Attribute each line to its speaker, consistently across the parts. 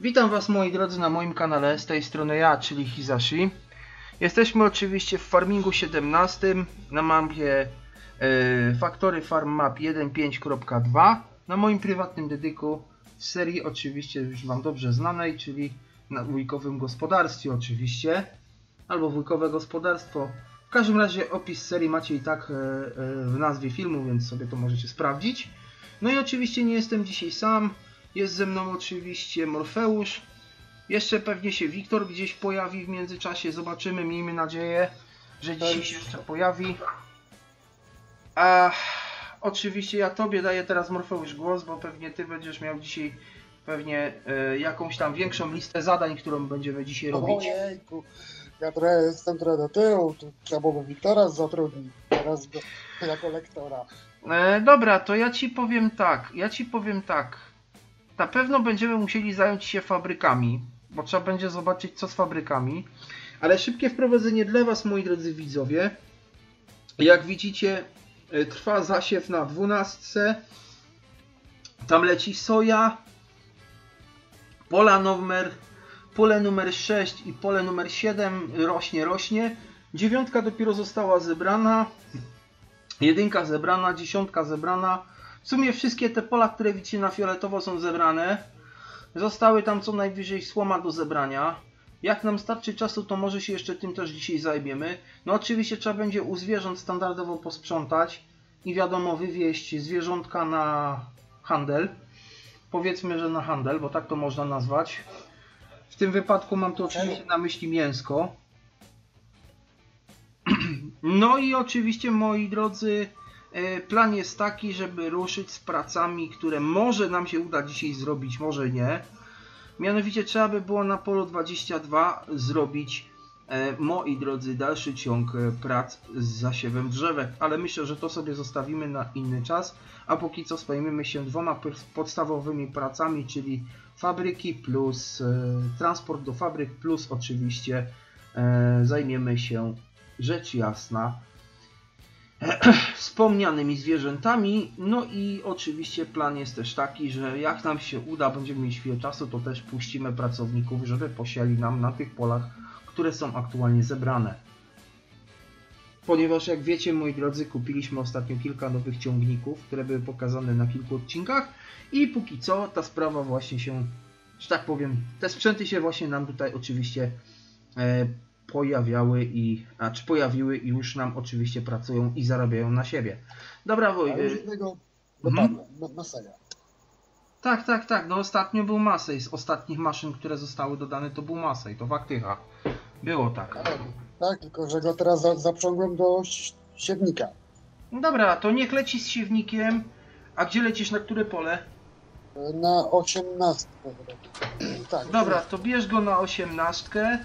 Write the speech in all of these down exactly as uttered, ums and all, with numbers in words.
Speaker 1: Witam Was, moi drodzy, na moim kanale, z tej strony ja, czyli Hizashi. Jesteśmy oczywiście w farmingu siedemnastym na mapie e, Factory Farm Map jeden kropka pięć kropka dwa, na moim prywatnym dedyku z serii oczywiście już Wam dobrze znanej, czyli na wujkowym gospodarstwie oczywiście, albo wujkowe gospodarstwo. W każdym razie opis serii macie i tak e, e, w nazwie filmu, więc sobie to możecie sprawdzić. No i oczywiście nie jestem dzisiaj sam. Jest ze mną oczywiście Morfeusz. Jeszcze pewnie się Wiktor gdzieś pojawi w międzyczasie. Zobaczymy, miejmy nadzieję, że dzisiaj się jeszcze pojawi. A oczywiście ja Tobie daję teraz, Morfeusz, głos, bo pewnie Ty będziesz miał dzisiaj pewnie e, jakąś tam większą listę zadań, którą będziemy dzisiaj robić.
Speaker 2: Ojejku, ja trochę jestem trochę do tyłu, tu trzeba było Wiktora zatrudnić, teraz go jako lektora.
Speaker 1: E, dobra, to ja Ci powiem tak, ja Ci powiem tak. Na pewno będziemy musieli zająć się fabrykami, bo trzeba będzie zobaczyć, co z fabrykami. Ale szybkie wprowadzenie dla Was, moi drodzy widzowie. Jak widzicie, trwa zasiew na dwunastce. Tam leci soja. Pola numer, pole numer sześć i pole numer siedem rośnie, rośnie. Dziewiątka dopiero została zebrana. Jedynka zebrana, dziesiątka zebrana. W sumie wszystkie te pola, które widzicie na fioletowo, są zebrane. Zostały tam co najwyżej słoma do zebrania. Jak nam starczy czasu, to może się jeszcze tym też dzisiaj zajmiemy. No oczywiście trzeba będzie u zwierząt standardowo posprzątać. I wiadomo, wywieźć zwierzątka na handel. Powiedzmy, że na handel, bo tak to można nazwać. W tym wypadku mam tu oczywiście na myśli mięsko. No i oczywiście, moi drodzy, plan jest taki, żeby ruszyć z pracami, które może nam się uda dzisiaj zrobić, może nie. Mianowicie trzeba by było na polu dwadzieścia dwa zrobić, e, moi drodzy, dalszy ciąg prac z zasiewem drzewek. Ale myślę, że to sobie zostawimy na inny czas. A póki co zajmiemy się dwoma podstawowymi pracami, czyli fabryki plus e, transport do fabryk, plus oczywiście e, zajmiemy się, rzecz jasna, wspomnianymi zwierzętami. No i oczywiście plan jest też taki, że jak nam się uda, będziemy mieć chwilę czasu, to też puścimy pracowników, żeby posiali nam na tych polach, które są aktualnie zebrane. Ponieważ jak wiecie, moi drodzy, kupiliśmy ostatnio kilka nowych ciągników, które były pokazane na kilku odcinkach i póki co ta sprawa właśnie się, że tak powiem, te sprzęty się właśnie nam tutaj oczywiście e, pojawiały i, a czy pojawiły i już nam oczywiście pracują i zarabiają na siebie. Dobra, Woj.
Speaker 2: Ale już jednego dopadłem, hmm? Maseja.
Speaker 1: Tak, tak, tak. No ostatnio był Masej. Z ostatnich maszyn, które zostały dodane, to był Masej. To faktycha. Było tak.
Speaker 2: Tak, tak, tylko że go teraz za, zaprzągłem do siewnika.
Speaker 1: No dobra, to niech leci z siewnikiem. A gdzie lecisz, na które pole?
Speaker 2: Na osiemnastkę. Tak.
Speaker 1: Dobra, to bierz go na osiemnastkę.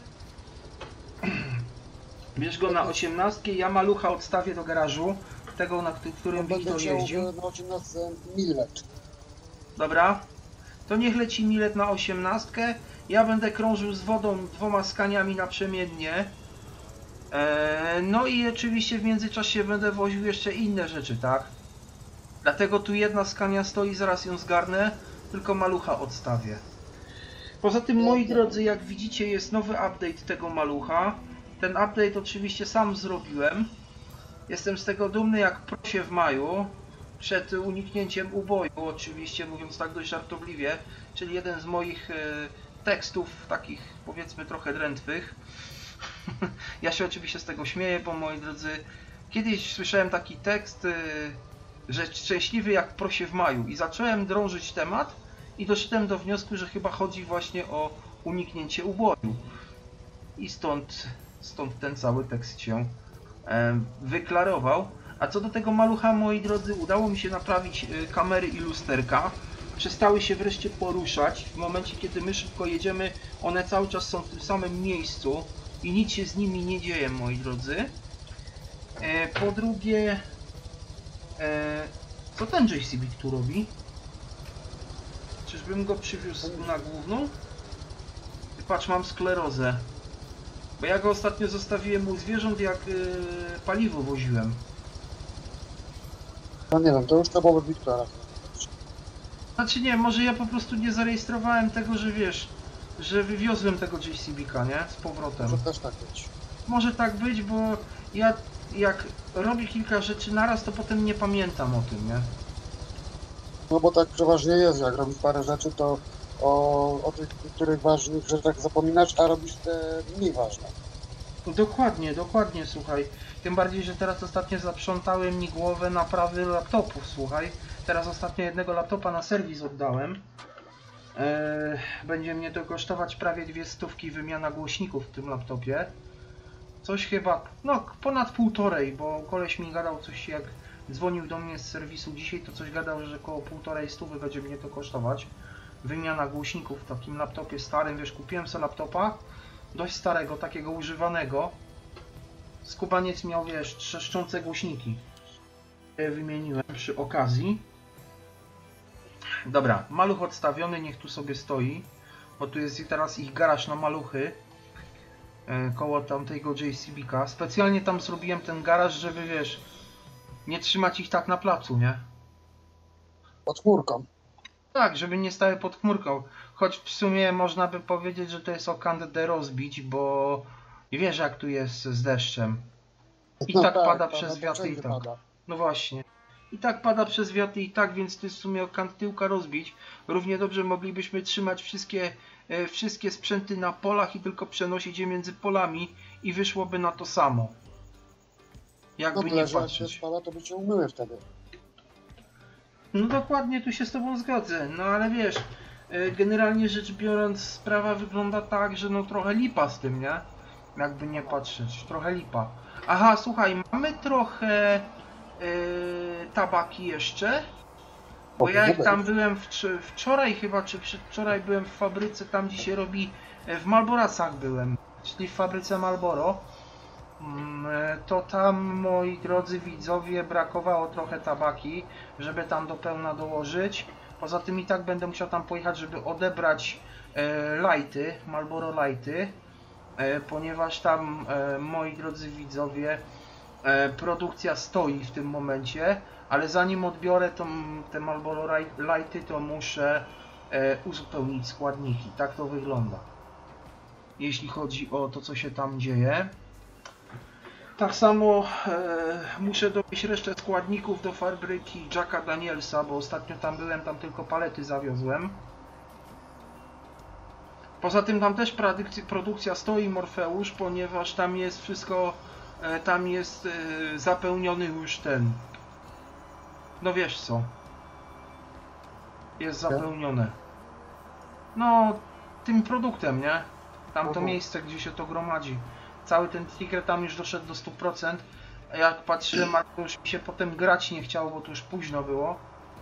Speaker 1: Bierz go na osiemnastkę, ja malucha odstawię do garażu, tego, na którym Wiktor jeździł.
Speaker 2: Na osiemnastce millet.
Speaker 1: Dobra, to niech leci millet na osiemnastkę, ja będę krążył z wodą dwoma skaniami naprzemiennie. Eee, no i oczywiście w międzyczasie będę woził jeszcze inne rzeczy, tak? Dlatego tu jedna skania stoi, zaraz ją zgarnę, tylko malucha odstawię. Poza tym, moi drodzy, jak widzicie, jest nowy update tego malucha. Ten update oczywiście sam zrobiłem. Jestem z tego dumny jak prosie w maju. Przed uniknięciem uboju, oczywiście, mówiąc tak dość żartobliwie. Czyli jeden z moich e, tekstów, takich powiedzmy trochę drętwych. Ja się oczywiście z tego śmieję, bo moi drodzy, kiedyś słyszałem taki tekst, e, że szczęśliwy jak prosie w maju. I zacząłem drążyć temat i doszedłem do wniosku, że chyba chodzi właśnie o uniknięcie uboju. I stąd... Stąd ten cały tekst się e, wyklarował. A co do tego malucha, moi drodzy, udało mi się naprawić e, kamery i lusterka. Przestały się wreszcie poruszać. W momencie, kiedy my szybko jedziemy, one cały czas są w tym samym miejscu i nic się z nimi nie dzieje, moi drodzy. E, po drugie, e, co ten J C B tu robi? Czyżbym go przywiózł na główną? Patrz, mam sklerozę. Bo ja go ostatnio zostawiłem u zwierząt, jak yy, paliwo woziłem.
Speaker 2: No nie wiem, to już to było Wiktora.
Speaker 1: Znaczy nie, może ja po prostu nie zarejestrowałem tego, że wiesz, że wywiozłem tego J C B K, nie? Z powrotem.
Speaker 2: Może też tak być.
Speaker 1: Może tak być, bo ja jak robię kilka rzeczy naraz, to potem nie pamiętam o tym, nie?
Speaker 2: No bo tak przeważnie jest, jak robisz parę rzeczy, to o, o tych niektórych ważnych rzeczach zapominasz, a robisz te mniej ważne.
Speaker 1: Dokładnie, dokładnie, słuchaj. Tym bardziej, że teraz ostatnio zaprzątały mi głowę naprawy laptopów, słuchaj. Teraz ostatnio jednego laptopa na serwis oddałem. Eee, będzie mnie to kosztować prawie dwie stówki wymiana głośników w tym laptopie. Coś chyba, no ponad półtorej, bo koleś mi gadał coś, jak dzwonił do mnie z serwisu dzisiaj, to coś gadał, że około półtorej stówy będzie mnie to kosztować. Wymiana głośników w takim laptopie starym, wiesz, kupiłem sobie laptopa, dość starego, takiego używanego. Skubaniec miał, wiesz, trzeszczące głośniki. Je wymieniłem przy okazji. Dobra, maluch odstawiony, niech tu sobie stoi, bo tu jest teraz ich garaż na maluchy. Koło tamtego J C B K. Specjalnie tam zrobiłem ten garaż, żeby, wiesz, nie trzymać ich tak na placu, nie?
Speaker 2: Pod chmurką.
Speaker 1: Tak, żeby nie stały pod chmurką. Choć w sumie można by powiedzieć, że to jest o kandę rozbić, bo wiesz jak tu jest z deszczem. I
Speaker 2: No
Speaker 1: tak,
Speaker 2: tak,
Speaker 1: pada
Speaker 2: pada,
Speaker 1: przez
Speaker 2: to
Speaker 1: wiatry i
Speaker 2: wszędzie
Speaker 1: tak.
Speaker 2: pada.
Speaker 1: No właśnie. I tak pada przez wiatry i tak, więc to jest w sumie o kant tyłka rozbić. Równie dobrze moglibyśmy trzymać wszystkie, e, wszystkie sprzęty na polach i tylko przenosić je między polami i wyszłoby na to samo. Jakby
Speaker 2: No
Speaker 1: nie
Speaker 2: tyle, że jak
Speaker 1: patrzeć.
Speaker 2: się pada, to by cię umyły wtedy.
Speaker 1: No dokładnie, tu się z tobą zgodzę, no ale wiesz, e, generalnie rzecz biorąc sprawa wygląda tak, że no trochę lipa z tym, nie? Jakby nie patrzeć, trochę lipa. Aha, słuchaj, mamy trochę e, tabaki jeszcze, bo
Speaker 2: O,
Speaker 1: ja jak
Speaker 2: dobra.
Speaker 1: tam byłem wcz- wczoraj chyba, czy przedwczoraj byłem w fabryce, tam gdzie się robi, e, w Malborasach byłem, czyli w fabryce Marlboro. To tam, moi drodzy widzowie, brakowało trochę tabaki, żeby tam do pełna dołożyć. Poza tym i tak będę musiał tam pojechać, żeby odebrać e, lighty, Marlboro lighty, e, ponieważ tam, e, moi drodzy widzowie, e, produkcja stoi w tym momencie, ale zanim odbiorę tą, te Marlboro lighty, to muszę e, uzupełnić składniki. Tak to wygląda, jeśli chodzi o to, co się tam dzieje. Tak samo e, muszę dowieźć resztę składników do fabryki Jacka Danielsa, bo ostatnio tam byłem, tam tylko palety zawiozłem. Poza tym tam też produkcja, produkcja stoi, Morfeusz, ponieważ tam jest wszystko, e, tam jest e, zapełniony już ten, no wiesz co, jest zapełnione. No, tym produktem, nie? Tam to miejsce, gdzie się to gromadzi. Cały ten trigger tam już doszedł do stu procent. A jak patrzyłem, a to już mi się potem grać nie chciało, bo to już późno było.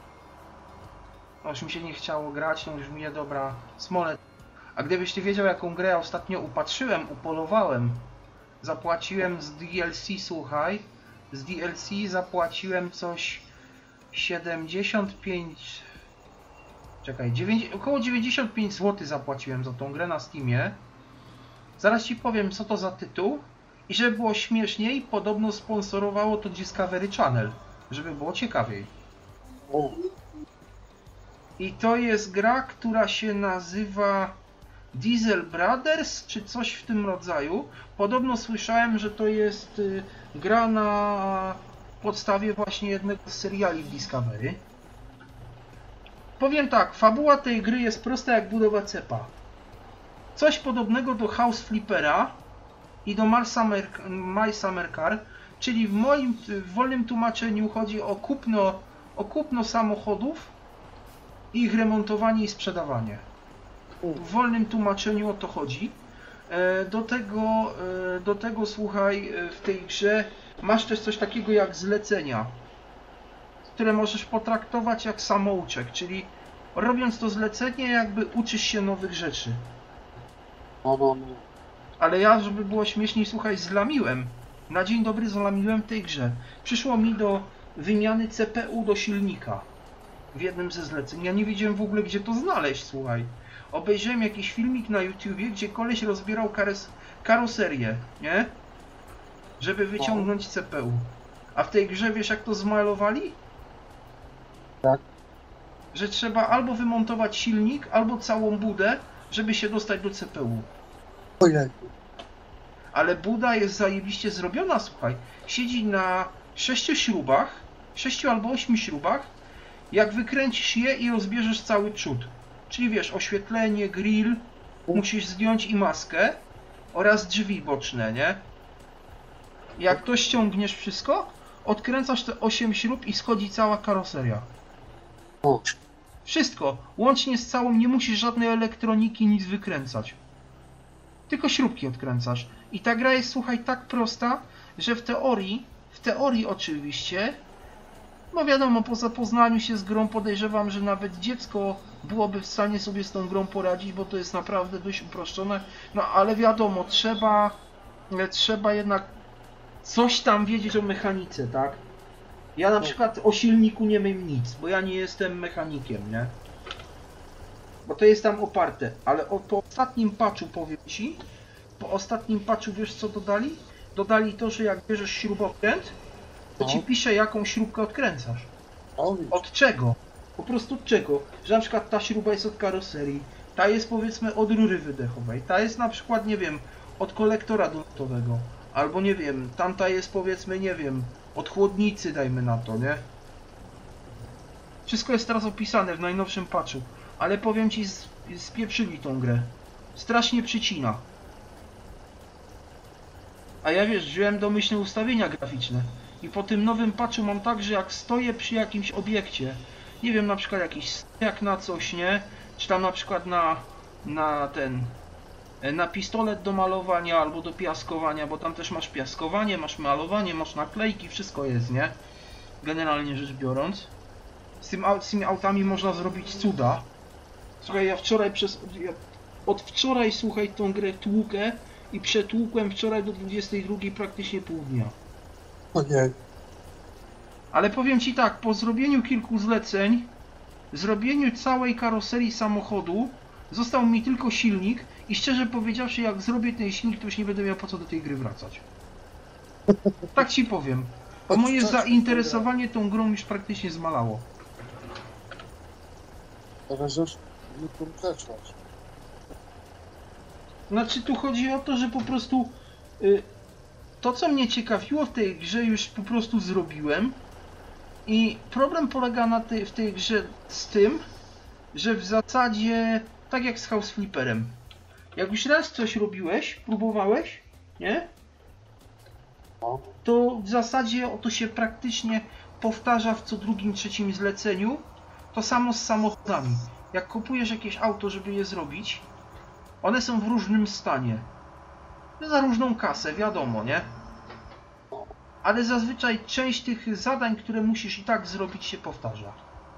Speaker 1: No już mi się nie chciało grać, no już mnie dobra smolę. A gdybyś ty wiedział, jaką grę ja ostatnio upatrzyłem, upolowałem, zapłaciłem z D L C, słuchaj, z D L C zapłaciłem coś siedemdziesiąt pięć, czekaj, dziewięć, około dziewięćdziesiąt pięć złotych zapłaciłem za tą grę na Steamie. Zaraz ci powiem, co to za tytuł. I żeby było śmieszniej, podobno sponsorowało to Discovery Channel, żeby było ciekawiej.
Speaker 2: O,
Speaker 1: I to jest gra, która się nazywa Diesel Brothers, czy coś w tym rodzaju. Podobno słyszałem, że to jest y, gra na podstawie właśnie jednego z seriali w Discovery. Powiem tak, fabuła tej gry jest prosta jak budowa cepa. Coś podobnego do House Flippera i do My Summer, My Summer Car, czyli w moim w wolnym tłumaczeniu chodzi o kupno, o kupno samochodów, ich remontowanie i sprzedawanie. W wolnym tłumaczeniu o to chodzi. Do tego, do tego słuchaj, w tej grze masz też coś takiego jak zlecenia, które możesz potraktować jak samouczek, czyli robiąc to zlecenie jakby uczysz się nowych rzeczy.
Speaker 2: no, no, no.
Speaker 1: Ale ja, żeby było śmieszniej, słuchaj, zlamiłem. Na dzień dobry zlamiłem w tej grze. Przyszło mi do wymiany C P U do silnika w jednym ze zleceń. Ja nie wiedziałem w ogóle, gdzie to znaleźć, słuchaj. Obejrzałem jakiś filmik na YouTubie, gdzie koleś rozbierał kares karoserię, nie? Żeby wyciągnąć C P U. A w tej grze wiesz, jak to zmalowali?
Speaker 2: Tak.
Speaker 1: Że trzeba albo wymontować silnik, albo całą budę, żeby się dostać do C P U.
Speaker 2: Ojej.
Speaker 1: Ale Buda jest zajebiście zrobiona, słuchaj. Siedzi na sześciu śrubach, sześciu albo ośmiu śrubach. Jak wykręcisz je i rozbierzesz cały przód. Czyli wiesz, oświetlenie, grill, musisz zdjąć i maskę oraz drzwi boczne, nie? Jak to ściągniesz wszystko, odkręcasz te osiem śrub i schodzi cała karoseria.
Speaker 2: O.
Speaker 1: Wszystko, łącznie z całą, nie musisz żadnej elektroniki, nic wykręcać. Tylko śrubki odkręcasz. I ta gra jest, słuchaj, tak prosta, że w teorii, w teorii oczywiście, no wiadomo, po zapoznaniu się z grą podejrzewam, że nawet dziecko byłoby w stanie sobie z tą grą poradzić, bo to jest naprawdę dość uproszczone. No ale wiadomo, trzeba, trzeba jednak coś tam wiedzieć o mechanice, tak? Ja na przykład o silniku nie wiem nic, bo ja nie jestem mechanikiem, nie? Bo to jest tam oparte, ale o, po ostatnim patchu powiem ci, po ostatnim patchu wiesz co dodali? Dodali to, że jak bierzesz śrubokręt, to ci pisze jaką śrubkę odkręcasz. Od czego? Po prostu od czego? Że na przykład ta śruba jest od karoserii, ta jest powiedzmy od rury wydechowej, ta jest na przykład, nie wiem, od kolektora dolotowego, albo nie wiem, tamta jest powiedzmy, nie wiem, od chłodnicy dajmy na to, nie? Wszystko jest teraz opisane w najnowszym patchu, ale powiem ci, spieprzyli tą grę. Strasznie przycina. A ja wiesz, wziąłem domyślne ustawienia graficzne. I po tym nowym patchu mam tak, że jak stoję przy jakimś obiekcie, nie wiem, na przykład jakiś jak na coś, nie? Czy tam na przykład na, na ten, na pistolet do malowania albo do piaskowania, bo tam też masz piaskowanie, masz malowanie, masz naklejki, wszystko jest, nie? Generalnie rzecz biorąc. Z, tym, z tymi autami można zrobić cuda. Słuchaj, ja wczoraj przez... Ja od wczoraj, słuchaj, tą grę tłukę i przetłukłem wczoraj do dwudziestej drugiej praktycznie pół dnia.
Speaker 2: Ojej.
Speaker 1: Ale powiem ci tak, po zrobieniu kilku zleceń, zrobieniu całej karoserii samochodu, został mi tylko silnik i szczerze powiedziawszy, jak zrobię ten silnik, to już nie będę miał po co do tej gry wracać. Tak ci powiem. Bo moje zainteresowanie tą grą już praktycznie zmalało.
Speaker 2: Teraz już YouTube przeszłaś.
Speaker 1: Znaczy tu chodzi o to, że po prostu y, to co mnie ciekawiło w tej grze już po prostu zrobiłem i problem polega na tej, w tej grze z tym, że w zasadzie tak jak z House Flipperem, jak już raz coś robiłeś, próbowałeś, nie?
Speaker 2: No.
Speaker 1: To w zasadzie to się praktycznie powtarza w co drugim, trzecim zleceniu. To samo z samochodami. Jak kupujesz jakieś auto, żeby je zrobić, one są w różnym stanie. Za różną kasę, wiadomo, nie? Ale zazwyczaj część tych zadań, które musisz i tak zrobić, się powtarza.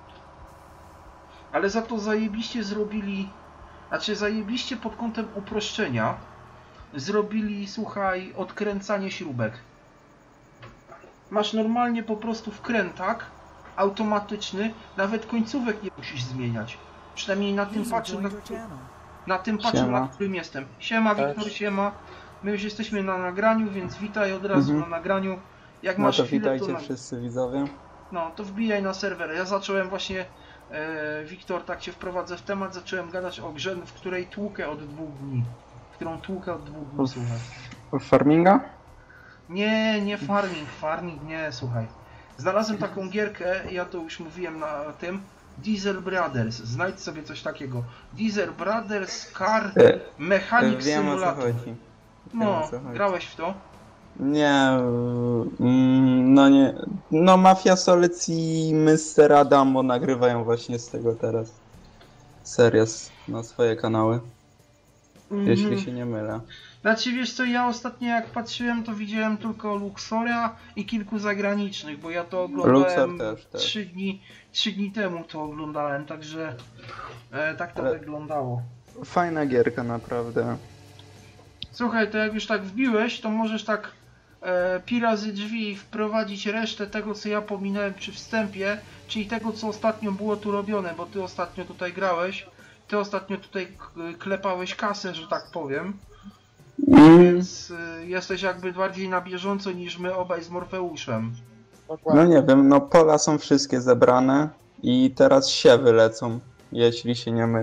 Speaker 1: Ale za to zajebiście zrobili, znaczy zajebiście pod kątem uproszczenia, zrobili, słuchaj, odkręcanie śrubek. Masz normalnie po prostu wkrętak automatyczny, nawet końcówek nie musisz zmieniać. Przynajmniej na tym patchu, na, na tym patchu, na którym jestem. Siema Wiktor, siema. My już jesteśmy na nagraniu, więc witaj od razu
Speaker 3: Mhm.
Speaker 1: na nagraniu. Jak
Speaker 3: No
Speaker 1: masz
Speaker 3: to
Speaker 1: chwilę,
Speaker 3: witajcie
Speaker 1: to na...
Speaker 3: wszyscy widzowie.
Speaker 1: No, to wbijaj na serwer. Ja zacząłem właśnie, e, Wiktor, tak cię wprowadzę w temat, zacząłem gadać o grze, w której tłukę od dwóch dni. W którą tłukę od dwóch dni, słuchaj.
Speaker 3: Farminga?
Speaker 1: Nie, nie farming, farming nie, słuchaj. Znalazłem taką gierkę, ja to już mówiłem na tym, Diesel Brothers, znajdź sobie coś takiego. Diesel Brothers Car
Speaker 3: E,
Speaker 1: Mechanic
Speaker 3: Wiem o co
Speaker 1: Simulator.
Speaker 3: chodzi. Wiem,
Speaker 1: No,
Speaker 3: o co chodzi.
Speaker 1: grałeś w to?
Speaker 3: Nie, mm, no nie. No Mafia Solec i mister Adamo nagrywają właśnie z tego teraz series na swoje kanały. Jeśli
Speaker 1: Mhm.
Speaker 3: się nie mylę.
Speaker 1: Znaczy wiesz co, ja ostatnio jak patrzyłem, to widziałem tylko Luxora i kilku zagranicznych, bo ja to oglądałem
Speaker 3: Luxor też, też.
Speaker 1: trzy dni, trzy dni temu to oglądałem, także e, tak to
Speaker 3: Ale-
Speaker 1: wyglądało.
Speaker 3: Fajna gierka naprawdę.
Speaker 1: Słuchaj, to jak już tak wbiłeś, to możesz tak e, pi razy drzwi wprowadzić resztę tego, co ja pominąłem przy wstępie, czyli tego, co ostatnio było tu robione, bo ty ostatnio tutaj grałeś, ty ostatnio tutaj k- klepałeś kasę, że tak powiem,
Speaker 3: Mm,
Speaker 1: więc y, jesteś jakby bardziej na bieżąco niż my obaj z Morfeuszem.
Speaker 3: no
Speaker 2: Dokładnie.
Speaker 3: nie wiem, no pola są wszystkie zebrane i teraz siewy lecą, jeśli się nie mylę.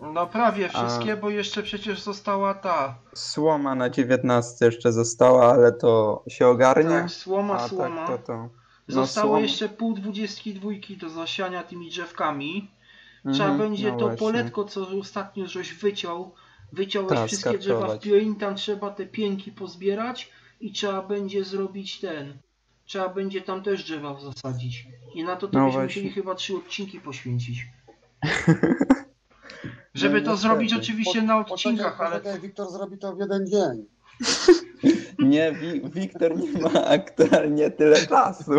Speaker 1: No prawie
Speaker 3: A-
Speaker 1: wszystkie, bo jeszcze przecież została ta.
Speaker 3: Słoma na dziewiętnaście jeszcze została, ale to się ogarnie.
Speaker 1: Tak, słoma,
Speaker 3: A
Speaker 1: słoma.
Speaker 3: tak to to. No,
Speaker 1: Zostało
Speaker 3: słom-
Speaker 1: jeszcze pół dwudziestki dwójki do zasiania tymi drzewkami. Trzeba
Speaker 3: Mhm,
Speaker 1: będzie
Speaker 3: no
Speaker 1: to
Speaker 3: właśnie.
Speaker 1: poletko, co ostatnio żeś wyciął, wyciąłeś
Speaker 3: Tak,
Speaker 1: wszystkie drzewa w
Speaker 3: skartować.
Speaker 1: pionie, tam trzeba te pieńki pozbierać i trzeba będzie zrobić ten. Trzeba będzie tam też drzewa zasadzić. I na to to
Speaker 3: No
Speaker 1: byśmy
Speaker 3: właśnie.
Speaker 1: musieli chyba trzy odcinki poświęcić. Żeby
Speaker 3: No
Speaker 1: to
Speaker 3: niestety.
Speaker 1: zrobić oczywiście na odcinkach,
Speaker 2: Poczekaj,
Speaker 1: ale
Speaker 2: poczekaj, Wiktor zrobi to w jeden dzień.
Speaker 3: Nie, Wi- Wiktor nie ma aktualnie tyle czasu.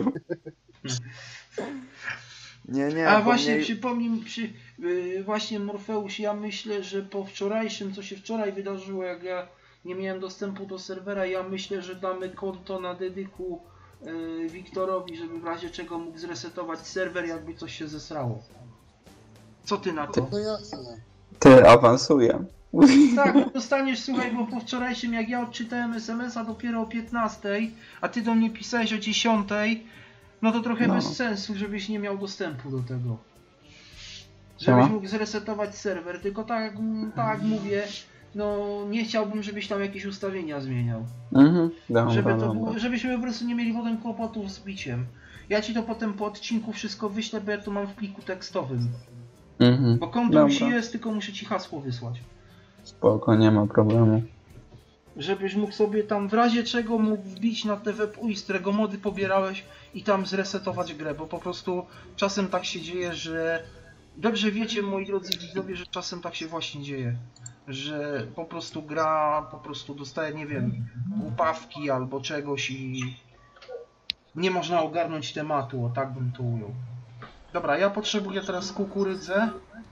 Speaker 3: Nie, nie,
Speaker 1: A
Speaker 3: bo
Speaker 1: właśnie,
Speaker 3: mnie-
Speaker 1: przypomnij mi, przy, yy, właśnie Morfeusz, ja myślę, że po wczorajszym, co się wczoraj wydarzyło, jak ja nie miałem dostępu do serwera, ja myślę, że damy konto na dedyku yy, Wiktorowi, żeby w razie czego mógł zresetować serwer, jakby coś się zesrało. Co ty na to?
Speaker 2: No jasne.
Speaker 3: Ty awansuje.
Speaker 1: Tak, dostaniesz, słuchaj, bo po wczorajszym, jak ja odczytałem es em es a dopiero o piętnastej, a ty do mnie pisałeś o dziesiątej, no to trochę
Speaker 3: No.
Speaker 1: bez sensu, żebyś nie miał dostępu do tego. Żebyś
Speaker 3: No.
Speaker 1: mógł zresetować serwer, tylko tak, jak- tak jak mówię, no nie chciałbym, żebyś tam jakieś ustawienia zmieniał.
Speaker 3: Mhm, dobra,
Speaker 1: Żeby to
Speaker 3: dobra.
Speaker 1: było, żebyśmy po prostu nie mieli potem kłopotów z biciem. Ja ci to potem po odcinku wszystko wyślę, bo ja to mam w pliku tekstowym.
Speaker 3: Mhm.
Speaker 1: Bo konto już
Speaker 3: Dobra.
Speaker 1: jest, tylko muszę ci hasło wysłać.
Speaker 3: Spoko, nie ma problemu.
Speaker 1: Żebyś mógł sobie tam w razie czego mógł wbić na te web-ui, z którego mody pobierałeś i tam zresetować grę, bo po prostu czasem tak się dzieje, że dobrze wiecie, moi drodzy widzowie, że czasem tak się właśnie dzieje, że po prostu gra po prostu dostaje, nie wiem, głupawki albo czegoś i nie można ogarnąć tematu, o tak bym to ujął. Dobra, ja potrzebuję teraz kukurydzę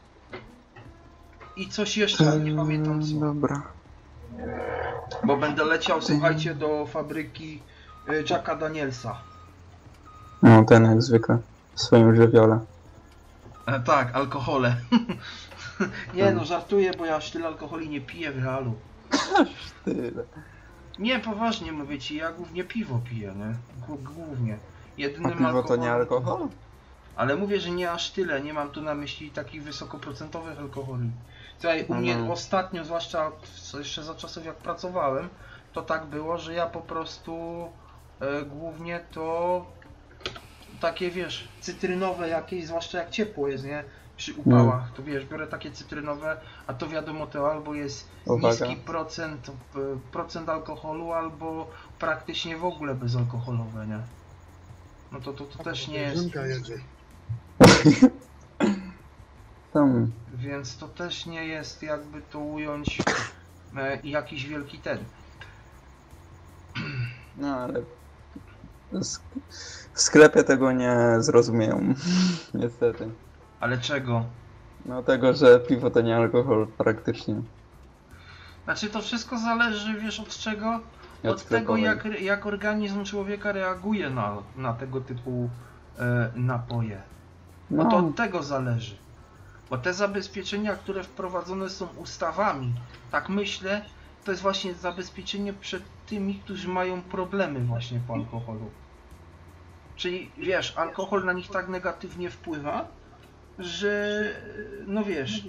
Speaker 1: i coś jeszcze, ale nie pamiętam co.
Speaker 3: Dobra.
Speaker 1: Bo będę leciał, słuchajcie, do fabryki y, Jacka Danielsa.
Speaker 3: No, ten jak zwykle. W swoim żywiole.
Speaker 1: E, tak, alkohole. Nie no, żartuję, bo ja aż tyle alkoholi nie piję w realu.
Speaker 3: Tyle.
Speaker 1: Nie, poważnie mówię ci, ja głównie piwo piję, nie? G- Głównie.
Speaker 3: A
Speaker 1: Jedynym
Speaker 3: piwo to nie
Speaker 1: alkoholem-
Speaker 3: alkohol?
Speaker 1: Ale mówię, że nie aż tyle, nie mam tu na myśli takich wysokoprocentowych alkoholi. Słuchaj, u mnie
Speaker 3: Mhm.
Speaker 1: ostatnio, zwłaszcza w- jeszcze za czasów jak pracowałem, to tak było, że ja po prostu e, głównie to takie, wiesz, cytrynowe jakieś, zwłaszcza jak ciepło jest, nie? Przy upałach, to wiesz, biorę takie cytrynowe, a to wiadomo, to albo jest
Speaker 3: Uwaga.
Speaker 1: niski procent, e, procent alkoholu, albo praktycznie w ogóle bezalkoholowe, nie? No to to, to też nie jest...
Speaker 2: Żynka jedzie.
Speaker 3: Tam.
Speaker 1: Więc to też nie jest, jakby to ująć, e, jakiś wielki ten.
Speaker 3: No ale... sk- W sklepie tego nie zrozumieją. Niestety.
Speaker 1: Ale czego?
Speaker 3: No tego, że piwo to nie alkohol praktycznie.
Speaker 1: Znaczy to wszystko zależy, wiesz, od czego?
Speaker 3: I
Speaker 1: Od tego,
Speaker 3: sklepowej.
Speaker 1: jak, jak organizm człowieka reaguje na, na tego typu e, napoje. Bo to
Speaker 3: No,
Speaker 1: od tego zależy. Bo te zabezpieczenia, które wprowadzone są ustawami, tak myślę, to jest właśnie zabezpieczenie przed tymi, którzy mają problemy właśnie po alkoholu. Czyli wiesz, alkohol na nich tak negatywnie wpływa, że no wiesz,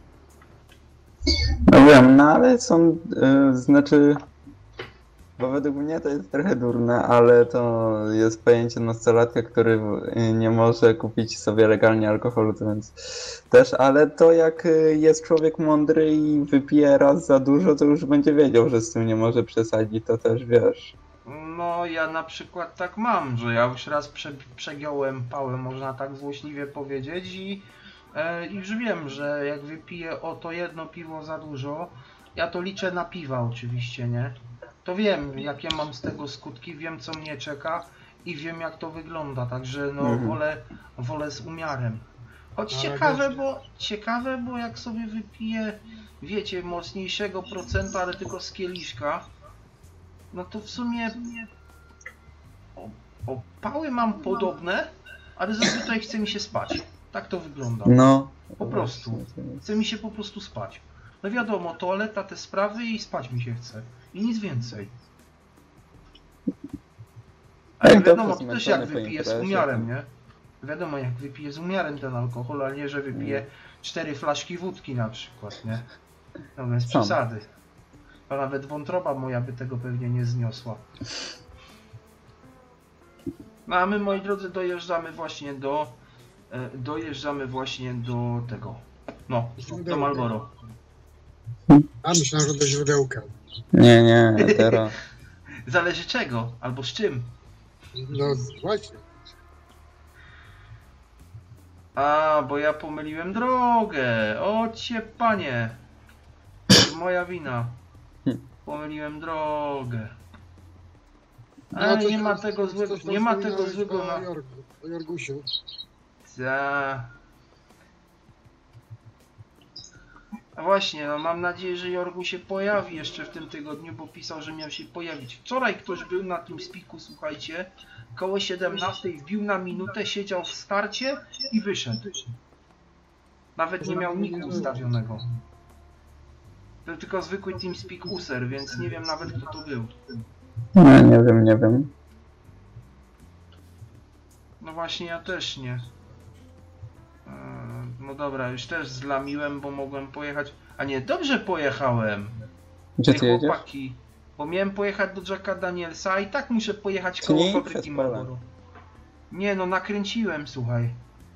Speaker 3: no wiem, no ale są, y, znaczy, bo według mnie to jest trochę durne, ale to jest pojęcie nastolatka, który y, nie może kupić sobie legalnie alkoholu, to więc też, ale to jak y, jest człowiek mądry i wypije raz za dużo, to już będzie wiedział, że z tym nie może przesadzić, to też wiesz.
Speaker 1: no ja na przykład tak mam, że ja już raz prze, przegiąłem pałę, można tak złośliwie powiedzieć i e, już wiem, że jak wypiję o to jedno piwo za dużo, ja to liczę na piwa oczywiście, nie? To wiem, jakie mam z tego skutki, wiem co mnie czeka i wiem jak to wygląda, także no
Speaker 3: Mhm.
Speaker 1: wolę, wolę z umiarem. Choć
Speaker 2: Ale
Speaker 1: ciekawe,
Speaker 2: wiecie-
Speaker 1: bo ciekawe, bo jak sobie wypiję, wiecie, mocniejszego procenta, ale tylko z kieliszka, no to w sumie o, opały mam podobne, ale zazwyczaj chce mi się spać. Tak to wygląda.
Speaker 3: No.
Speaker 1: Po prostu.
Speaker 3: Właśnie, to jest-
Speaker 1: Chce mi się po prostu spać. No wiadomo, toaleta, te sprawy i spać mi się chce. I nic więcej. Ale
Speaker 3: Jak
Speaker 1: wiadomo,
Speaker 3: dobrze
Speaker 1: to też jak
Speaker 3: zmęczony po
Speaker 1: wypiję z
Speaker 3: imprezie,
Speaker 1: umiarem,
Speaker 3: to-
Speaker 1: nie? Wiadomo, jak wypiję z umiarem ten alkohol, ale nie, że wypiję cztery flaszki wódki na przykład, nie? No bez
Speaker 3: Sam.
Speaker 1: przesady. To nawet wątroba moja by tego pewnie nie zniosła. No a my, moi drodzy, dojeżdżamy właśnie do... E, dojeżdżamy właśnie do tego. No, do Marlboro.
Speaker 2: A myślałem, że do źródełka.
Speaker 3: Nie, nie, teraz.
Speaker 1: Zależy czego, albo z czym.
Speaker 2: No właśnie.
Speaker 1: A, bo ja pomyliłem drogę. O cię panie. To jest moja wina. Pomyliłem drogę. Ale
Speaker 2: No, coś
Speaker 1: nie ma
Speaker 2: tam-
Speaker 1: tego
Speaker 2: coś
Speaker 1: złego,
Speaker 2: tam
Speaker 1: nie ma tego
Speaker 2: wspominałeś
Speaker 1: złego
Speaker 2: o
Speaker 1: na...
Speaker 2: Jorgu, o Jorgusiu.
Speaker 1: Za... A właśnie, no mam nadzieję, że Jorgu się pojawi jeszcze w tym tygodniu, bo pisał, że miał się pojawić. Wczoraj ktoś był na tym spiku, słuchajcie, koło siedemnastej wbił na minutę, siedział w starcie i wyszedł. Nawet nie miał niku ustawionego. Był tylko zwykły TeamSpeak user, więc nie wiem nawet kto to był.
Speaker 3: No, nie wiem, nie wiem.
Speaker 1: No właśnie, ja też nie. Eee, No dobra, już też zlamiłem, bo mogłem pojechać... A nie, dobrze pojechałem!
Speaker 3: Gdzie
Speaker 1: Ej,
Speaker 3: ty jedziesz?
Speaker 1: chłopaki, bo miałem pojechać do Jacka Danielsa, a i tak muszę pojechać
Speaker 3: Czy
Speaker 1: koło
Speaker 3: nie
Speaker 1: fabryki
Speaker 3: przez pole?
Speaker 1: Marlboro. Nie no, nakręciłem, słuchaj.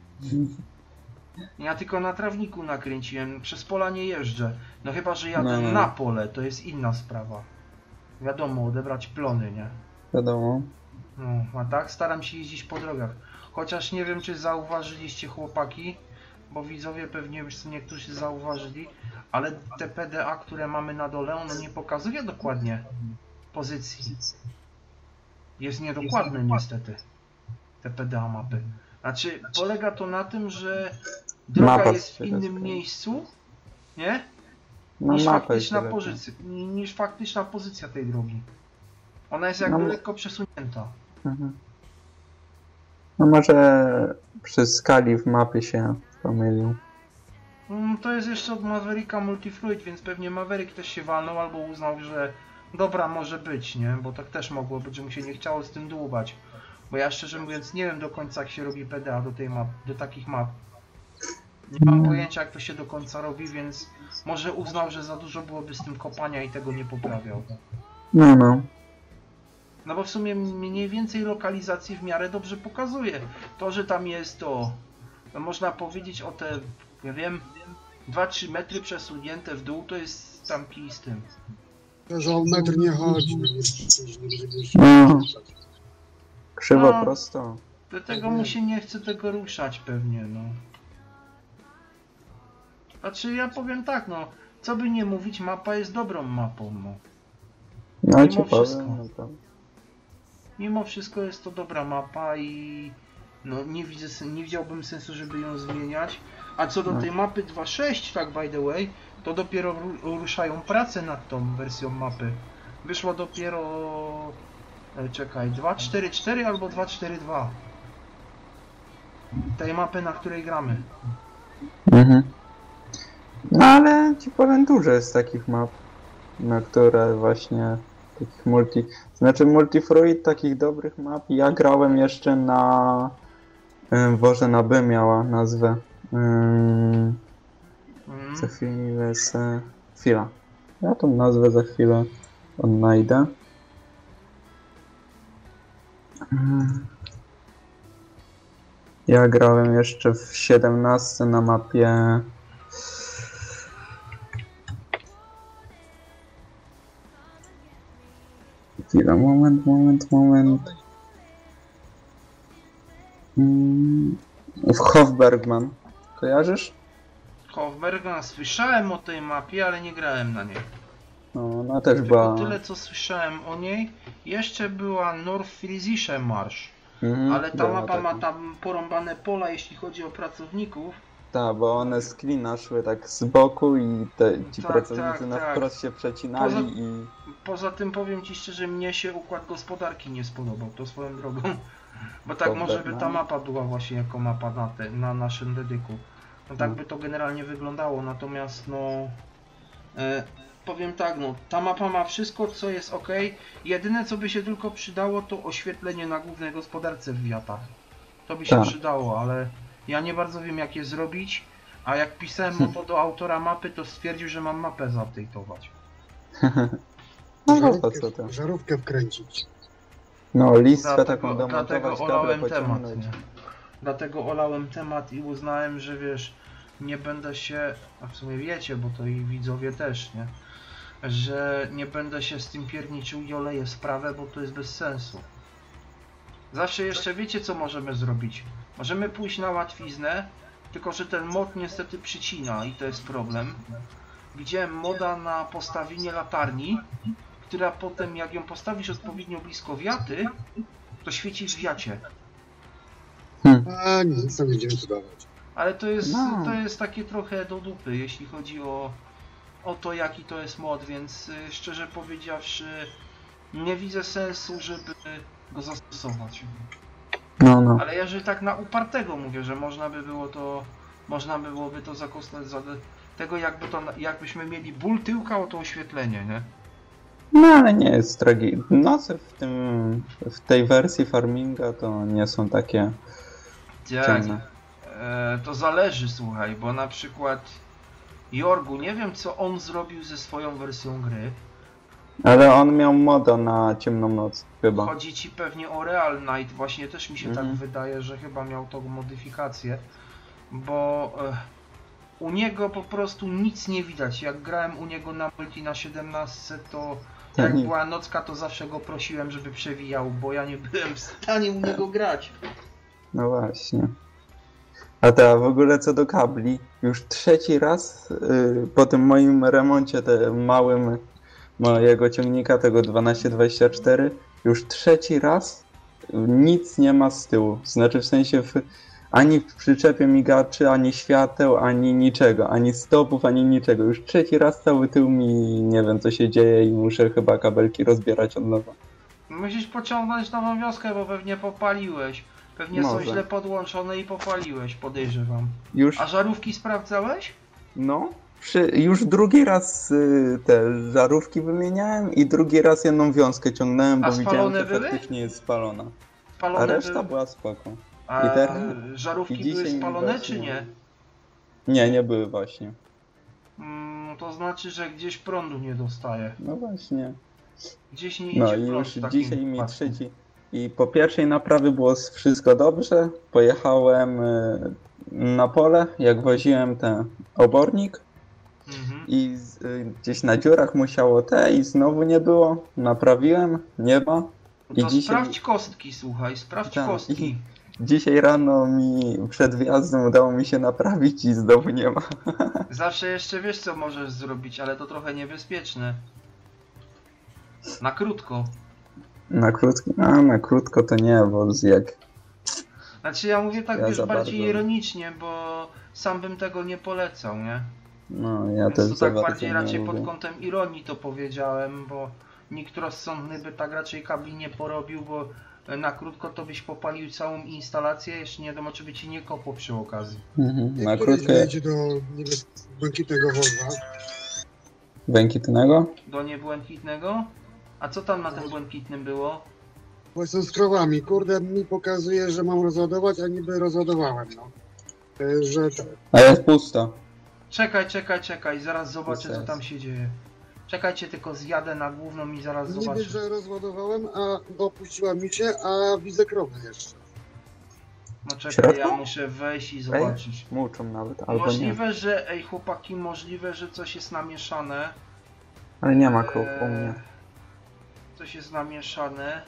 Speaker 1: Ja tylko na trawniku nakręciłem, przez pola nie jeżdżę. No chyba, że jadę
Speaker 3: No, no.
Speaker 1: na pole, to jest inna sprawa. Wiadomo, odebrać plony, nie?
Speaker 3: Wiadomo.
Speaker 1: No, a tak staram się jeździć po drogach. Chociaż nie wiem, czy zauważyliście, chłopaki, bo widzowie pewnie już niektórzy zauważyli, ale te P D A, które mamy na dole, ono nie pokazuje dokładnie pozycji. Jest niedokładne niestety, te P D A mapy. Znaczy, polega to na tym, że droga
Speaker 3: Mapa
Speaker 1: jest w
Speaker 3: się
Speaker 1: innym
Speaker 3: rozkłada.
Speaker 1: miejscu, nie?
Speaker 3: No
Speaker 1: Niż
Speaker 3: mapa
Speaker 1: faktyczna,
Speaker 3: jest lepiej.
Speaker 1: pozycja, niż faktyczna pozycja tej drogi. Ona jest jakby
Speaker 3: No,
Speaker 1: lekko przesunięta.
Speaker 3: Mhm. No może przy skali w mapie się pomylił.
Speaker 1: Mm, To jest jeszcze od Mavericka Multifluid, więc pewnie Maverick też się walnął albo uznał, że dobra może być, nie? Bo tak też mogło być, że mu się nie chciało z tym dłubać. Bo ja szczerze mówiąc nie wiem do końca jak się robi P D A do tej map, do takich map. Nie mam pojęcia jak to się do końca robi, więc może uznał, że za dużo byłoby z tym kopania i tego nie poprawiał.
Speaker 3: No, no.
Speaker 1: No bo w sumie mniej więcej lokalizacji w miarę dobrze pokazuje. To, że tam jest to, no można powiedzieć o te, nie wiem, dwa trzy metry przesunięte w dół, to jest tam kij z tym.
Speaker 2: To, że o metr nie chodzi. No, nie, nie, nie,
Speaker 3: No. Krzywo
Speaker 1: No.
Speaker 3: prosto.
Speaker 1: Dlatego mu się nie chce tego ruszać pewnie, no. Znaczy ja powiem tak, no, co by nie mówić, mapa jest dobrą mapą, no.
Speaker 3: No
Speaker 1: Mimo
Speaker 3: ci
Speaker 1: wszystko.
Speaker 3: powiem, no to...
Speaker 1: Mimo wszystko jest to dobra mapa i no nie widzę, sen- nie widziałbym sensu, żeby ją zmieniać. A co do
Speaker 3: No.
Speaker 1: tej mapy dwa sześć, tak by the way, to dopiero ru- ruszają prace nad tą wersją mapy. Wyszło dopiero, e, czekaj, dwa cztery cztery albo dwa cztery dwa. Tej mapy, na której gramy.
Speaker 3: Mhm. No ale ci powiem, dużo jest takich map, na które właśnie takich multi... Znaczy Multifruit, takich dobrych map. Ja grałem jeszcze na... Ym, Boże, na B miała nazwę. Ym,
Speaker 1: Mm.
Speaker 3: Za chwilę se... Chwila. Ja tą nazwę za chwilę odnajdę. Ym. Ja grałem jeszcze w siedemnastce na mapie... Chwila, moment, moment, moment. Mm, W Hofbergman. Kojarzysz?
Speaker 1: Hofberga, słyszałem o tej mapie, ale nie grałem na niej.
Speaker 3: No, ona też
Speaker 1: Tylko
Speaker 3: była...
Speaker 1: tyle co słyszałem o niej. Jeszcze była North-Friesische Marsch.
Speaker 3: Mhm,
Speaker 1: Ale ta
Speaker 3: była
Speaker 1: mapa ma
Speaker 3: taka.
Speaker 1: tam porąbane pola, jeśli chodzi o pracowników.
Speaker 3: Tak, bo one z klina szły tak z boku i te, ci
Speaker 1: Tak,
Speaker 3: pracownicy
Speaker 1: tak,
Speaker 3: na
Speaker 1: tak.
Speaker 3: wprost się przecinali
Speaker 1: Poza-
Speaker 3: i...
Speaker 1: Poza tym powiem Ci szczerze, mnie się układ gospodarki nie spodobał, to swoją drogą. Bo tak
Speaker 3: Dobra,
Speaker 1: może by ta
Speaker 3: no.
Speaker 1: mapa była właśnie jako mapa na, te, na naszym dedyku. No tak
Speaker 3: No.
Speaker 1: by to generalnie wyglądało, natomiast no... E, powiem tak, no ta mapa ma wszystko co jest ok. Jedyne co by się tylko przydało to oświetlenie na głównej gospodarce w Wiatach. To by się
Speaker 3: Tak.
Speaker 1: przydało, ale ja nie bardzo wiem jak je zrobić. A jak pisałem mu to do autora mapy, to stwierdził, że mam mapę zaupdate'ować.
Speaker 3: No bo po
Speaker 2: Żarówkę,
Speaker 3: co to?
Speaker 2: żarówkę wkręcić.
Speaker 3: No, listwę
Speaker 1: Dlatego,
Speaker 3: taką
Speaker 1: dlatego
Speaker 3: domontować, kable
Speaker 1: olałem temat,
Speaker 3: pociągnąć.
Speaker 1: nie? Dlatego olałem temat i uznałem, że wiesz, nie będę się, a w sumie wiecie, bo to i widzowie też, nie? Że nie będę się z tym pierniczył i oleję sprawę, bo to jest bez sensu. Zawsze jeszcze wiecie, co możemy zrobić? Możemy pójść na łatwiznę, tylko że ten mod niestety przycina i to jest problem. Widziałem moda na postawienie latarni, która potem, jak ją postawisz odpowiednio blisko wiaty, to świeci w wiacie.
Speaker 2: A nic, to będziemy cudować.
Speaker 1: Ale to jest,
Speaker 3: No.
Speaker 1: to jest takie trochę do dupy, jeśli chodzi o, o to, jaki to jest mod, więc y, szczerze powiedziawszy, nie widzę sensu, żeby go zastosować.
Speaker 3: No, no.
Speaker 1: Ale jeżeli tak na upartego mówię, że można by było to, można by byłoby to zakosztować za tego, jakby to, jakbyśmy mieli ból tyłka o to oświetlenie, nie?
Speaker 3: No ale nie jest tragiczne. Noce w tym, w tej wersji farminga to nie są takie
Speaker 1: Tak.
Speaker 3: ciemne.
Speaker 1: E, to zależy, słuchaj, bo na przykład Jorgu, nie wiem co on zrobił ze swoją wersją gry.
Speaker 3: Ale on miał moda na ciemną noc chyba.
Speaker 1: Chodzi ci pewnie o Real Night, właśnie też mi się
Speaker 3: Mhm.
Speaker 1: tak wydaje, że chyba miał tą modyfikację, bo e, u niego po prostu nic nie widać. Jak grałem u niego na multi na siedemnastce, to
Speaker 3: Tak,
Speaker 1: jak
Speaker 3: nie.
Speaker 1: była nocka, to zawsze go prosiłem, żeby przewijał, bo ja nie byłem w stanie u niego grać.
Speaker 3: No właśnie. A ta w ogóle co do kabli, już trzeci raz y, po tym moim remoncie, tym małym mojego ciągnika, tego dwanaście dwadzieścia cztery, już trzeci raz nic nie ma z tyłu. Znaczy w sensie w, ani w przyczepie migaczy, ani świateł, ani niczego, ani stopów, ani niczego. Już trzeci raz cały tył mi nie wiem co się dzieje i muszę chyba kabelki rozbierać od nowa.
Speaker 1: Musisz pociągnąć nową wioskę, bo pewnie popaliłeś. Pewnie są
Speaker 3: Może.
Speaker 1: źle podłączone i popaliłeś, podejrzewam.
Speaker 3: Już,
Speaker 1: A żarówki sprawdzałeś?
Speaker 3: no, przy, już drugi raz y, te żarówki wymieniałem i drugi raz jedną wiązkę ciągnąłem,
Speaker 1: A
Speaker 3: bo widziałem,
Speaker 1: spalone
Speaker 3: że
Speaker 1: były?
Speaker 3: faktycznie jest spalona. A
Speaker 1: Spalone
Speaker 3: reszta
Speaker 1: były?
Speaker 3: była spoko.
Speaker 1: A
Speaker 3: I teraz-
Speaker 1: żarówki
Speaker 3: i dzisiaj
Speaker 1: były
Speaker 3: mi
Speaker 1: spalone
Speaker 3: właśnie-
Speaker 1: czy nie?
Speaker 3: Nie, nie były właśnie.
Speaker 1: Mm, to znaczy, że gdzieś prądu nie dostaje.
Speaker 3: No właśnie.
Speaker 1: Gdzieś nie
Speaker 3: No
Speaker 1: idzie
Speaker 3: i
Speaker 1: prąd
Speaker 3: już
Speaker 1: w takim
Speaker 3: dzisiaj mi
Speaker 1: wypadku.
Speaker 3: trzeci. I po pierwszej naprawie było wszystko dobrze. Pojechałem y, na pole, jak woziłem ten obornik
Speaker 1: Mhm.
Speaker 3: i z, y, gdzieś na dziurach musiało te i znowu nie było. Naprawiłem, nie ma.
Speaker 1: No
Speaker 3: I
Speaker 1: to
Speaker 3: dzisiaj-
Speaker 1: sprawdź kostki, słuchaj, sprawdź
Speaker 3: Tak,
Speaker 1: kostki.
Speaker 3: i- Dzisiaj rano mi przed wjazdem udało mi się naprawić i znowu nie ma.
Speaker 1: Zawsze jeszcze wiesz co możesz zrobić, ale to trochę niebezpieczne. Na krótko.
Speaker 3: Na krótko, a na krótko to nie, bo z jak.
Speaker 1: Znaczy ja mówię tak
Speaker 3: Ja
Speaker 1: wiesz
Speaker 3: za
Speaker 1: bardziej
Speaker 3: bardzo.
Speaker 1: ironicznie, bo sam bym tego nie polecał, nie?
Speaker 3: No ja
Speaker 1: Więc
Speaker 3: też
Speaker 1: to
Speaker 3: za
Speaker 1: tak
Speaker 3: bardzo
Speaker 1: bardziej
Speaker 3: nie
Speaker 1: raczej
Speaker 3: lubię.
Speaker 1: pod kątem ironii to powiedziałem, bo nikt rozsądny by tak raczej kabli nie porobił, bo na krótko to byś popalił całą instalację, jeszcze nie wiadomo czy by ci nie kopło przy okazji.
Speaker 3: Mhm. Na
Speaker 2: Jak kiedyś
Speaker 3: krótko
Speaker 2: wejdzie do niebies- błękitnego wodza,
Speaker 3: błękitnego?
Speaker 1: Do niebłękitnego? A co tam na tym błękitnym było?
Speaker 2: bo jestem z krowami. Kurde, mi pokazuje, że mam rozładować, a niby rozładowałem, no. E, Że to,
Speaker 3: A jest pusto.
Speaker 1: Czekaj, czekaj, czekaj, zaraz zobaczę co
Speaker 3: sens.
Speaker 1: tam się dzieje. Czekajcie, tylko zjadę na główną i zaraz
Speaker 2: niby,
Speaker 1: zobaczę.
Speaker 2: że rozładowałem, a dopuściła mi się, a widzę krowy jeszcze.
Speaker 1: No
Speaker 3: W
Speaker 1: czekaj, ja
Speaker 3: środku?
Speaker 1: muszę wejść i zobaczyć.
Speaker 3: Muczą nawet, albo nie.
Speaker 1: Możliwe, że, ej chłopaki, możliwe, że coś jest namieszane.
Speaker 3: Ale nie ma krów u
Speaker 1: Eee,
Speaker 3: mnie.
Speaker 1: Coś jest namieszane.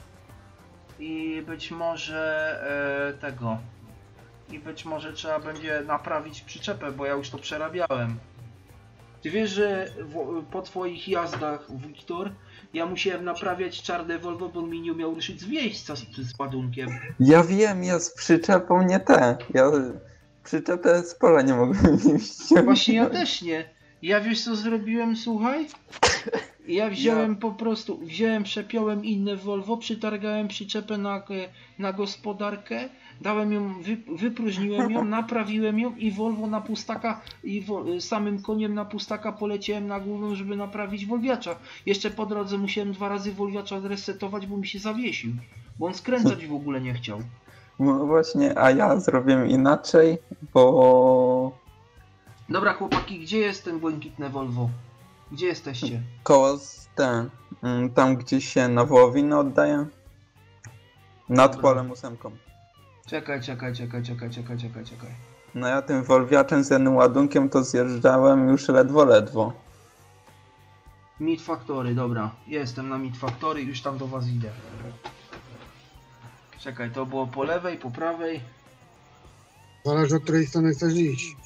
Speaker 1: I być może e, tego. I być może trzeba będzie naprawić przyczepę, bo ja już to przerabiałem. Ty wiesz, że w, po twoich jazdach, Wiktor, ja musiałem naprawiać czarne Volvo, bo mi nie umiał ruszyć z miejsca z, z ładunkiem.
Speaker 3: Ja wiem, ja z przyczepą nie te. Ja przyczepę z pola nie mogłem ściągnąć.
Speaker 1: Właśnie ja też nie. Ja wiesz co zrobiłem, słuchaj? Ja wziąłem po prostu, wziąłem, przepiąłem inne Volvo, przytargałem przyczepę na, na gospodarkę, dałem ją, wy, wypróżniłem ją, naprawiłem ją i Volvo na pustaka, i wo, samym koniem na pustaka poleciałem na główną, żeby naprawić Volviacza. Jeszcze po drodze musiałem dwa razy Volviacza zresetować, bo mi się zawiesił, bo on skręcać w ogóle nie chciał.
Speaker 3: No właśnie, a ja zrobiłem inaczej, bo
Speaker 1: Dobra chłopaki, gdzie jest ten błękitne Volvo? Gdzie jesteście?
Speaker 3: Koło z ten, mm, tam gdzieś się na wołowinę oddaję. Nad
Speaker 1: Dobra.
Speaker 3: polem ósemką.
Speaker 1: Czekaj, czekaj, czekaj, czekaj, czekaj, czekaj, czekaj.
Speaker 3: No ja tym wolwiaczem z jednym ładunkiem to zjeżdżałem już ledwo, ledwo.
Speaker 1: Meat Factory, dobra. Jestem na Meat Factory, już tam do was idę. Czekaj, to było po lewej, po prawej.
Speaker 2: Zależy, od której strony chcesz iść.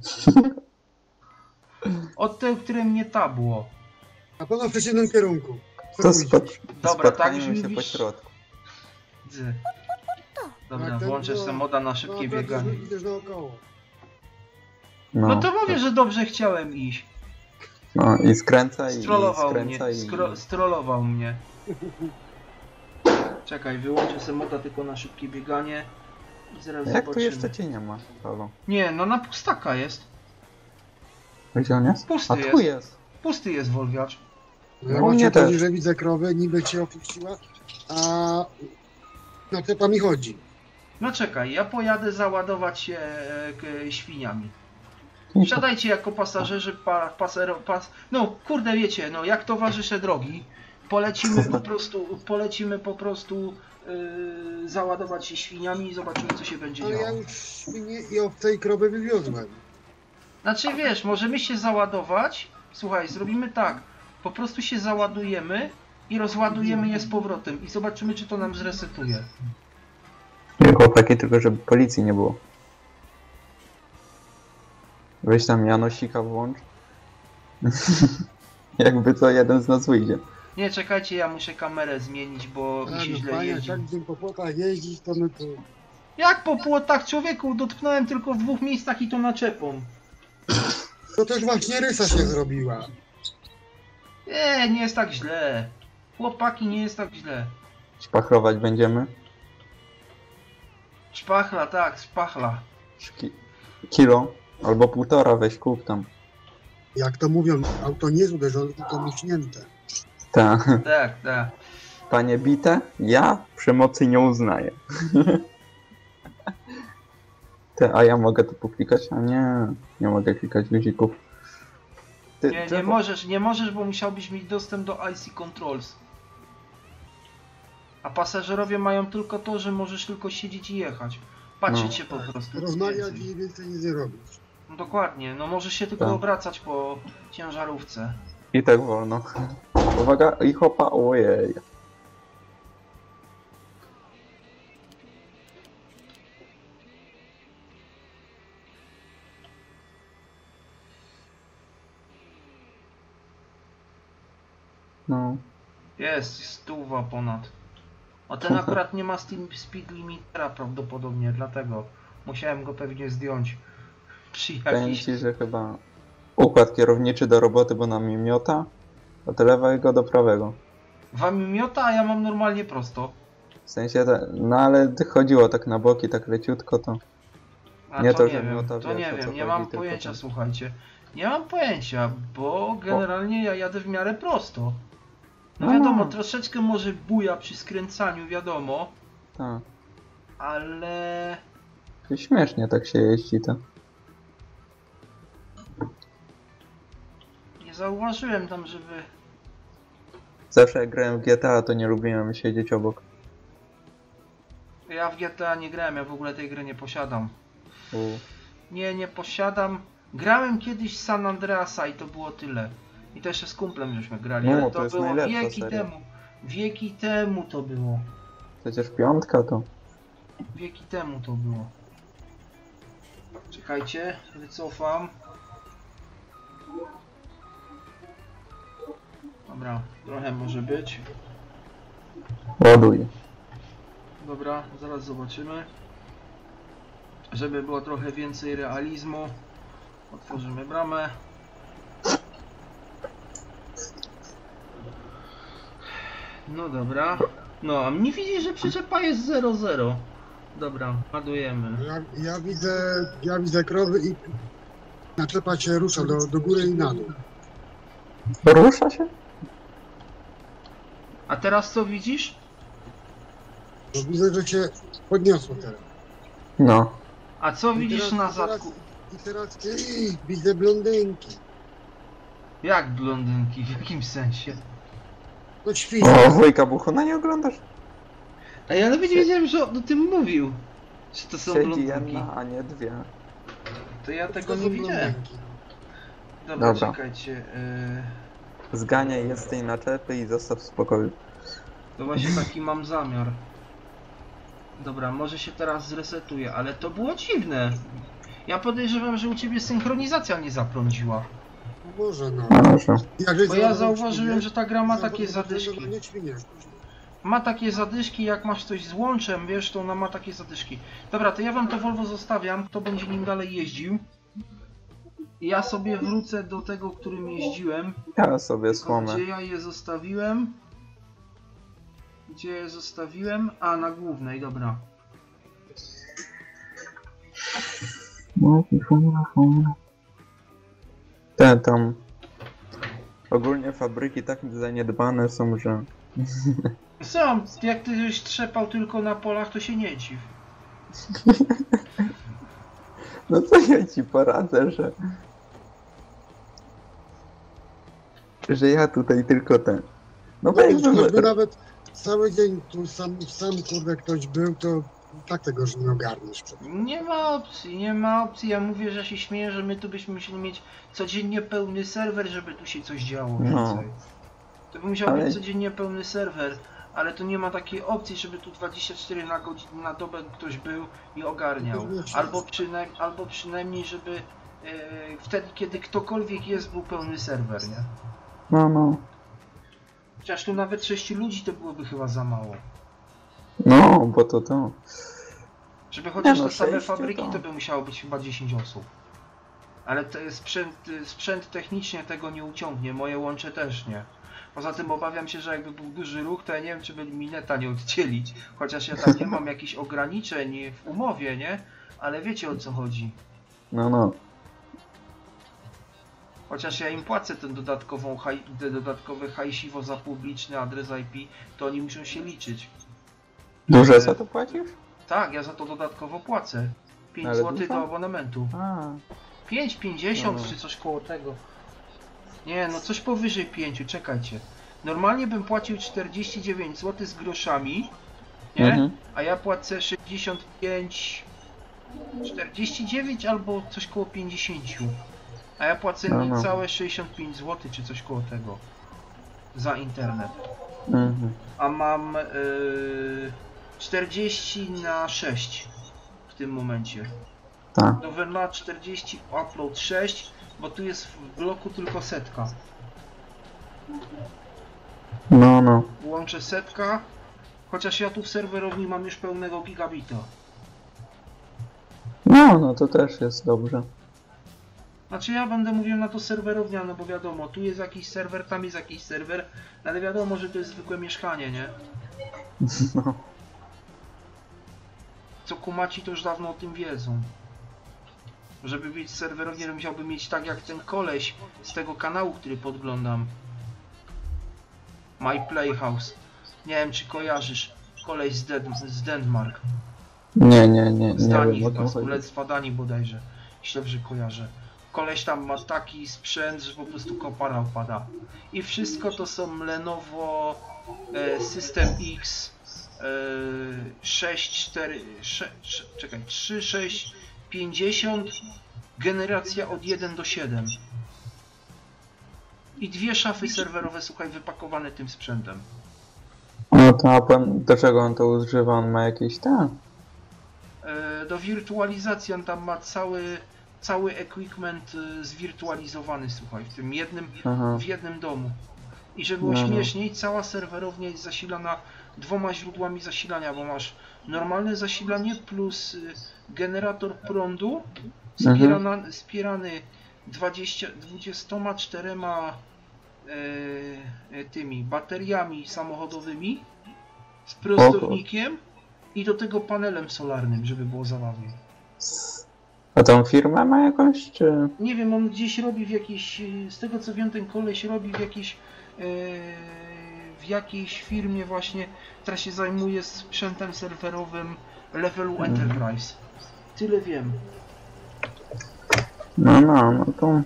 Speaker 1: Od tej, które mnie tabło.
Speaker 2: Na pewno w przeciwnym kierunku. Co
Speaker 3: To
Speaker 2: mówisz?
Speaker 3: spot
Speaker 1: Dobra, tak
Speaker 3: spotkajmy
Speaker 1: już
Speaker 3: się po
Speaker 1: mówisz?
Speaker 3: środku.
Speaker 1: Dzy. Dobra,
Speaker 2: Jak ten
Speaker 1: włączę
Speaker 2: było-
Speaker 1: sobie moda na
Speaker 2: No,
Speaker 1: szybkie
Speaker 2: akurat
Speaker 1: bieganie.
Speaker 2: idziesz- idziesz naokoło.
Speaker 3: No,
Speaker 1: No to mówię, że dobrze chciałem iść.
Speaker 3: no i skręca i, i
Speaker 1: Strollował mnie,
Speaker 3: skręca i...
Speaker 1: skro, strollował mnie. Czekaj, wyłączę sobie moda tylko na szybkie bieganie. I zaraz
Speaker 3: Jak tu
Speaker 1: zobaczymy.
Speaker 3: jeszcze cię nie ma, Paweł?
Speaker 1: Nie, no na pustaka jest.
Speaker 3: Gdzie on jest?
Speaker 1: Pusty
Speaker 3: A tu
Speaker 1: jest.
Speaker 3: jest.
Speaker 1: Pusty jest wolwiacz.
Speaker 2: No ja
Speaker 3: No,
Speaker 2: właśnie
Speaker 3: mnie
Speaker 2: to
Speaker 3: też.
Speaker 2: że widzę krowę, niby cię opuściła, a na tepa mi chodzi.
Speaker 1: No czekaj, ja pojadę załadować się e, k, świniami.
Speaker 3: I
Speaker 1: Wsiadajcie jako pasażerzy, pa, pasero, pas... No kurde wiecie, no jak towarzysze drogi, polecimy po prostu, polecimy po prostu yy, załadować się świniami i zobaczymy co się będzie
Speaker 2: Ale ja
Speaker 1: działo.
Speaker 2: już świnie i owce i krowy wywiozłem.
Speaker 1: Znaczy wiesz, możemy się załadować, słuchaj, zrobimy tak, po prostu się załadujemy i rozładujemy je z powrotem i zobaczymy czy to nam zresetuje.
Speaker 3: Nie, chłopaki, tylko żeby policji nie było. Weź tam Janosika włącz. Jakby co jeden z nas wyjdzie.
Speaker 1: Nie, czekajcie, ja muszę kamerę zmienić, bo mi
Speaker 2: A,
Speaker 1: się
Speaker 2: no
Speaker 1: źle
Speaker 2: fajnie,
Speaker 1: jeździ.
Speaker 2: jak będziemy po płotach jeździć, to my tu...
Speaker 1: Jak po płotach, człowieku, dotknąłem tylko w dwóch miejscach i to naczepą.
Speaker 2: To też właśnie rysa się zrobiła.
Speaker 1: Nie, nie jest tak źle. Chłopaki, nie jest tak źle.
Speaker 3: Szpachrować będziemy.
Speaker 1: Szpachla, tak, szpachla.
Speaker 3: Szki kilo albo półtora weź kup tam.
Speaker 2: Jak to mówią, auto nie jest uderzone, tylko miśnięte.
Speaker 3: Ta.
Speaker 1: Tak, tak.
Speaker 3: Panie bite, ja przemocy nie uznaję. Te, a ja mogę tu poklikać? A nie, nie mogę klikać guzików. Ty,
Speaker 1: Nie, nie
Speaker 3: drzewo-
Speaker 1: możesz, nie możesz, bo musiałbyś mieć dostęp do I C Controls. A pasażerowie mają tylko to, że możesz tylko siedzieć i jechać. Patrzeć
Speaker 3: No.
Speaker 1: się po prostu. nic
Speaker 2: Rozmawiać
Speaker 1: więcej.
Speaker 2: i więcej nic nie robić.
Speaker 1: No dokładnie, no możesz się tylko
Speaker 3: Tak.
Speaker 1: obracać po ciężarówce.
Speaker 3: I tak wolno. Uwaga, i hopa, ojej. No.
Speaker 1: Jest, stuwa ponad. A ten akurat nie ma steam speed limitera prawdopodobnie, dlatego musiałem go pewnie zdjąć. Przy
Speaker 3: Powiem
Speaker 1: jakiś...
Speaker 3: ci, że chyba układ kierowniczy do roboty, bo nam mi miota, od lewego do prawego.
Speaker 1: Wam miota, a ja mam normalnie prosto.
Speaker 3: W sensie, te, no ale chodziło tak na boki, tak leciutko, to...
Speaker 1: A
Speaker 3: Nie
Speaker 1: to,
Speaker 3: to,
Speaker 1: nie
Speaker 3: że
Speaker 1: wiem,
Speaker 3: miota,
Speaker 1: to
Speaker 3: wiesz,
Speaker 1: nie
Speaker 3: o co
Speaker 1: wiem, nie
Speaker 3: chodzi,
Speaker 1: mam
Speaker 3: tylko
Speaker 1: pojęcia,
Speaker 3: tak.
Speaker 1: słuchajcie. Nie mam pojęcia, bo generalnie ja jadę w miarę prosto. No
Speaker 3: No.
Speaker 1: wiadomo, troszeczkę może buja przy skręcaniu, wiadomo,
Speaker 3: Tak.
Speaker 1: ale...
Speaker 3: To śmiesznie tak się jeździ, to.
Speaker 1: Nie zauważyłem tam, żeby...
Speaker 3: Zawsze jak grałem w G T A, to nie lubiłem siedzieć obok.
Speaker 1: Ja w G T A nie grałem, ja w ogóle tej gry nie posiadam.
Speaker 3: U.
Speaker 1: Nie, nie posiadam. Grałem kiedyś San Andreasa i to było tyle. I to jeszcze z kumplem żeśmy grali,
Speaker 3: No,
Speaker 1: ale
Speaker 3: to
Speaker 1: to
Speaker 3: jest
Speaker 1: było
Speaker 3: najlepsza
Speaker 1: wieki
Speaker 3: seria.
Speaker 1: temu. Wieki temu to było.
Speaker 3: Przecież piątka to...
Speaker 1: Wieki temu to było. Czekajcie, wycofam. Dobra, trochę może być.
Speaker 3: Ładuje.
Speaker 1: Dobra, zaraz zobaczymy. Żeby było trochę więcej realizmu. Otworzymy bramę. No dobra. No, a mnie widzi, że przyczepa jest zero zero. Dobra, ładujemy.
Speaker 2: Ja, ja widzę, ja widzę krowy i naczepa się rusza do, do góry i na dół.
Speaker 3: Rusza się?
Speaker 1: A teraz co widzisz?
Speaker 2: Bo widzę, że cię podniosło teraz.
Speaker 3: No.
Speaker 1: A co
Speaker 2: I
Speaker 1: widzisz
Speaker 2: teraz-
Speaker 1: na
Speaker 2: teraz-
Speaker 1: zadku?
Speaker 2: i teraz widzę blondynki.
Speaker 1: Jak blondynki? W jakim sensie?
Speaker 2: No świetnie.
Speaker 3: O, wujka Buchona nie oglądasz?
Speaker 1: A ja nawet nie wiedziałem, że on o tym mówił. Że to są
Speaker 3: Siedzi
Speaker 1: blondynki.
Speaker 3: jedna, a nie dwie.
Speaker 1: To ja tego
Speaker 2: To
Speaker 1: nie
Speaker 2: są
Speaker 1: widziałem.
Speaker 2: blondynki.
Speaker 1: Dobra,
Speaker 3: Dobra.
Speaker 1: czekajcie. Yy...
Speaker 3: Zganiaj je z tej naczepy i zostaw w spokoju.
Speaker 1: To właśnie taki mam zamiar. Dobra, może się teraz zresetuje, ale to było dziwne. Ja podejrzewam, że u ciebie synchronizacja nie zaprądziła.
Speaker 2: No może no.
Speaker 3: Proszę.
Speaker 2: Jakżeś
Speaker 1: Bo ja
Speaker 2: zauważył
Speaker 1: zauważyłem,
Speaker 2: ćwinię,
Speaker 1: że ta gra ma
Speaker 2: zauważył,
Speaker 1: takie
Speaker 2: że
Speaker 1: zadyszki.
Speaker 2: no nie ćwiniesz później.
Speaker 1: Ma takie zadyszki, jak masz coś z łączem, wiesz, to ona ma takie zadyszki. Dobra, to ja wam to Volvo zostawiam, kto będzie nim dalej jeździł. Ja sobie wrócę do tego, którym jeździłem.
Speaker 3: Ja sobie
Speaker 1: Tylko
Speaker 3: słomę.
Speaker 1: gdzie ja je zostawiłem? Gdzie je zostawiłem? A, na głównej, dobra.
Speaker 3: Te tam. Ogólnie fabryki tak zaniedbane są, że...
Speaker 1: Sam, jak ty żeś trzepał tylko na polach, to się nie dziw.
Speaker 3: No co ja ci poradzę, że... Że ja tutaj tylko ten... No
Speaker 2: No
Speaker 3: bo
Speaker 2: więc
Speaker 3: jakby...
Speaker 2: choćby nawet cały dzień tu sam, sam kurde ktoś był, to tak tego już nie ogarniesz. przecież.
Speaker 1: Nie ma opcji, nie ma opcji. Ja mówię, że się śmieję, że my tu byśmy musieli mieć codziennie pełny serwer, żeby tu się coś działo
Speaker 3: No.
Speaker 1: więcej. To by musiał
Speaker 3: Ale-
Speaker 1: być codziennie pełny serwer, ale to nie ma takiej opcji, żeby tu dwadzieścia cztery na godzinę, na dobę ktoś był i ogarniał. Albo, przynajm albo przynajmniej, żeby e, wtedy, kiedy ktokolwiek jest, był pełny serwer, nie?
Speaker 3: No, no.
Speaker 1: Chociaż tu nawet sześciu ludzi to byłoby chyba za mało.
Speaker 3: No, bo to to.
Speaker 1: Żeby chociaż
Speaker 3: no,
Speaker 1: te same
Speaker 3: sześciu
Speaker 1: fabryki
Speaker 3: to-
Speaker 1: to by musiało być chyba dziesięć osób. Ale te sprzęt, sprzęt technicznie tego nie uciągnie, moje łącze też nie. Poza tym obawiam się, że jakby był duży ruch, to ja nie wiem, czy by mi neta nie odcięli. Chociaż ja tam nie mam jakichś ograniczeń w umowie, nie? Ale wiecie, o co chodzi.
Speaker 3: No, no.
Speaker 1: Chociaż ja im płacę ten dodatkową, haj- te dodatkowe hajsiwo za publiczny adres I P, to oni muszą się liczyć.
Speaker 3: Duże za to płacisz?
Speaker 1: Tak, ja za to dodatkowo płacę. pięć
Speaker 3: Ale
Speaker 1: złotych
Speaker 3: dużo?
Speaker 1: do abonamentu.
Speaker 3: A.
Speaker 1: pięć pięćdziesiąt
Speaker 3: No.
Speaker 1: czy coś koło tego. Nie, no coś powyżej pięć, czekajcie. Normalnie bym płacił czterdzieści dziewięć złotych z groszami, nie?
Speaker 3: Mhm.
Speaker 1: A ja płacę sześćdziesiąt pięć, czterdzieści dziewięć albo coś koło pięćdziesiąt. A ja płacę
Speaker 3: No, no.
Speaker 1: niecałe sześćdziesiąt pięć złotych czy coś koło tego. Za internet.
Speaker 3: Mhm.
Speaker 1: A mam yy, czterdzieści na sześć w tym momencie.
Speaker 3: Tak.
Speaker 1: Novella czterdzieści, upload sześć, bo tu jest w bloku tylko setka.
Speaker 3: No, no.
Speaker 1: Łączę setka, chociaż ja tu w serwerowni mam już pełnego gigabita.
Speaker 3: No, no to też jest dobrze.
Speaker 1: Znaczy ja będę mówił na to serwerownia, no bo wiadomo, tu jest jakiś serwer, tam jest jakiś serwer, ale wiadomo, że to jest zwykłe mieszkanie, nie?
Speaker 3: No.
Speaker 1: Co kumaci to już dawno o tym wiedzą. Żeby mieć serwerownię, to musiałbym mieć tak jak ten koleś z tego kanału, który podglądam. My Playhouse. Nie wiem, czy kojarzysz. Koleś z, Den z Denmark.
Speaker 3: Nie, nie, nie,
Speaker 1: Z
Speaker 3: nie
Speaker 1: Danii
Speaker 3: wiem o
Speaker 1: chyba,
Speaker 3: tym
Speaker 1: z
Speaker 3: chodzi.
Speaker 1: Królestwa Danii bodajże. Myślę, że kojarzę. Koleś tam ma taki sprzęt, że po prostu kopara opada. I wszystko to są Lenovo e, System X e, sześć cztery, sześć, czekaj, trzy sześć pięćdziesiąt, generacja od jeden do siedem. I dwie szafy serwerowe, słuchaj, wypakowane tym sprzętem.
Speaker 3: No to a pan, do czego on to używa? On ma jakieś te?
Speaker 1: E, do wirtualizacji on tam ma cały, cały equipment e, zwirtualizowany, słuchaj, w tym jednym,
Speaker 3: Aha.
Speaker 1: w jednym domu. I żeby było
Speaker 3: No, no.
Speaker 1: śmieszniej, cała serwerownia jest zasilana dwoma źródłami zasilania, bo masz normalne zasilanie plus y, generator prądu wspierana, wspierany dwudziestoma, dwudziestoma czterema y, y, tymi bateriami samochodowymi z prostownikiem i do tego panelem solarnym, żeby było zabawnie.
Speaker 3: A tą firmę ma jakąś, czy?
Speaker 1: Nie wiem, on gdzieś robi w jakiejś, z tego co wiem, ten koleś robi w jakiejś, e, w jakiejś firmie właśnie, która się zajmuje sprzętem serwerowym levelu
Speaker 3: Mhm.
Speaker 1: Enterprise. Tyle wiem.
Speaker 3: No, no, no to...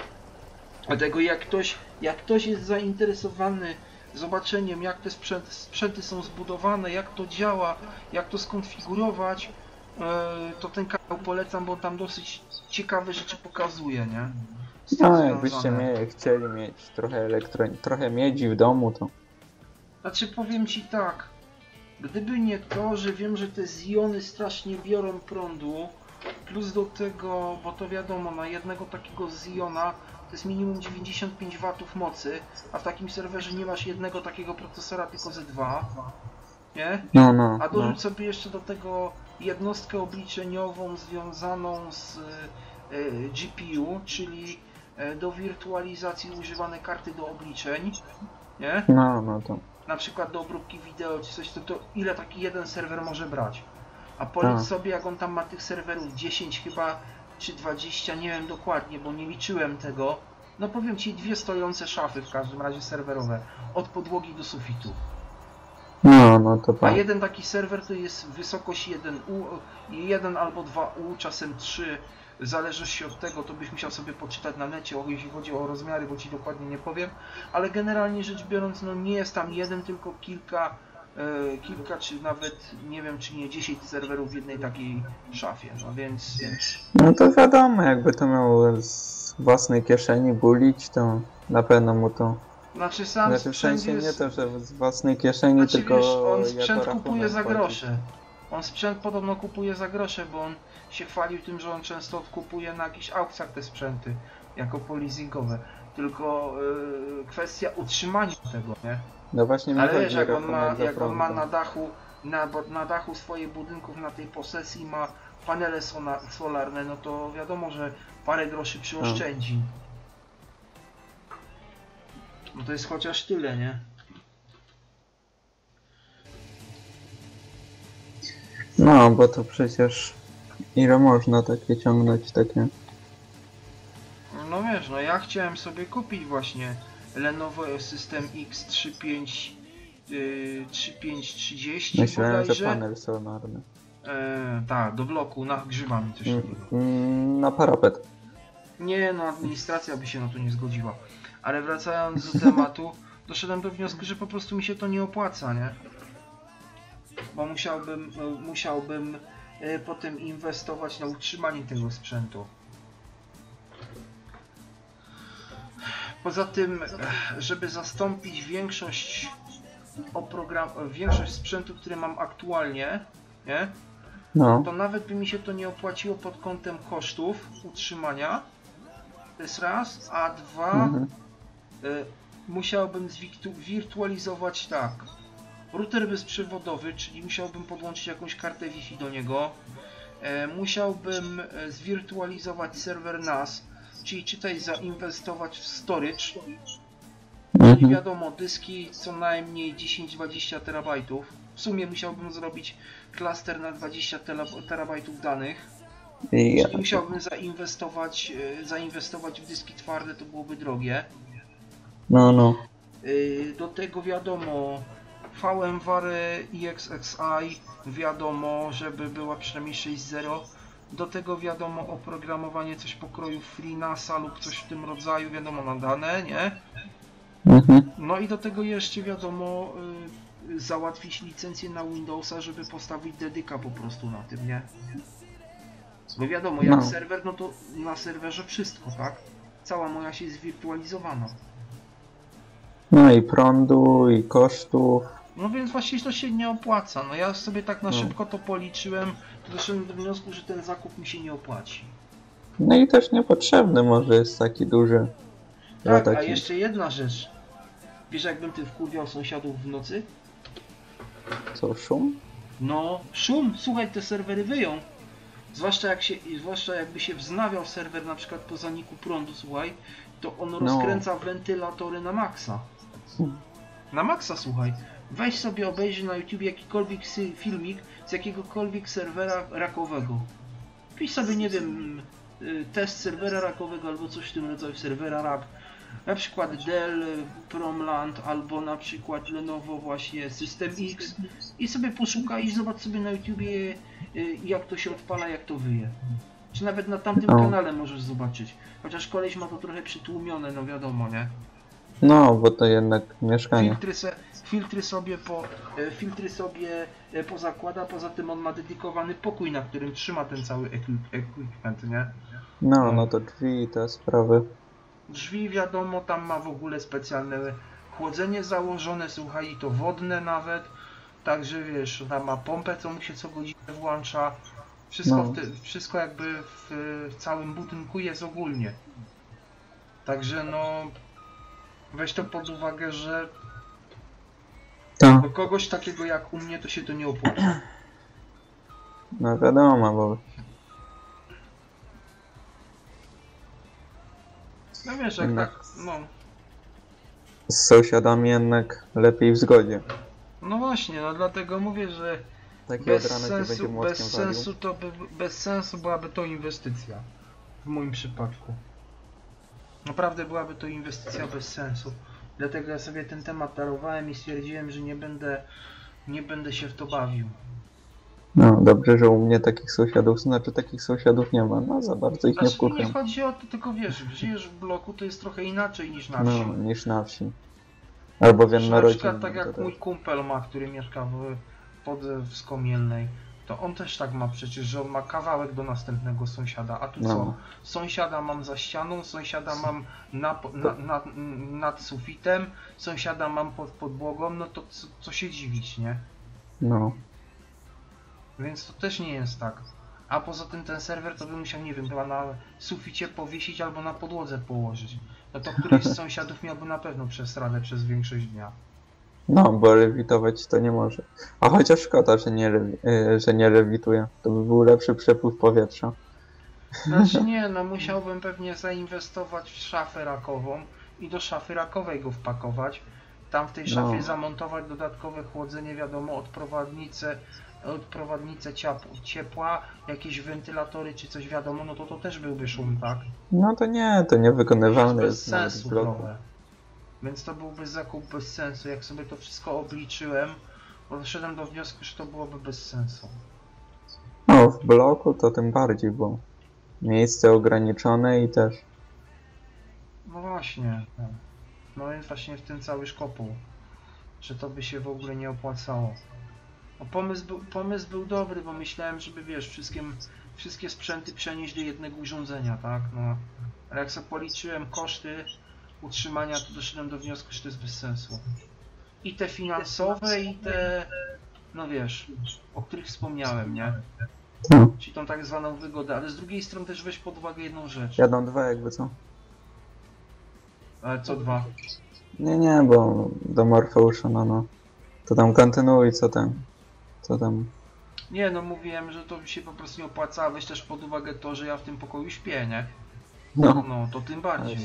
Speaker 1: Dlatego jak ktoś, jak ktoś jest zainteresowany zobaczeniem, jak te sprzęty, sprzęty są zbudowane, jak to działa, jak to skonfigurować, to ten kanał polecam, bo tam dosyć ciekawe rzeczy pokazuje, nie? Z tym
Speaker 3: No,
Speaker 1: związane.
Speaker 3: jakbyście mieli, chcieli mieć trochę elektroniki, trochę miedzi w domu, to...
Speaker 1: Znaczy powiem ci tak, gdyby nie to, że wiem, że te Ziony strasznie biorą prądu, plus do tego, bo to wiadomo, na jednego takiego Ziona to jest minimum dziewięćdziesiąt pięć watów mocy, a w takim serwerze nie masz jednego takiego procesora, tylko ze dwa, nie?
Speaker 3: No, no,
Speaker 1: A
Speaker 3: no.
Speaker 1: dorzuć sobie jeszcze do tego jednostkę obliczeniową związaną z y, G P U, czyli y, do wirtualizacji używane karty do obliczeń, nie?
Speaker 3: No, no to...
Speaker 1: Na przykład do obróbki wideo czy coś, to, to ile taki jeden serwer może brać? A policz
Speaker 3: Tak.
Speaker 1: sobie, jak on tam ma tych serwerów dziesięć chyba, czy dwadzieścia, nie wiem dokładnie, bo nie liczyłem tego. No powiem ci, dwie stojące szafy w każdym razie serwerowe, od podłogi do sufitu.
Speaker 3: No, no to
Speaker 1: A
Speaker 3: tak.
Speaker 1: jeden taki serwer to jest wysokość jeden U, jeden albo dwa U, czasem trzy, zależy się od tego, to byś musiał sobie poczytać na necie, jeśli chodzi o rozmiary, bo ci dokładnie nie powiem, ale generalnie rzecz biorąc, no nie jest tam jeden, tylko kilka, e, kilka czy nawet, nie wiem czy nie dziesięć serwerów w jednej takiej szafie, no więc...
Speaker 3: No to wiadomo, jakby to miał z własnej kieszeni bulić, to na pewno mu to...
Speaker 1: Znaczy sam
Speaker 3: Znaczy w
Speaker 1: sprzęt
Speaker 3: sensie nie
Speaker 1: jest...
Speaker 3: to, że z własnej kieszeni,
Speaker 1: Znaczy
Speaker 3: tylko
Speaker 1: wiesz, on
Speaker 3: jako
Speaker 1: sprzęt
Speaker 3: rachunek
Speaker 1: kupuje za
Speaker 3: płacić.
Speaker 1: grosze. On sprzęt podobno kupuje za grosze, bo on się chwalił tym, że on często kupuje na jakichś aukcjach te sprzęty jako polizingowe. Tylko yy, kwestia utrzymania tego, nie?
Speaker 3: No właśnie mi
Speaker 1: Ale
Speaker 3: chodzi
Speaker 1: wiesz, jak on ma,
Speaker 3: rachunek za
Speaker 1: jak on ma
Speaker 3: prąd.
Speaker 1: na dachu, na, bo- na dachu swoich budynków, na tej posesji ma panele sona- solarne, no to wiadomo, że parę groszy przyoszczędzi. No to jest chociaż tyle, nie?
Speaker 3: No, bo to przecież ile można takie ciągnąć, takie...
Speaker 1: No wiesz, no ja chciałem sobie kupić właśnie Lenovo System X trzydzieści pięć yy, trzydzieści pięć trzydzieści
Speaker 3: Myślałem, że
Speaker 1: bodajże.
Speaker 3: panel solarny.
Speaker 1: E, tak, do bloku, na grzyba mi coś
Speaker 3: Mm,
Speaker 1: takiego.
Speaker 3: mm, Na parapet.
Speaker 1: Nie, no administracja by się na to nie zgodziła. Ale wracając do tematu, doszedłem do wniosku, że po prostu mi się to nie opłaca, nie? Bo musiałbym, e, musiałbym e, potem inwestować na utrzymanie tego sprzętu. Poza tym, e, żeby zastąpić większość oprogram, większość sprzętu, który mam aktualnie, nie?
Speaker 3: No.
Speaker 1: To nawet by mi się to nie opłaciło pod kątem kosztów utrzymania. To jest raz, a dwa,
Speaker 3: Mhm.
Speaker 1: y, musiałbym zwirtualizować tak. Router bezprzewodowy, czyli musiałbym podłączyć jakąś kartę Wi-Fi do niego. E, musiałbym e, zwirtualizować serwer N A S, czyli czytaj zainwestować w storage. I
Speaker 3: Mhm.
Speaker 1: wiadomo, dyski co najmniej dziesięć dwadzieścia terabajtów. W sumie musiałbym zrobić klaster na dwadzieścia terabajtów danych.
Speaker 3: I ja...
Speaker 1: Czyli musiałbym zainwestować, e, zainwestować w dyski twarde, to byłoby drogie.
Speaker 3: No, no.
Speaker 1: E, Do tego wiadomo, VMware E X X I, wiadomo, żeby była przynajmniej sześć zero. Do tego wiadomo oprogramowanie coś pokroju FreeNASa lub coś w tym rodzaju, wiadomo na dane, nie?
Speaker 3: Mhm.
Speaker 1: No i do tego jeszcze wiadomo y, załatwić licencję na Windowsa, żeby postawić dedyka po prostu na tym, nie? Bo wiadomo, jak
Speaker 3: No.
Speaker 1: serwer, no to na serwerze wszystko, tak? Cała moja sieć jest zwirtualizowana.
Speaker 3: No i prądu, i kosztów.
Speaker 1: No więc właśnie to się nie opłaca. No ja sobie tak na
Speaker 3: No.
Speaker 1: szybko to policzyłem, to doszedłem do wniosku, że ten zakup mi się nie opłaci.
Speaker 3: No i też niepotrzebny może jest taki duży. Ja
Speaker 1: Tak, a
Speaker 3: taki...
Speaker 1: jeszcze jedna rzecz. Wiesz, jakbym ty wkurwiał sąsiadów w nocy?
Speaker 3: Co, szum?
Speaker 1: No, szum, słuchaj, te serwery wyją. Zwłaszcza, jak się, zwłaszcza jakby się wznawiał serwer na przykład po zaniku prądu, słuchaj, to on
Speaker 3: No.
Speaker 1: rozkręca wentylatory na maksa. Na maksa, słuchaj. Weź sobie obejrzyj na YouTube jakikolwiek sy- filmik z jakiegokolwiek serwera rakowego. Pisz sobie, nie wiem, y, test serwera rakowego albo coś w tym rodzaju, serwera rak. Na przykład Dell, Promland albo na przykład Lenovo właśnie System X i sobie poszukaj i zobacz sobie na YouTubie y, jak to się odpala, jak to wyje. Czy nawet na tamtym
Speaker 3: No.
Speaker 1: kanale możesz zobaczyć. Chociaż koleś ma to trochę przytłumione, no wiadomo, nie?
Speaker 3: No, bo to jednak mieszkanie.
Speaker 1: Filtry, se, filtry sobie po, e, filtry sobie e, pozakłada, poza tym on ma dedykowany pokój, na którym trzyma ten cały equi- equipment, nie?
Speaker 3: No, no to drzwi i te sprawy.
Speaker 1: Drzwi wiadomo, tam ma w ogóle specjalne chłodzenie założone, słuchaj, i to wodne nawet. Także wiesz, tam ma pompę, co mu się co godzinę włącza. Wszystko,
Speaker 3: No.
Speaker 1: w te, wszystko jakby w, w całym budynku jest ogólnie. Także no, weź to pod uwagę, że
Speaker 3: Tak.
Speaker 1: do kogoś takiego jak u mnie to się to nie opłaca.
Speaker 3: No wiadomo, bo
Speaker 1: No wiesz, jak
Speaker 3: Jednak.
Speaker 1: tak, no.
Speaker 3: z sąsiadami jednak lepiej w zgodzie.
Speaker 1: No właśnie, no dlatego mówię, że
Speaker 3: Taki
Speaker 1: bez
Speaker 3: od rana cię będzie
Speaker 1: sensu,
Speaker 3: młotkiem
Speaker 1: bez
Speaker 3: walił.
Speaker 1: sensu to by, bez sensu byłaby to inwestycja. W moim przypadku. Naprawdę byłaby to inwestycja bez sensu. Dlatego ja sobie ten temat darowałem i stwierdziłem, że nie będę, nie będę się w to bawił.
Speaker 3: No, dobrze, że u mnie takich sąsiadów, znaczy takich sąsiadów nie ma. No, za bardzo ich nie
Speaker 1: Znaczy, nie
Speaker 3: wkurwiam.
Speaker 1: chodzi o to, tylko wiesz, żyjesz w bloku, to jest trochę inaczej niż na wsi.
Speaker 3: No, niż na wsi. Albo w
Speaker 1: Że na
Speaker 3: jednorodzinnym.
Speaker 1: przykład tak
Speaker 3: to
Speaker 1: jak
Speaker 3: też.
Speaker 1: mój kumpel ma, który mieszka w, pod, w Skomielnej, to on też tak ma przecież, że on ma kawałek do następnego sąsiada, a tu
Speaker 3: No.
Speaker 1: co? Sąsiada mam za ścianą, sąsiada mam na, na, na, nad sufitem, sąsiada mam pod podłogą, no to co, co się dziwić, nie?
Speaker 3: No.
Speaker 1: Więc to też nie jest tak. A poza tym ten serwer to by musiał, nie wiem, chyba na suficie powiesić albo na podłodze położyć. No to któryś z sąsiadów miałby na pewno przesradę przez większość dnia.
Speaker 3: No, bo lewitować to nie może. A chociaż szkoda, że nie, lewi y, że nie lewituje. To by był lepszy przepływ powietrza.
Speaker 1: Znaczy nie, no musiałbym pewnie zainwestować w szafę rakową i do szafy rakowej go wpakować. Tam w tej szafie
Speaker 3: No.
Speaker 1: zamontować dodatkowe chłodzenie, wiadomo, odprowadnicę, odprowadnicę ciap- ciepła, jakieś wentylatory czy coś wiadomo, no to to też byłby szum, tak?
Speaker 3: No to nie, to
Speaker 1: To
Speaker 3: niewykonywalne
Speaker 1: jest bez
Speaker 3: jest nawet w
Speaker 1: sensu
Speaker 3: bloku.
Speaker 1: trochę. Więc to byłby zakup bez sensu. Jak sobie to wszystko obliczyłem, to doszedłem do wniosku, że to byłoby bez sensu.
Speaker 3: No, w bloku to tym bardziej, bo miejsce ograniczone i też.
Speaker 1: No właśnie. No, no więc właśnie w tym cały szkopuł, że to by się w ogóle nie opłacało. No pomysł, był, pomysł był dobry, bo myślałem, żeby wiesz, wszystkie, wszystkie sprzęty przenieść do jednego urządzenia, tak? No, ale jak sobie policzyłem koszty utrzymania, to doszedłem do wniosku, że to jest bez sensu. I te finansowe, i te, no wiesz, o których wspomniałem, nie?
Speaker 3: No,
Speaker 1: Czyli tą tak zwaną wygodę, ale z drugiej strony też weź pod uwagę jedną rzecz.
Speaker 3: jadą dwa jakby co.
Speaker 1: Ale co dwa?
Speaker 3: Nie, nie, bo do Morfeusza, no no. To tam kontynuuj, co tam. Co tam.
Speaker 1: Nie, no mówiłem, że to mi się po prostu nie opłaca, weź też pod uwagę to, że ja w tym pokoju śpię, nie?
Speaker 3: No.
Speaker 1: No, to tym bardziej.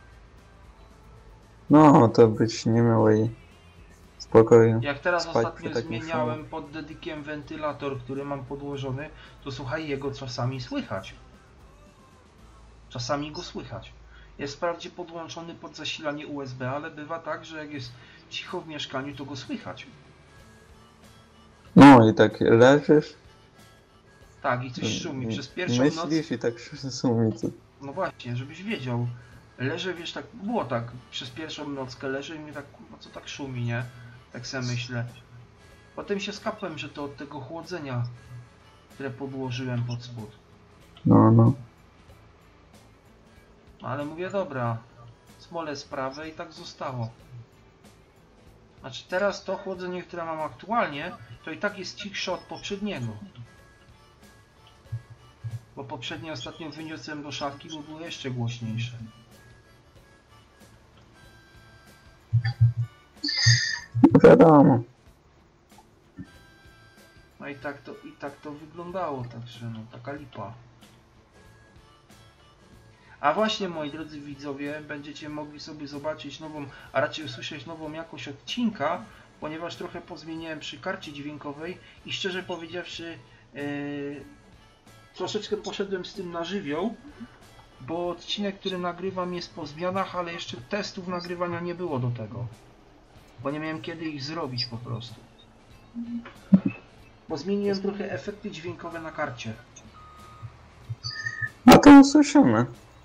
Speaker 3: No, to byś nie miał jej spokoju.
Speaker 1: Jak teraz
Speaker 3: Spać
Speaker 1: ostatnio
Speaker 3: przy takim
Speaker 1: zmieniałem pod dedykiem wentylator, który mam podłożony, to słuchaj, jego czasami słychać. Czasami go słychać. Jest wprawdzie podłączony pod zasilanie U S B, ale bywa tak, że jak jest cicho w mieszkaniu, to go słychać.
Speaker 3: No i tak leżysz.
Speaker 1: Tak, i coś szumi. Przez pierwszą noc...
Speaker 3: Myślisz i tak szumi. Co...
Speaker 1: No właśnie, żebyś wiedział. Leżę, wiesz, tak było tak, przez pierwszą nockę leżę i mnie tak, kurwa, co tak szumi, nie? Tak sobie myślę. Potem się skapłem, że to od tego chłodzenia, które podłożyłem pod spód.
Speaker 3: No, no.
Speaker 1: Ale mówię, dobra, smolę sprawę i tak zostało. Znaczy teraz to chłodzenie, które mam aktualnie, to i tak jest cichsze od poprzedniego. Bo poprzednie ostatnio wyniosłem do szafki, bo było jeszcze głośniejsze.
Speaker 3: Wiadomo.
Speaker 1: No i tak to, i tak to wyglądało, także no taka lipa. A właśnie, moi drodzy widzowie, będziecie mogli sobie zobaczyć nową, a raczej usłyszeć nową jakość odcinka, ponieważ trochę pozmieniałem przy karcie dźwiękowej i szczerze powiedziawszy yy, troszeczkę poszedłem z tym na żywioł, bo odcinek, który nagrywam, jest po zmianach, ale jeszcze testów nagrywania nie było do tego, bo nie miałem kiedy ich zrobić po prostu. Bo zmieniłem trochę efekty dźwiękowe na karcie.
Speaker 3: to usłyszymy.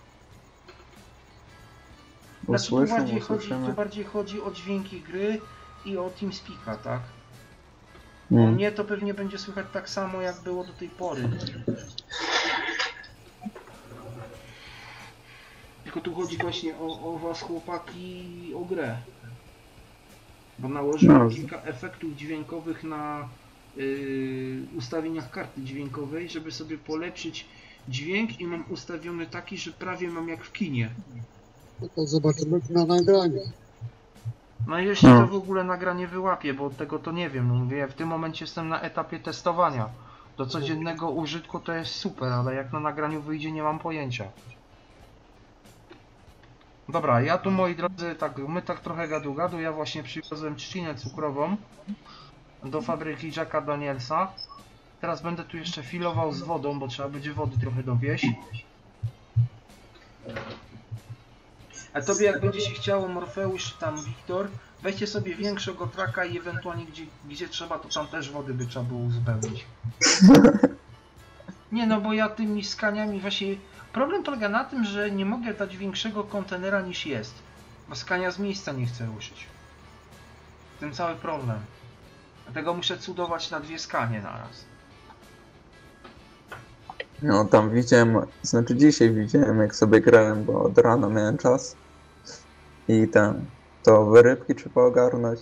Speaker 1: Znaczy tu
Speaker 3: Usłyszymy,
Speaker 1: bardziej, chodzi, tu
Speaker 3: usłyszymy.
Speaker 1: bardziej chodzi o dźwięki gry i o TeamSpeaka, tak? U
Speaker 3: Mm.
Speaker 1: mnie to pewnie będzie słychać tak samo jak było do tej pory. Tylko tu chodzi właśnie o, o was chłopaki, o grę. Bo nałożyłem
Speaker 3: No.
Speaker 1: kilka efektów dźwiękowych na yy, ustawieniach karty dźwiękowej, żeby sobie polepszyć dźwięk i mam ustawiony taki, że prawie mam jak w kinie.
Speaker 2: No to zobaczymy na nagraniu.
Speaker 1: No i jeśli
Speaker 3: No.
Speaker 1: to w ogóle nagranie wyłapie, bo tego to nie wiem. No mówię, ja w tym momencie jestem na etapie testowania. Do codziennego użytku to jest super, ale jak na nagraniu wyjdzie, nie mam pojęcia. Dobra, ja tu, moi drodzy, tak, my tak trochę gadu gadu, ja właśnie przywiozłem trzcinę cukrową do fabryki Jacka Danielsa. Teraz będę tu jeszcze filował z wodą, bo trzeba będzie wody trochę dowieść. A tobie, jak będzie się chciało, Morfeusz czy tam Wiktor, weźcie sobie większego traka i ewentualnie gdzie, gdzie trzeba, to tam też wody by trzeba było uzupełnić. Nie no, bo ja tymi skaniami właśnie... Problem polega na tym, że nie mogę dać większego kontenera niż jest. Bo skania z miejsca nie chce ruszyć. Ten cały problem. Dlatego muszę cudować na dwie skanie naraz.
Speaker 3: No tam widziałem, znaczy dzisiaj widziałem jak sobie grałem, bo od rana miałem czas. I tam, to rybki trzeba ogarnąć.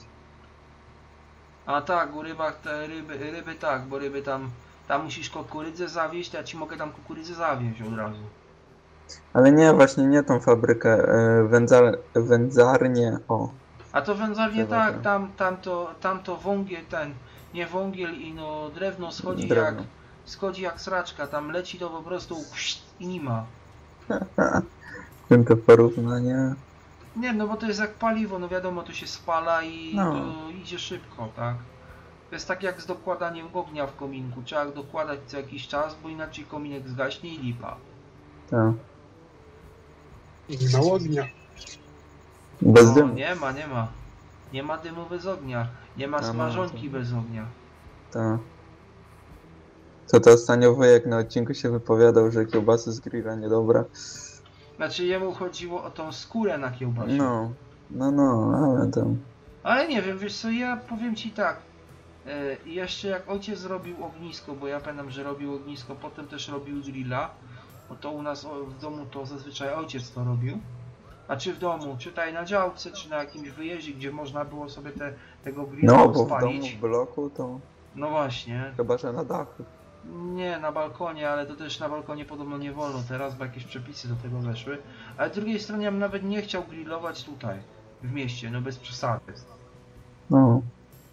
Speaker 1: A tak, u rybach te ryby, ryby tak, bo ryby tam... Tam musisz kukurydzę zawieźć, to ja ci mogę tam kukurydzę zawieźć od razu.
Speaker 3: Ale nie, właśnie nie tą fabrykę, e, wędzar, wędzarnię, o.
Speaker 1: A to wędzarnie
Speaker 3: Trzeba
Speaker 1: tak,
Speaker 3: tak.
Speaker 1: tam, tam to, tam to wągiel ten, nie wągiel i no drewno schodzi
Speaker 3: Drewno.
Speaker 1: jak, schodzi jak sraczka, tam leci to po prostu i nie ma.
Speaker 3: Tym to porównanie.
Speaker 1: Nie no bo to jest jak paliwo, no wiadomo to się spala i
Speaker 3: No.
Speaker 1: to idzie szybko, tak? To jest tak jak z dokładaniem ognia w kominku, trzeba dokładać co jakiś czas, bo inaczej kominek zgaśnie i lipa.
Speaker 3: Tak.
Speaker 2: Nie ma ognia.
Speaker 3: Bez
Speaker 1: No,
Speaker 3: dymu.
Speaker 1: nie ma, nie ma. Nie ma dymu bez ognia, nie ma
Speaker 3: A, no,
Speaker 1: smażonki
Speaker 3: to-
Speaker 1: bez ognia.
Speaker 3: Tak. To to ostatnio wujek na odcinku się wypowiadał, że kiełbasy z grilla niedobre.
Speaker 1: Znaczy jemu chodziło o tą skórę na kiełbasie.
Speaker 3: No, no, no, ale tam.
Speaker 1: Ale nie wiem, wiesz co, ja powiem ci tak. E, jeszcze jak ojciec zrobił ognisko, bo ja pamiętam, że robił ognisko, potem też robił grilla. Bo to u nas o, w domu to zazwyczaj ojciec to robił. A czy w domu, czy tutaj na działce, czy na jakimś wyjeździe, gdzie można było sobie te, tego grilla
Speaker 3: No, bo w domu,
Speaker 1: spalić.
Speaker 3: w bloku to
Speaker 1: No właśnie.
Speaker 3: chyba, że na dachu.
Speaker 1: Nie, na balkonie, ale to też na balkonie podobno nie wolno teraz, bo jakieś przepisy do tego weszły. Ale z drugiej strony ja bym nawet nie chciał grillować tutaj, w mieście, no bez przesady.
Speaker 3: No.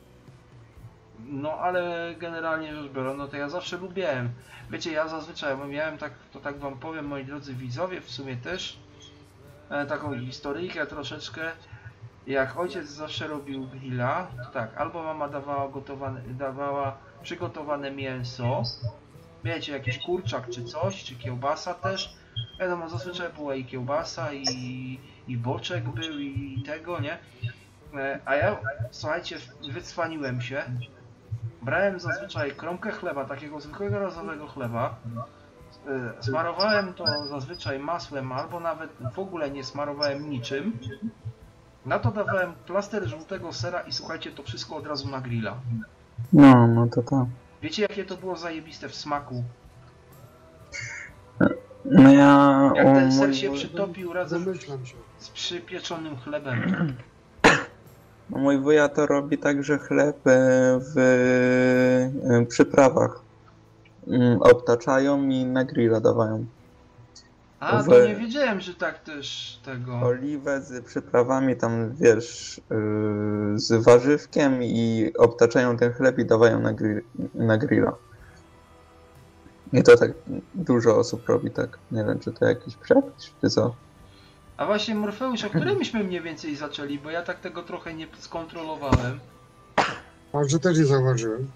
Speaker 1: No ale generalnie rzecz biorąc, no to ja zawsze lubiłem. Wiecie, ja zazwyczaj miałem tak, to tak wam powiem, moi drodzy widzowie, w sumie też e, taką historyjkę troszeczkę. Jak ojciec zawsze robił grilla, to tak, albo mama dawała gotowane, dawała przygotowane mięso, wiecie, jakiś kurczak czy coś, czy kiełbasa też. Wiadomo, zazwyczaj była i kiełbasa, i, i boczek był, i tego, nie? E, A ja, słuchajcie, wycwaniłem się. Brałem zazwyczaj kromkę chleba, takiego zwykłego rozowego chleba. e, Smarowałem to zazwyczaj masłem, albo nawet w ogóle nie smarowałem niczym. Na to dawałem plaster żółtego sera i słuchajcie, to wszystko od razu na grilla.
Speaker 3: No, no to tak.
Speaker 1: Wiecie, jakie to było zajebiste w smaku?
Speaker 3: No ja...
Speaker 1: Jak
Speaker 3: o,
Speaker 1: ten ser
Speaker 3: mój
Speaker 1: się
Speaker 3: wuj-
Speaker 1: przytopił razem
Speaker 2: Zamyślam się.
Speaker 1: z przypieczonym chlebem.
Speaker 3: no mój wuja to robi tak, że chleb e, w e, przyprawach mm, obtaczają i na grilla dawają.
Speaker 1: A,
Speaker 3: W-
Speaker 1: to nie wiedziałem, że tak też tego...
Speaker 3: Oliwę z przyprawami, tam wiesz, yy, z warzywkiem i obtaczają ten chleb i dawają na, grill, na grilla. I to tak dużo osób robi tak. Nie wiem, czy to jakiś przepis, czy co.
Speaker 1: A właśnie, Morfeusz, o którym myśmy mniej więcej zaczęli, bo ja tak tego trochę nie skontrolowałem.
Speaker 2: Także też nie zauważyłem.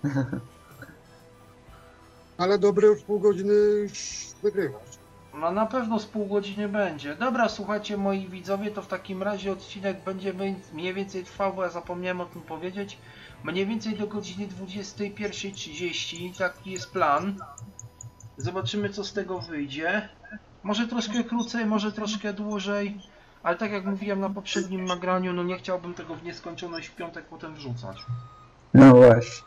Speaker 2: Ale dobre już pół godziny już wygrywasz.
Speaker 1: No na pewno z pół godziny będzie. Dobra, słuchajcie moi widzowie, to w takim razie odcinek będzie mniej więcej trwał, bo ja zapomniałem o tym powiedzieć. Mniej więcej do godziny dwudziestej pierwszej trzydzieści, taki jest plan. Zobaczymy co z tego wyjdzie. Może troszkę krócej, może troszkę dłużej, ale tak jak mówiłem na poprzednim nagraniu, no nie chciałbym tego w nieskończoność w piątek potem wrzucać.
Speaker 3: No właśnie.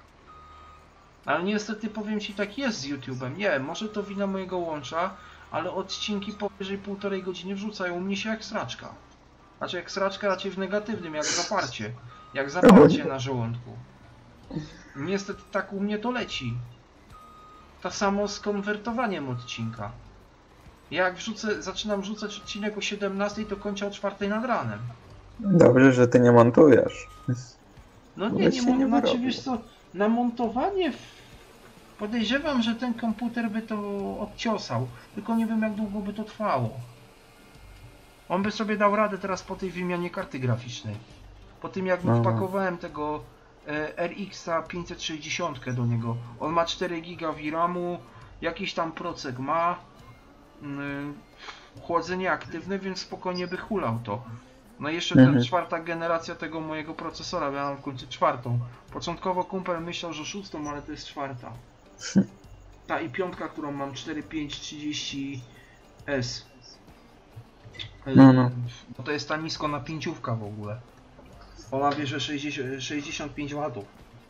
Speaker 1: Ale niestety powiem ci, tak jest z YouTube'em. Nie wiem, może to wina mojego łącza, ale odcinki powyżej półtorej godziny wrzucają mnie się jak sraczka. Znaczy jak sraczka raczej w negatywnym, jak zaparcie. Jak zaparcie na żołądku. Niestety tak u mnie to leci. Tak samo z konwertowaniem odcinka. Ja jak wrzucę, zaczynam wrzucać odcinek o siedemnastej, to kończę o czwartej nad ranem.
Speaker 3: Dobrze, że ty nie montujesz.
Speaker 1: No nie,
Speaker 3: Weź
Speaker 1: nie
Speaker 3: się nie
Speaker 1: mam, znaczy
Speaker 3: narobił.
Speaker 1: wiesz co, na montowanie w- podejrzewam, że ten komputer by to obciosał, tylko nie wiem jak długo by to trwało. On by sobie dał radę teraz po tej wymianie karty graficznej. Po tym jak mu
Speaker 3: Aha.
Speaker 1: wpakowałem tego e, R X pięćset sześćdziesiąt do niego. On ma cztery giga V RAMu, jakiś tam procek ma, mm, chłodzenie aktywne, więc spokojnie by hulał to. No i jeszcze
Speaker 3: Mhm.
Speaker 1: ten czwarta generacja tego mojego procesora, bo ja mam w końcu czwartą. Początkowo kumpel myślał, że szóstą, ale to jest czwarta. Ta i piątka, którą mam cztery pięć trzydzieści S.
Speaker 3: No, no.
Speaker 1: Bo to jest ta nisko napięciówka w ogóle. Ona bierze sześćdziesiąt, sześćdziesiąt pięć watów.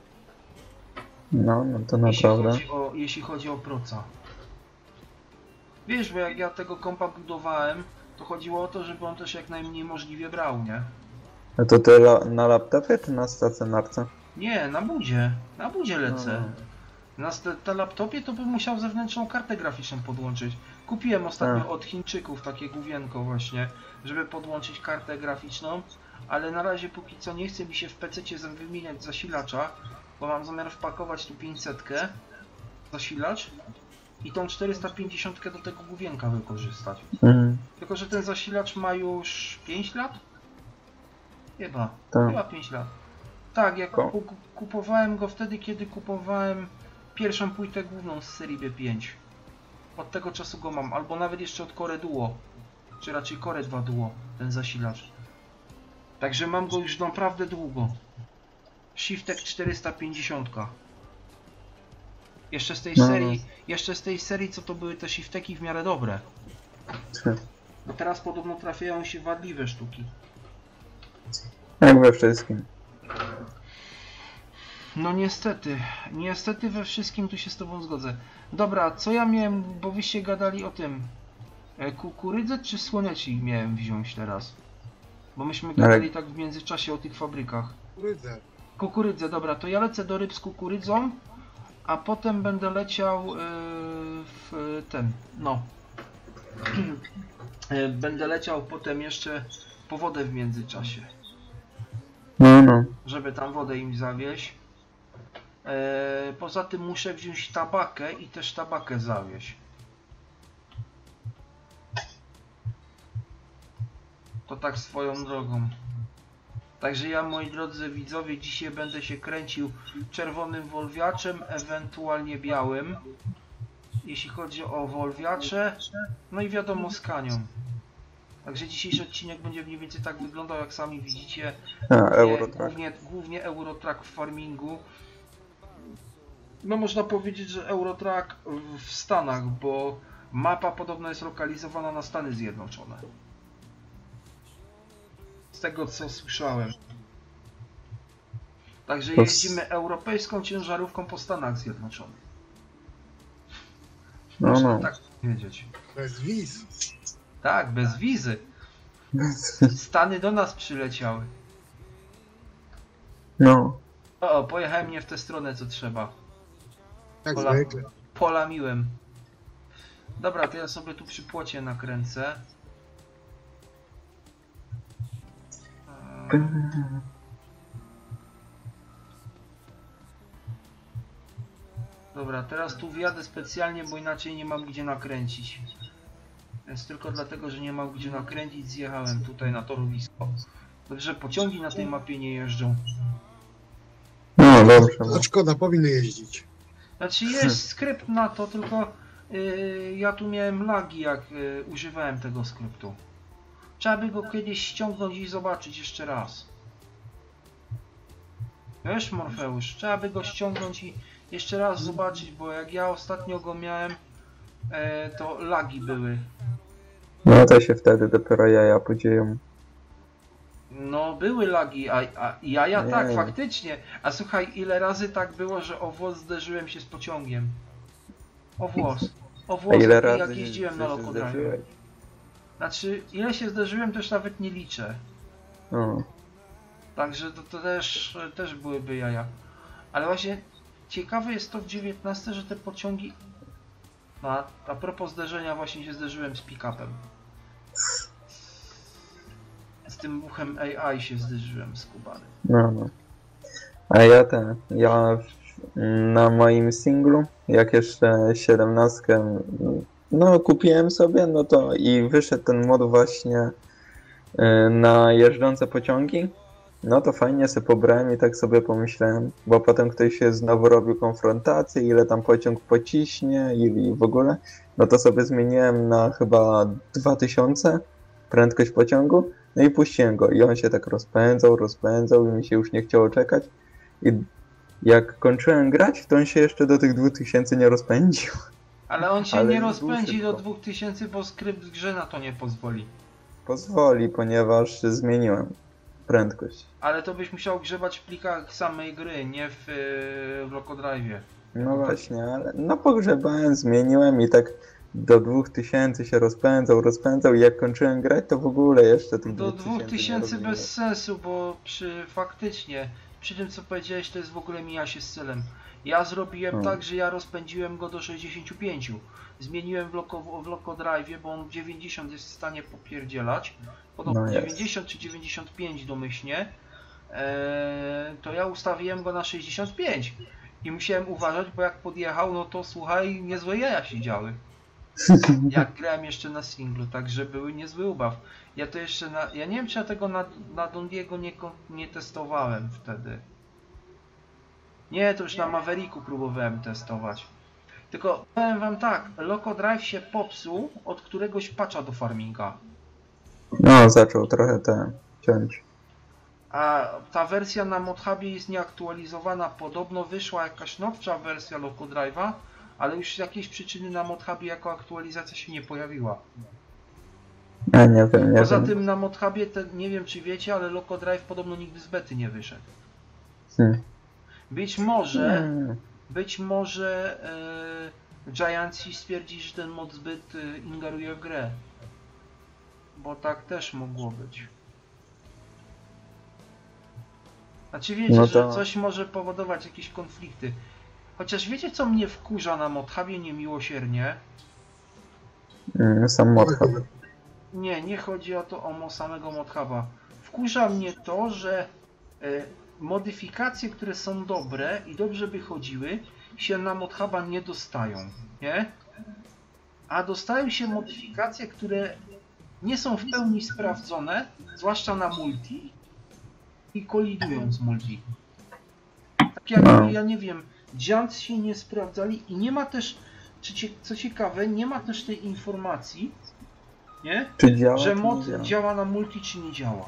Speaker 3: No, no to
Speaker 1: Jeśli
Speaker 3: naprawdę.
Speaker 1: chodzi o, jeśli chodzi o proca. Wiesz, bo jak ja tego kompa budowałem, to chodziło o to, żeby on też jak najmniej możliwie brał, nie?
Speaker 3: A to ty la na laptopie czy na stacjonarce?
Speaker 1: Nie, na budzie. Na budzie lecę.
Speaker 3: No.
Speaker 1: Na st- na laptopie to bym musiał zewnętrzną kartę graficzną podłączyć. Kupiłem ostatnio
Speaker 3: A.
Speaker 1: od Chińczyków takie główienko właśnie, żeby podłączyć kartę graficzną, ale na razie póki co nie chce mi się w pececie wymieniać zasilacza, bo mam zamiar wpakować tu pięćset zasilacz i tą czterysta pięćdziesiąt do tego główienka wykorzystać.
Speaker 3: Mhm.
Speaker 1: Tylko że ten zasilacz ma już pięć lat? Chyba.
Speaker 3: Tak.
Speaker 1: Chyba pięć lat. Tak, ja
Speaker 3: O.
Speaker 1: kupu- kupowałem go wtedy, kiedy kupowałem pierwszą płytę główną z serii B pięć. Od tego czasu go mam, albo nawet jeszcze od Core Duo. Czy raczej Core dwa Duo, ten zasilacz. Także mam go już naprawdę długo. Shiftek czterysta pięćdziesiąt. Jeszcze z tej
Speaker 3: No, no.
Speaker 1: serii, jeszcze z tej serii, co to były te shifteki w miarę dobre. A teraz podobno trafiają się wadliwe sztuki.
Speaker 3: Jak we wszystkim.
Speaker 1: No niestety, niestety we wszystkim tu się z tobą zgodzę. Dobra, co ja miałem, bo wyście gadali o tym. E, Kukurydzę czy słonecznik miałem wziąć teraz? Bo myśmy gadali tak w międzyczasie o tych fabrykach.
Speaker 2: Kukurydzę.
Speaker 1: Kukurydzę, dobra, to ja lecę do ryb z kukurydzą, a potem będę leciał e, w ten, no. E, będę leciał potem jeszcze po wodę w międzyczasie,
Speaker 3: No, no.
Speaker 1: żeby tam wodę im zawieźć. E, poza tym muszę wziąć tabakę i też tabakę zawieźć. To tak swoją drogą. Także ja, moi drodzy widzowie, dzisiaj będę się kręcił czerwonym wolwiaczem, ewentualnie białym. Jeśli chodzi o wolwiacze, no i wiadomo z kanią. Także dzisiejszy odcinek będzie mniej więcej tak wyglądał, jak sami widzicie.
Speaker 3: A,
Speaker 1: Głównie,
Speaker 3: Eurotrack.
Speaker 1: głównie, głównie Eurotrack w farmingu. No można powiedzieć, że Eurotrack w Stanach, bo mapa podobno jest lokalizowana na Stany Zjednoczone. Z tego co słyszałem. Także
Speaker 3: To
Speaker 1: jeździmy europejską ciężarówką po Stanach Zjednoczonych.
Speaker 3: No,
Speaker 1: Można
Speaker 3: no.
Speaker 1: tak powiedzieć.
Speaker 2: Bez wiz.
Speaker 1: Tak, bez wizy. Stany do nas przyleciały.
Speaker 3: No.
Speaker 1: O, pojechałem nie w tę stronę co trzeba.
Speaker 2: Jak
Speaker 1: Pola,
Speaker 2: zwykle.
Speaker 1: polamiłem. Dobra, to ja sobie tu przy płocie nakręcę. Eee, Dobra, teraz tu wjadę specjalnie, bo inaczej nie mam gdzie nakręcić. Więc tylko dlatego, że nie mam gdzie nakręcić, zjechałem tutaj na torowisko. Dobrze, pociągi na tej mapie nie jeżdżą.
Speaker 3: No, dobrze. bo-
Speaker 2: A szkoda, powinny jeździć.
Speaker 1: Znaczy jest skrypt na to, tylko yy, ja tu miałem lagi jak yy, używałem tego skryptu. Trzeba by go kiedyś ściągnąć i zobaczyć jeszcze raz. Wiesz, Morfeusz, trzeba by go ściągnąć i jeszcze raz zobaczyć, bo jak ja ostatnio go miałem, e, to lagi były.
Speaker 3: No to się wtedy dopiero jaja podzieją.
Speaker 1: No były lagi, a, a jaja
Speaker 3: Nie.
Speaker 1: tak, faktycznie. A słuchaj, ile razy tak było, że o włos zderzyłem się z pociągiem. O włos. O
Speaker 3: A
Speaker 1: włos,
Speaker 3: ile
Speaker 1: jak
Speaker 3: razy
Speaker 1: jeździłem
Speaker 3: się
Speaker 1: na Lokodrive.
Speaker 3: zdarzyłeś?
Speaker 1: Znaczy, ile się zderzyłem, też nawet nie liczę.
Speaker 3: No.
Speaker 1: Także to, to też, też byłyby jaja. Ale właśnie ciekawe jest to w dziewiętnastce, że te pociągi... No, a, a propos zderzenia, właśnie się zderzyłem z pick-upem. Z tym buchem A I się zderzyłem skubany.
Speaker 3: No, no. A ja ten, ja na moim singlu, jak jeszcze siedemnastkę, no kupiłem sobie, no to i wyszedł ten mod właśnie y, na jeżdżące pociągi, no to fajnie sobie pobrałem i tak sobie pomyślałem, bo potem ktoś się znowu robił konfrontację, ile tam pociąg pociśnie i w ogóle, no to sobie zmieniłem na chyba dwa tysiące prędkość pociągu, no i puściłem go i on się tak rozpędzał, rozpędzał i mi się już nie chciało czekać i jak kończyłem grać, to on się jeszcze do tych dwóch tysięcy nie rozpędził.
Speaker 1: Ale on się
Speaker 3: Ale
Speaker 1: nie
Speaker 3: był
Speaker 1: rozpędzi
Speaker 3: szybko.
Speaker 1: do dwóch tysięcy, bo skrypt w grze na to nie pozwoli.
Speaker 3: Pozwoli, ponieważ zmieniłem prędkość.
Speaker 1: Ale to byś musiał grzebać w plikach samej gry, nie w, yy, w Lokodrive'ie.
Speaker 3: No właśnie, ale no pogrzebałem, zmieniłem i tak do dwóch tysięcy się rozpędzał, rozpędzał i jak kończyłem grać, to w ogóle jeszcze tych
Speaker 1: Do
Speaker 3: dwóch
Speaker 1: dwóch tysięcy
Speaker 3: nie
Speaker 1: bez sensu, bo przy faktycznie, przy tym co powiedziałeś, to jest w ogóle mija się z celem. Ja zrobiłem
Speaker 3: Hmm.
Speaker 1: tak, że ja rozpędziłem go do sześćdziesięciu pięciu. Zmieniłem w, loko, w Lokodrive'ie, bo on dziewięćdziesiąt jest w stanie popierdzielać. Podobno
Speaker 3: No jest.
Speaker 1: dziewięćdziesiąt czy dziewięćdziesiąt pięć domyślnie. Eee, to ja ustawiłem go na sześćdziesiąt pięć. I musiałem uważać, bo jak podjechał, no to słuchaj, niezłe jaja się działy. Jak grałem jeszcze na singlu, także były niezły ubaw. Ja to jeszcze na... Ja nie wiem, czy ja tego na, na Dondiego nie, kon- nie testowałem wtedy. Nie, to już na Mavericku próbowałem testować. Tylko powiem wam tak, Lokodrive się popsuł od któregoś patcha do farminga.
Speaker 3: No, zaczął trochę ten ciąć.
Speaker 1: A ta wersja na ModHubie jest nieaktualizowana. Podobno wyszła jakaś nowsza wersja Lokodrive'a, ale już z jakiejś przyczyny na ModHubie jako aktualizacja się nie pojawiła.
Speaker 3: Ja nie wiem, nie
Speaker 1: Poza
Speaker 3: wiem.
Speaker 1: tym na ModHubie, te, nie wiem czy wiecie, ale Lokodrive podobno nigdy z bety nie wyszedł.
Speaker 3: Hmm.
Speaker 1: Być może,
Speaker 3: Hmm.
Speaker 1: być może e, Giantsi stwierdzi, że ten mod zbyt e, ingeruje w grę. Bo tak też mogło być. Znaczy wiecie,
Speaker 3: No
Speaker 1: że
Speaker 3: to-
Speaker 1: coś może powodować jakieś konflikty. Chociaż wiecie co mnie wkurza na ModHubie niemiłosiernie?
Speaker 3: Hmm, sam modhub.
Speaker 1: Nie, nie chodzi o to o mo- samego ModHuba. Wkurza mnie to, że e, modyfikacje, które są dobre i dobrze by chodziły, się na ModHuba nie dostają, nie? A dostają się modyfikacje, które nie są w pełni sprawdzone, zwłaszcza na multi, i kolidują z multi. Tak jak,
Speaker 3: No.
Speaker 1: ja nie wiem, Giants się nie sprawdzali i nie ma też, czy cie- co ciekawe, nie ma też tej informacji, nie?
Speaker 3: Czy działa,
Speaker 1: Że
Speaker 3: czy
Speaker 1: mod
Speaker 3: nie działa?
Speaker 1: działa na multi, czy nie działa.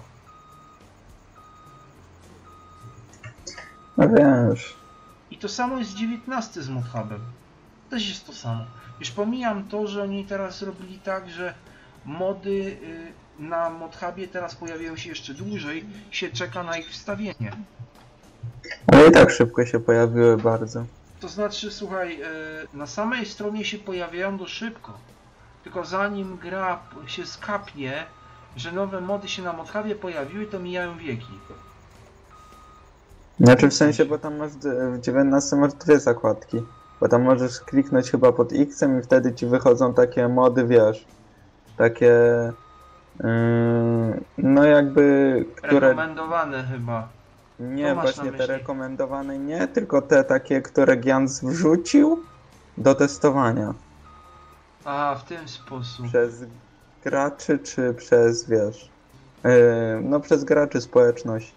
Speaker 3: No wiesz.
Speaker 1: I to samo jest z dziewiętnastce z ModHubem. Też jest to samo. Już pomijam to, że oni teraz robili tak, że mody y, na ModHubie teraz pojawiają się jeszcze dłużej, się czeka na ich wstawienie.
Speaker 3: Ale i tak szybko się pojawiły bardzo.
Speaker 1: To znaczy, słuchaj, y, na samej stronie się pojawiają dość szybko. Tylko zanim gra p- się skapnie, że nowe mody się na ModHubie pojawiły, to mijają wieki.
Speaker 3: Znaczy w sensie, bo tam masz d- w dziewiętnastce masz dwie zakładki. Bo tam możesz kliknąć chyba pod X-em i wtedy ci wychodzą takie mody, wiesz, takie yy, no jakby, które
Speaker 1: Rekomendowane chyba.
Speaker 3: nie,
Speaker 1: to masz
Speaker 3: właśnie
Speaker 1: na
Speaker 3: te
Speaker 1: myśli?
Speaker 3: rekomendowane nie, tylko te takie, które Giants wrzucił do testowania
Speaker 1: A, w ten sposób.
Speaker 3: przez graczy czy przez, wiesz, yy, no przez graczy społeczność.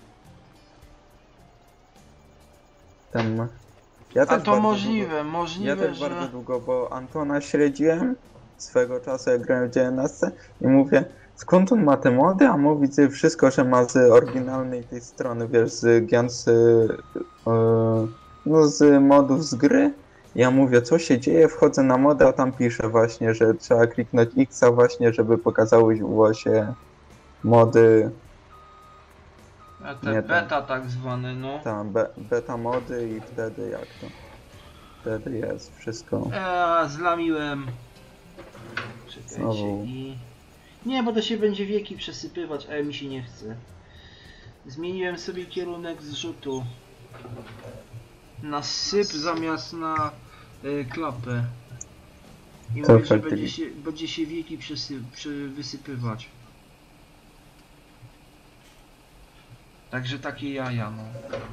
Speaker 3: Tam ja
Speaker 1: A
Speaker 3: też
Speaker 1: to
Speaker 3: bardzo
Speaker 1: możliwe,
Speaker 3: Ja
Speaker 1: możliwe,
Speaker 3: też
Speaker 1: że...
Speaker 3: bardzo długo, bo Antona śledziłem swego czasu, jak grałem w dziewiętnastce i mówię, skąd on ma te mody, a mówi że wszystko, że ma z oryginalnej tej strony, wiesz, z Giants, yy, no z modów z gry Ja mówię, co się dzieje, wchodzę na modę, a tam pisze właśnie, że trzeba kliknąć X właśnie, żeby pokazało się mody,
Speaker 1: A te
Speaker 3: Nie, tam.
Speaker 1: beta tak zwane, no.
Speaker 3: tam be, beta mody i wtedy jak to? Wtedy jest wszystko.
Speaker 1: Eee, zlamiłem. Czekajcie
Speaker 3: Znowu.
Speaker 1: i... Nie, bo to się będzie wieki przesypywać, ale mi się nie chce. Zmieniłem sobie kierunek zrzutu. Na syp zamiast na y, klapę. I
Speaker 3: To
Speaker 1: mówię, że
Speaker 3: faktycznie.
Speaker 1: będzie się, będzie się wieki przesy, przy, wysypywać. Także takie jaja, no.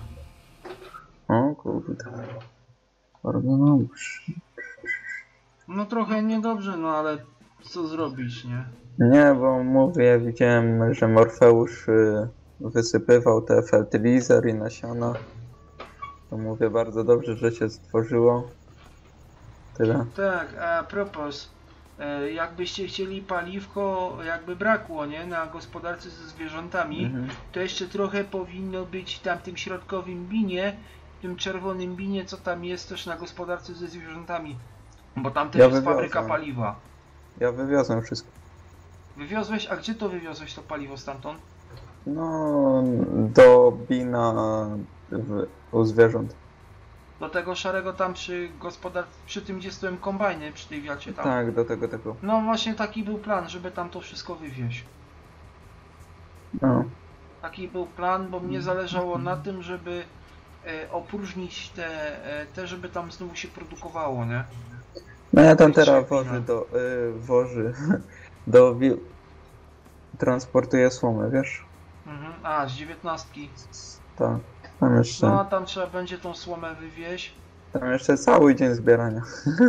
Speaker 3: O kurde. Bardzo dobrze.
Speaker 1: No trochę niedobrze, no ale co zrobić, nie?
Speaker 3: Nie, bo mówię, widziałem, że Morfeusz y, wysypywał te fertilizer i nasiona. To mówię, bardzo dobrze, że się stworzyło. Tyle.
Speaker 1: Tak, a propos, e, jakbyście chcieli paliwko, jakby brakło, nie, na gospodarce ze zwierzętami,
Speaker 3: Mhm.
Speaker 1: to jeszcze trochę powinno być w tamtym środkowym binie, w tym czerwonym binie, co tam jest też na gospodarce ze zwierzętami, bo tam też
Speaker 3: Ja
Speaker 1: jest
Speaker 3: wywiozłem.
Speaker 1: fabryka paliwa.
Speaker 3: Ja wywiozłem wszystko.
Speaker 1: Wywiozłeś, a gdzie to wywiozłeś to paliwo stamtąd?
Speaker 3: No, do bina w, u zwierząt.
Speaker 1: Do tego szarego tam przy gospodar... przy tym, gdzie stoją kombajny, przy tej wiacie tam.
Speaker 3: Tak, do tego, tego.
Speaker 1: No właśnie taki był plan, żeby tam to wszystko wywieźć.
Speaker 3: No.
Speaker 1: Taki był plan, bo mnie zależało na tym, żeby e, opróżnić te, e, te, żeby tam znowu się produkowało, nie?
Speaker 3: No ja tam
Speaker 1: To jest
Speaker 3: teraz
Speaker 1: trzepina.
Speaker 3: woży do, y, woży do, wi- transportuję słomę, wiesz?
Speaker 1: Mhm. A, z dziewiętnastki.
Speaker 3: Tak, tam jeszcze,
Speaker 1: No a tam trzeba będzie tą słomę wywieźć.
Speaker 3: tam jeszcze cały dzień zbierania.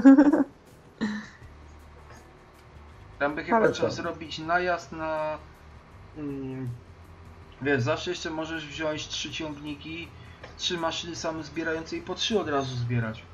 Speaker 1: Tam by chyba
Speaker 3: Ale
Speaker 1: trzeba
Speaker 3: to-
Speaker 1: zrobić najazd na... Mm, wiesz, zawsze jeszcze możesz wziąć trzy ciągniki, trzy maszyny samozbierające i po trzy od razu zbierać.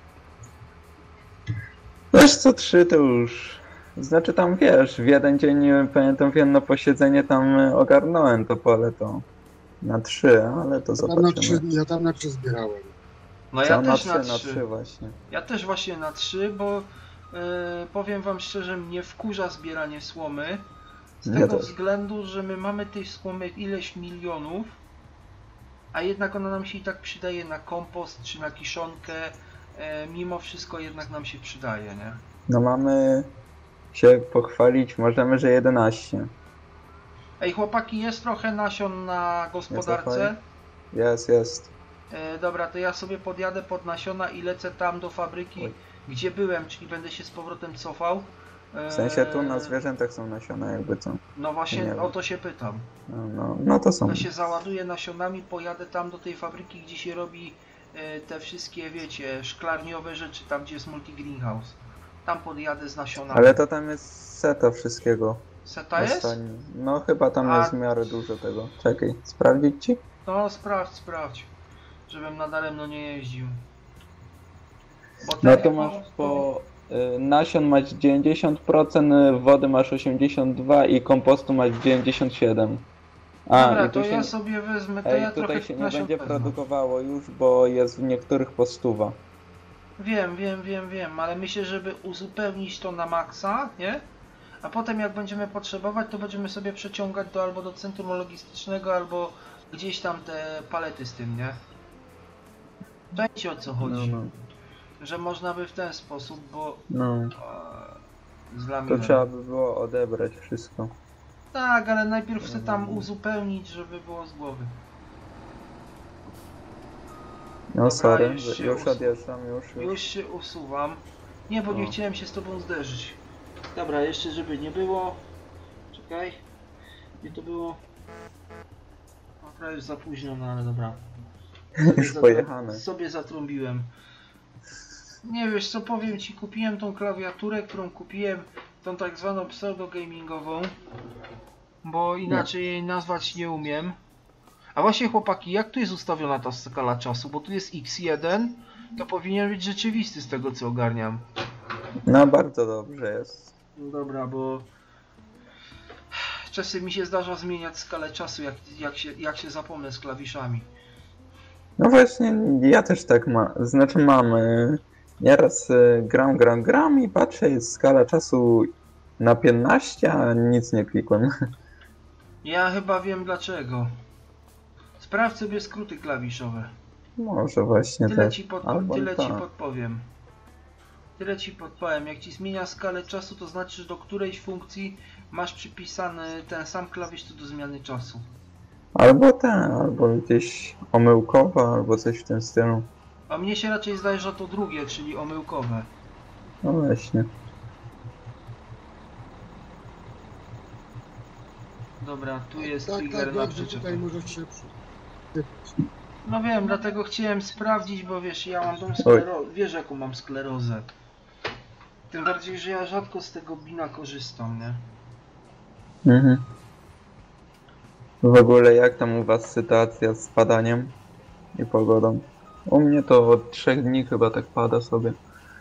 Speaker 3: Wiesz co, trzy to już, znaczy tam wiesz, w jeden dzień, nie pamiętam, w jedno posiedzenie tam y, ogarnąłem to pole, to na trzy, ale to
Speaker 2: Ja tam, na trzy,
Speaker 3: zobaczymy.
Speaker 2: ja tam na trzy zbierałem.
Speaker 1: No
Speaker 3: Co,
Speaker 1: ja
Speaker 3: na
Speaker 1: też
Speaker 3: trzy,
Speaker 1: na
Speaker 3: na
Speaker 1: trzy.
Speaker 3: trzy właśnie.
Speaker 1: Ja też właśnie na trzy, bo e, powiem wam szczerze, mnie wkurza zbieranie słomy. Z
Speaker 3: Ja
Speaker 1: tego
Speaker 3: też.
Speaker 1: względu, że my mamy tej słomy ileś milionów, a jednak ona nam się i tak przydaje na kompost czy na kiszonkę. E, mimo wszystko jednak nam się przydaje, nie?
Speaker 3: No mamy się pochwalić, możemy, że jedenaście.
Speaker 1: Ej chłopaki, jest trochę nasion na gospodarce.
Speaker 3: cofaj. Jest, jest.
Speaker 1: E, dobra, to ja sobie podjadę pod nasiona i lecę tam do fabryki,
Speaker 3: Oj.
Speaker 1: gdzie byłem, czyli będę się z powrotem cofał. E,
Speaker 3: W sensie tu na zwierzętach są nasiona, jakby co.
Speaker 1: No właśnie
Speaker 3: Nie wiem.
Speaker 1: o to się pytam.
Speaker 3: No, no, no to są.
Speaker 1: To się załaduje nasionami, pojadę tam do tej fabryki, gdzie się robi e, te wszystkie, wiecie, szklarniowe rzeczy, tam gdzie jest multi greenhouse. Tam podjadę z nasionami.
Speaker 3: Ale to tam jest seta wszystkiego.
Speaker 1: Seta jest?
Speaker 3: Ostatni. No chyba tam
Speaker 1: A-
Speaker 3: jest w miarę dużo tego. Czekaj, sprawdzić ci?
Speaker 1: No sprawdź, sprawdź. Żebym nadaremno nie jeździł. Bo
Speaker 3: No
Speaker 1: te
Speaker 3: to
Speaker 1: eko-
Speaker 3: masz po... Y, nasion masz dziewięćdziesiąt procent, y, wody masz osiemdziesiąt dwa procent i kompostu masz dziewięćdziesiąt siedem procent. A,
Speaker 1: Dobra,
Speaker 3: i
Speaker 1: to
Speaker 3: tu się,
Speaker 1: ja sobie wezmę, to
Speaker 3: ej,
Speaker 1: ja trochę
Speaker 3: tutaj się nie
Speaker 1: nasion
Speaker 3: będzie
Speaker 1: wezmę.
Speaker 3: produkowało już, bo jest w niektórych po stuwa.
Speaker 1: Wiem, wiem, wiem, wiem, ale myślę, żeby uzupełnić to na maksa, nie? A potem jak będziemy potrzebować, to będziemy sobie przeciągać do albo do centrum logistycznego, albo gdzieś tam te palety z tym, nie? Wiecie o co
Speaker 3: No,
Speaker 1: chodzi,
Speaker 3: no,
Speaker 1: że można by w ten sposób, bo
Speaker 3: no.
Speaker 1: e,
Speaker 3: To
Speaker 1: zlamiłem.
Speaker 3: trzeba by było odebrać wszystko.
Speaker 1: Tak, ale najpierw chcę tam
Speaker 3: Mhm.
Speaker 1: uzupełnić, żeby było z głowy.
Speaker 3: No
Speaker 1: Dobra,
Speaker 3: sorry,
Speaker 1: już
Speaker 3: już,
Speaker 1: się
Speaker 3: już
Speaker 1: us-
Speaker 3: odjeżdżam, już, już.
Speaker 1: Już się usuwam. Nie, bo nie
Speaker 3: O.
Speaker 1: chciałem się z tobą zderzyć. Dobra, jeszcze żeby nie było. Czekaj. Gdzie to było? No prawie już za późno, no ale dobra.
Speaker 3: Już
Speaker 1: Zatrą-
Speaker 3: pojechane.
Speaker 1: Sobie zatrąbiłem. Nie wiesz co, powiem ci, kupiłem tą klawiaturę, którą kupiłem, tą tak zwaną pseudo-gamingową, bo inaczej jej nazwać nie umiem. A właśnie chłopaki, jak tu jest ustawiona ta skala czasu? Bo tu jest iks jeden, to powinien być rzeczywisty z tego co ogarniam.
Speaker 3: No bardzo dobrze jest.
Speaker 1: No dobra, bo czasem mi się zdarza zmieniać skalę czasu, jak, jak, się, jak się zapomnę z klawiszami.
Speaker 3: No właśnie, ja też tak mam, znaczy mam, y, Nieraz y, gram, gram, gram i patrzę, jest skala czasu na piętnaście, a nic nie klikłem.
Speaker 1: Ja chyba wiem dlaczego. Sprawdź sobie skróty klawiszowe.
Speaker 3: Może właśnie
Speaker 1: Tyle,
Speaker 3: tak.
Speaker 1: ci, podpo-
Speaker 3: Albo
Speaker 1: tyle ci
Speaker 3: tak.
Speaker 1: podpowiem. Tyle ci podpowiem. Jak ci zmienia skalę czasu, to znaczy, że do którejś funkcji masz przypisany ten sam klawisz co do zmiany czasu.
Speaker 3: Albo ten, albo gdzieś omyłkowa, albo coś w tym stylu.
Speaker 1: A mnie się raczej zdaje, że to drugie, czyli omyłkowe.
Speaker 3: No właśnie.
Speaker 1: Dobra, tu jest
Speaker 2: Tak,
Speaker 1: trigger
Speaker 2: tak,
Speaker 1: na
Speaker 2: dobrze,
Speaker 1: przyczepę.
Speaker 2: tutaj możesz się przy...
Speaker 1: No wiem, dlatego chciałem sprawdzić, bo wiesz, ja mam tą sklerozę. Wiesz, jaką mam sklerozę. Tym bardziej, że ja rzadko z tego bina korzystam, nie?
Speaker 3: Mhm. W ogóle jak tam u was sytuacja z padaniem i pogodą? U mnie to od trzech dni chyba tak pada sobie.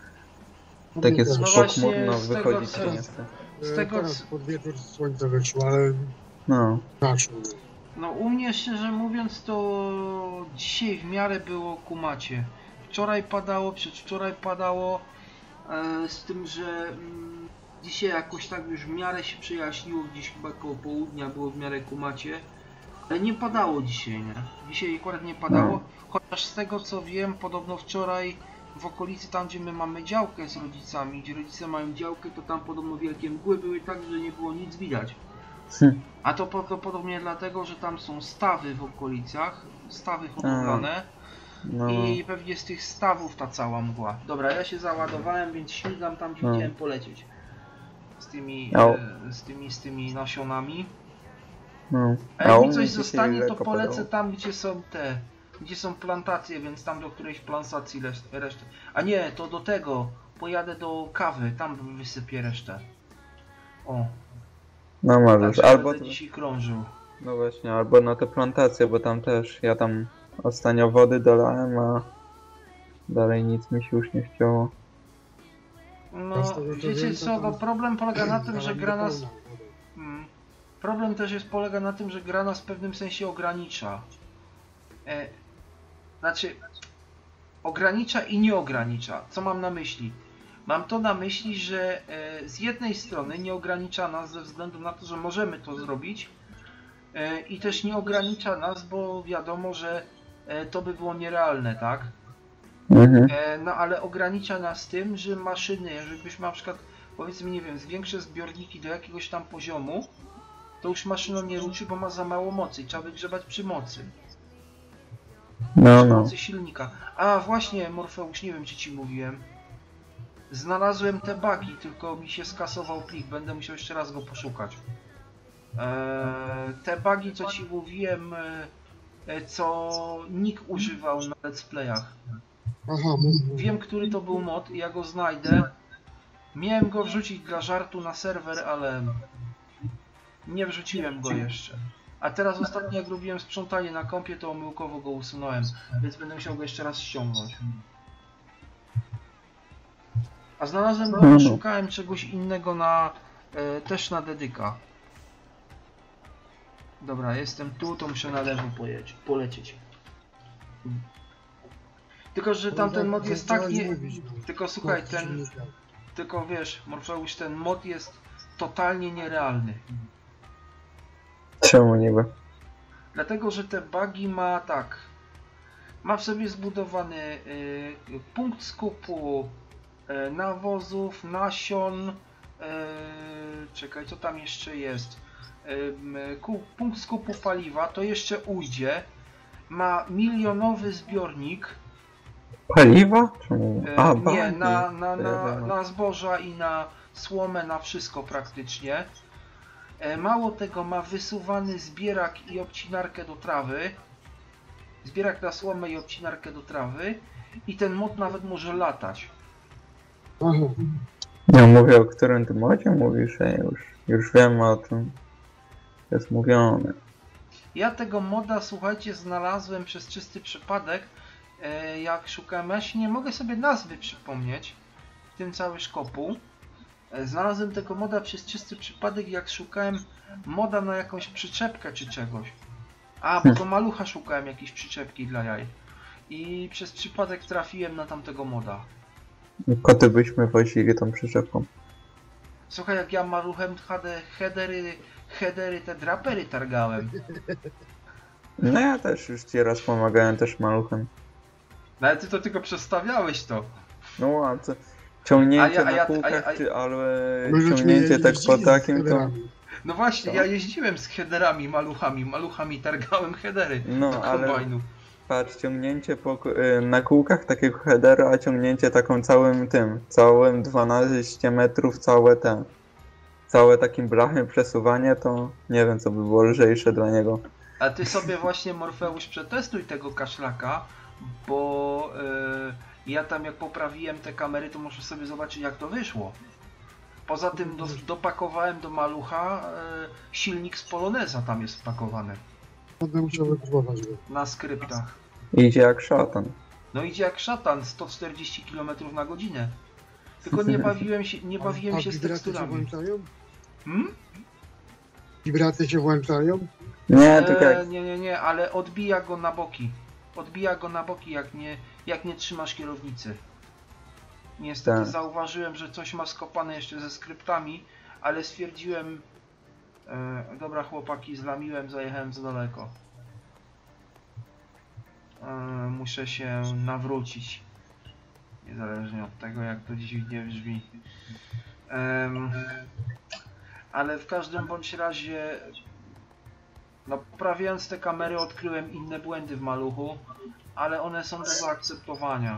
Speaker 3: Tak jest
Speaker 1: No właśnie,
Speaker 3: pochmurno,
Speaker 1: z tego
Speaker 3: wychodzi
Speaker 1: co-
Speaker 3: się nie chce.
Speaker 1: z tego
Speaker 2: Teraz
Speaker 1: co-
Speaker 2: pod wieczór słońce wyszło, ale
Speaker 3: No.
Speaker 2: znacznie.
Speaker 1: No u mnie szczerze mówiąc to dzisiaj w miarę było kumacie. Wczoraj padało, przedwczoraj padało, e, z tym, że mm, dzisiaj jakoś tak już w miarę się przejaśniło, gdzieś chyba koło południa było w miarę kumacie. Ale nie padało dzisiaj, nie? Dzisiaj akurat nie padało,
Speaker 3: No.
Speaker 1: chociaż z tego co wiem, podobno wczoraj w okolicy tam gdzie my mamy działkę z rodzicami, gdzie rodzice mają działkę, to tam podobno wielkie mgły były tak, że nie było nic widać.
Speaker 3: Hm.
Speaker 1: A to prawdopodobnie dlatego, że tam są stawy w okolicach, stawy hodowlane
Speaker 3: No.
Speaker 1: i pewnie z tych stawów ta cała mgła. Dobra, ja się załadowałem, więc śmigam tam, gdzie
Speaker 3: No.
Speaker 1: chciałem polecieć. Z tymi,
Speaker 3: Au.
Speaker 1: e, z tymi, z tymi nasionami.
Speaker 3: No.
Speaker 1: A
Speaker 3: A
Speaker 1: jak
Speaker 3: u
Speaker 1: mi
Speaker 3: mnie
Speaker 1: coś
Speaker 3: dzisiaj
Speaker 1: zostanie, to
Speaker 3: lekko
Speaker 1: polecę
Speaker 3: padało.
Speaker 1: tam, gdzie są te, gdzie są plantacje, więc tam do którejś plantacji lesz- resztę. A nie, to do tego, pojadę do kawy, tam wysypię resztę. O,
Speaker 3: No możesz,
Speaker 1: także
Speaker 3: albo
Speaker 1: będę dzisiaj krążył.
Speaker 3: no właśnie, albo na te plantacje, bo tam też ja tam ostatnio wody dolałem, a dalej nic mi się już nie chciało.
Speaker 1: No,
Speaker 2: Z tego, co
Speaker 1: wiecie
Speaker 2: wiem, to
Speaker 1: co,
Speaker 2: tam-
Speaker 1: no problem polega na tym, że
Speaker 2: Zaraz
Speaker 1: gra nas...
Speaker 2: pełna woda.
Speaker 1: Mm, problem też jest polega na tym, że gra nas w pewnym sensie ogranicza. E, znaczy, ogranicza i nie ogranicza. Co mam na myśli? Mam to na myśli, że e, z jednej strony nie ogranicza nas ze względu na to, że możemy to zrobić e, i też nie ogranicza nas, bo wiadomo, że e, to by było nierealne, tak?
Speaker 3: Mhm.
Speaker 1: E, no ale ogranicza nas tym, że maszyny, jeżeli byśmy na przykład, powiedzmy, nie wiem, zwiększę zbiorniki do jakiegoś tam poziomu, to już maszyna nie ruszy, bo ma za mało mocy i trzeba wygrzebać przy mocy.
Speaker 3: No,
Speaker 1: Przy
Speaker 3: no.
Speaker 1: mocy silnika. A właśnie, Morfeusz, nie wiem czy ci mówiłem. Znalazłem te bugi, tylko mi się skasował plik, będę musiał jeszcze raz go poszukać. Eee, te bugi, co ci mówiłem, e, e, co Nick używał na let's playach.
Speaker 2: Aha, mów, mów.
Speaker 1: Wiem, który to był mod i ja go znajdę. Miałem go wrzucić dla żartu na serwer, ale nie wrzuciłem go jeszcze. A teraz ostatnio jak robiłem sprzątanie na kompie, to omyłkowo go usunąłem, więc będę musiał go jeszcze raz ściągnąć. A znalazłem go, bo szukałem czegoś innego na... E, też na dedyka. Dobra, jestem tu, to muszę na lewo pojeć, polecieć. Tylko, że tamten mod jest tak nie... Tylko słuchaj, ten... Tylko wiesz, Morfeusz, ten mod jest totalnie nierealny.
Speaker 3: Czemu niby?
Speaker 1: Dlatego, że te bugi ma tak. Ma w sobie zbudowany y, punkt skupu y, nawozów, nasion. Y, czekaj, co tam jeszcze jest? Y, ku, punkt skupu paliwa, to jeszcze ujdzie. Ma milionowy zbiornik.
Speaker 3: Paliwa? Czemu?
Speaker 1: y,
Speaker 3: A,
Speaker 1: nie,
Speaker 3: bagi.
Speaker 1: na, na,
Speaker 3: To ja
Speaker 1: na,
Speaker 3: wiem.
Speaker 1: na zboża i na słomę, na wszystko praktycznie. E, Mało tego, ma wysuwany zbierak i obcinarkę do trawy. Zbierak na słomę i obcinarkę do trawy. I ten mod nawet może latać.
Speaker 2: Aha,
Speaker 3: Ja mówię, o którym ty modzie mówisz, ja już, już wiem o tym. Jest mówione.
Speaker 1: Ja tego moda, słuchajcie, znalazłem przez czysty przypadek. E, jak szukałem, ja się nie mogę sobie nazwy przypomnieć w tym całym szkopu. E, Znalazłem tego moda przez czysty przypadek, jak szukałem moda na jakąś przyczepkę czy czegoś. A, bo do malucha szukałem jakiejś przyczepki dla jaj. I przez przypadek trafiłem na tamtego moda.
Speaker 3: Koty byśmy wozili tą przyczepą.
Speaker 1: Słuchaj, jak ja maluchem H D, headery, headery, te drapery targałem.
Speaker 3: No ja też już ci raz pomagałem też maluchem.
Speaker 1: No ale ty to tylko przestawiałeś to.
Speaker 3: No a co? Ciągnięcie
Speaker 1: A ja- a
Speaker 3: na
Speaker 1: ja-
Speaker 3: kółkach,
Speaker 1: a ja- a ja-
Speaker 3: ty, ale
Speaker 2: My żeśmy
Speaker 3: ciągnięcie tak po
Speaker 2: jeździli z
Speaker 3: takim to...
Speaker 2: headerami.
Speaker 1: No właśnie,
Speaker 3: Co?
Speaker 1: ja jeździłem z headerami, maluchami, maluchami targałem headery
Speaker 3: No,
Speaker 1: do
Speaker 3: ale-
Speaker 1: kombajnu.
Speaker 3: Patrz, ciągnięcie po, y, na kółkach takiego headera, a ciągnięcie taką całym tym, całym dwanaście metrów, całe te, całe takim blachem przesuwanie, to nie wiem co by było lżejsze dla niego.
Speaker 1: A ty sobie właśnie, Morfeusz, przetestuj tego kaszlaka, bo yy, ja tam jak poprawiłem te kamery, to muszę sobie zobaczyć, jak to wyszło. Poza tym do, dopakowałem do malucha yy, silnik z Poloneza, tam jest wpakowany
Speaker 2: Będę musiał wypróbować go.
Speaker 1: na skryptach.
Speaker 3: Idzie jak szatan.
Speaker 1: No idzie jak szatan, sto czterdzieści kilometrów na godzinę. Tylko nie bawiłem się, nie bawiłem
Speaker 2: A
Speaker 1: się z
Speaker 2: wibracje się
Speaker 1: teksturami.
Speaker 2: włączają?
Speaker 1: Hmm?
Speaker 2: Wibracje się włączają?
Speaker 3: Nie, tylko jak...
Speaker 1: Eee, nie, nie, nie, ale odbija go na boki. Odbija go na boki, jak nie, jak nie trzymasz kierownicy. Niestety
Speaker 3: Tak.
Speaker 1: zauważyłem, że coś ma skopane jeszcze ze skryptami, ale stwierdziłem, e, dobra chłopaki, zlamiłem, zajechałem za daleko. E, muszę się nawrócić. Niezależnie od tego, jak to dziwnie brzmi. Em, ale w każdym bądź razie, no poprawiając te kamery, odkryłem inne błędy w maluchu, ale one są do zaakceptowania.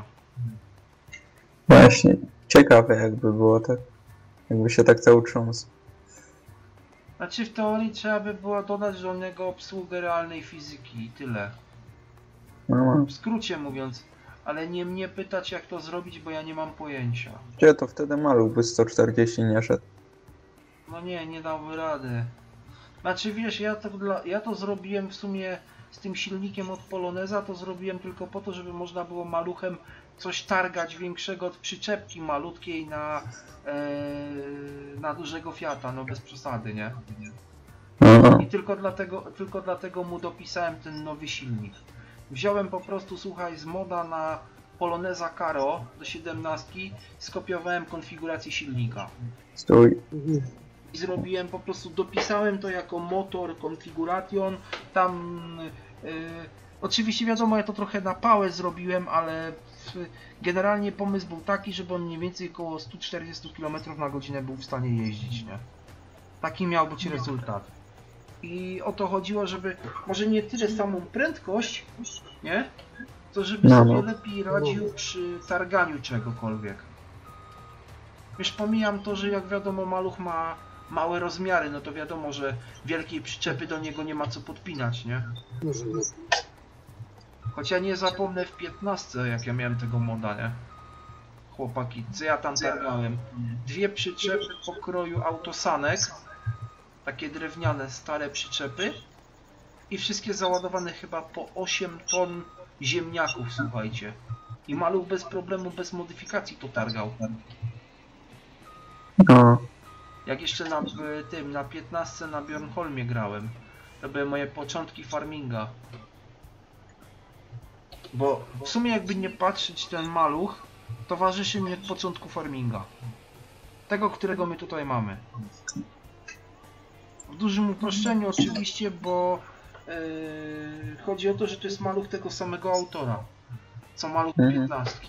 Speaker 3: Właśnie, ciekawe jakby było tak, jakby się tak cały trząsł.
Speaker 1: Znaczy w teorii trzeba by było dodać do niego obsługę realnej fizyki i tyle.
Speaker 3: No,
Speaker 1: W skrócie mówiąc, ale nie mnie pytać, jak to zrobić, bo ja nie mam pojęcia.
Speaker 3: gdzie to wtedy maluch by sto czterdzieści nie szedł.
Speaker 1: No nie, nie dałby rady. Znaczy wiesz, ja to, dla, ja to zrobiłem w sumie z tym silnikiem od Poloneza, to zrobiłem tylko po to, żeby można było maluchem coś targać większego od przyczepki malutkiej na, e, na dużego Fiata, no bez przesady, nie?
Speaker 3: No, no.
Speaker 1: I tylko dlatego, tylko dlatego mu dopisałem ten nowy silnik. Wziąłem po prostu, słuchaj, z moda na Poloneza Caro do siedemnastki, skopiowałem konfigurację silnika.
Speaker 3: Stój.
Speaker 2: Mhm.
Speaker 1: I zrobiłem po prostu, dopisałem to jako motor configuration, tam yy, oczywiście wiadomo, ja to trochę na pałę zrobiłem, ale w, generalnie pomysł był taki, żeby on mniej więcej około sto czterdzieści kilometrów na godzinę był w stanie jeździć, nie? Taki miał być rezultat. I o to chodziło, żeby może nie tyle samą prędkość, nie? To żeby
Speaker 3: No,
Speaker 1: sobie
Speaker 3: no.
Speaker 1: lepiej radził przy targaniu czegokolwiek. Wiesz, pomijam to, że jak wiadomo maluch ma małe rozmiary, no to wiadomo, że wielkiej przyczepy do niego nie ma co podpinać, nie?
Speaker 2: Może nie.
Speaker 1: Choć ja nie zapomnę w piętnastce, jak ja miałem tego moda, nie? Chłopaki, co ja tam targałem? Dwie przyczepy pokroju autosanek, takie drewniane, stare przyczepy i wszystkie załadowane chyba po osiem ton ziemniaków, słuchajcie. I maluch bez problemu, bez modyfikacji to targał.
Speaker 3: No.
Speaker 1: Jak jeszcze na y, tym, na piętnastce na Bjornholmie grałem. To były moje początki farminga. Bo w sumie jakby nie patrzeć, ten maluch towarzyszy mi od początku farminga. Tego, którego my tutaj mamy. W dużym uproszczeniu oczywiście, bo yy, chodzi o to, że to jest maluch tego samego autora. Co maluch
Speaker 3: Mhm.
Speaker 1: piętnastki.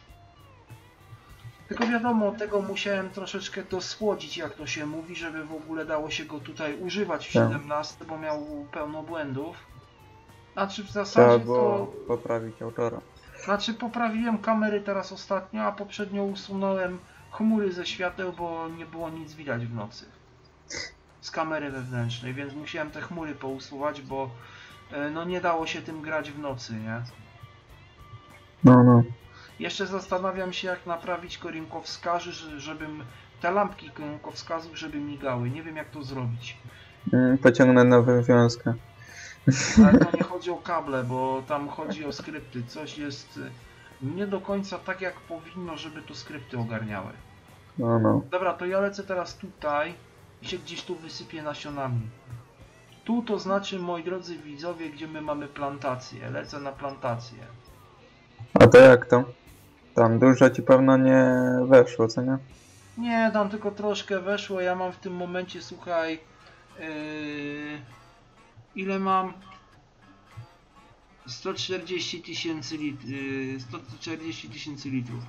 Speaker 1: Tylko wiadomo, tego musiałem troszeczkę dosłodzić, jak to się mówi, żeby w ogóle dało się go tutaj używać w
Speaker 3: Tak.
Speaker 1: siedemnastce, bo miał pełno błędów. Znaczy w
Speaker 3: Trzeba
Speaker 1: zasadzie
Speaker 3: było
Speaker 1: to...
Speaker 3: poprawić autora.
Speaker 1: Znaczy poprawiłem kamery teraz ostatnio, a poprzednio usunąłem chmury ze świateł, bo nie było nic widać w nocy. Z kamery wewnętrznej, więc musiałem te chmury pousuwać, bo e, no nie dało się tym grać w nocy, nie?
Speaker 3: No, no.
Speaker 1: Jeszcze zastanawiam się, jak naprawić kierunkowskazy, że- żebym te lampki kierunkowskazów, żeby migały. Nie wiem, jak to zrobić.
Speaker 3: Mm, Pociągnę nową wiązkę.
Speaker 1: Ale to nie chodzi o kable, bo tam chodzi o skrypty. Coś jest y, nie do końca tak, jak powinno, żeby to skrypty ogarniały.
Speaker 3: No, no.
Speaker 1: Dobra, to ja lecę teraz tutaj i się gdzieś tu wysypię nasionami. Tu to znaczy, moi drodzy widzowie, gdzie my mamy plantację. Lecę na plantację.
Speaker 3: A to jak to? Tam dużo ci pewno nie weszło, co nie?
Speaker 1: Nie, tam tylko troszkę weszło. Ja mam w tym momencie, słuchaj, yy, ile mam? sto czterdzieści tysięcy lit, yy, sto czterdzieści tysięcy litrów.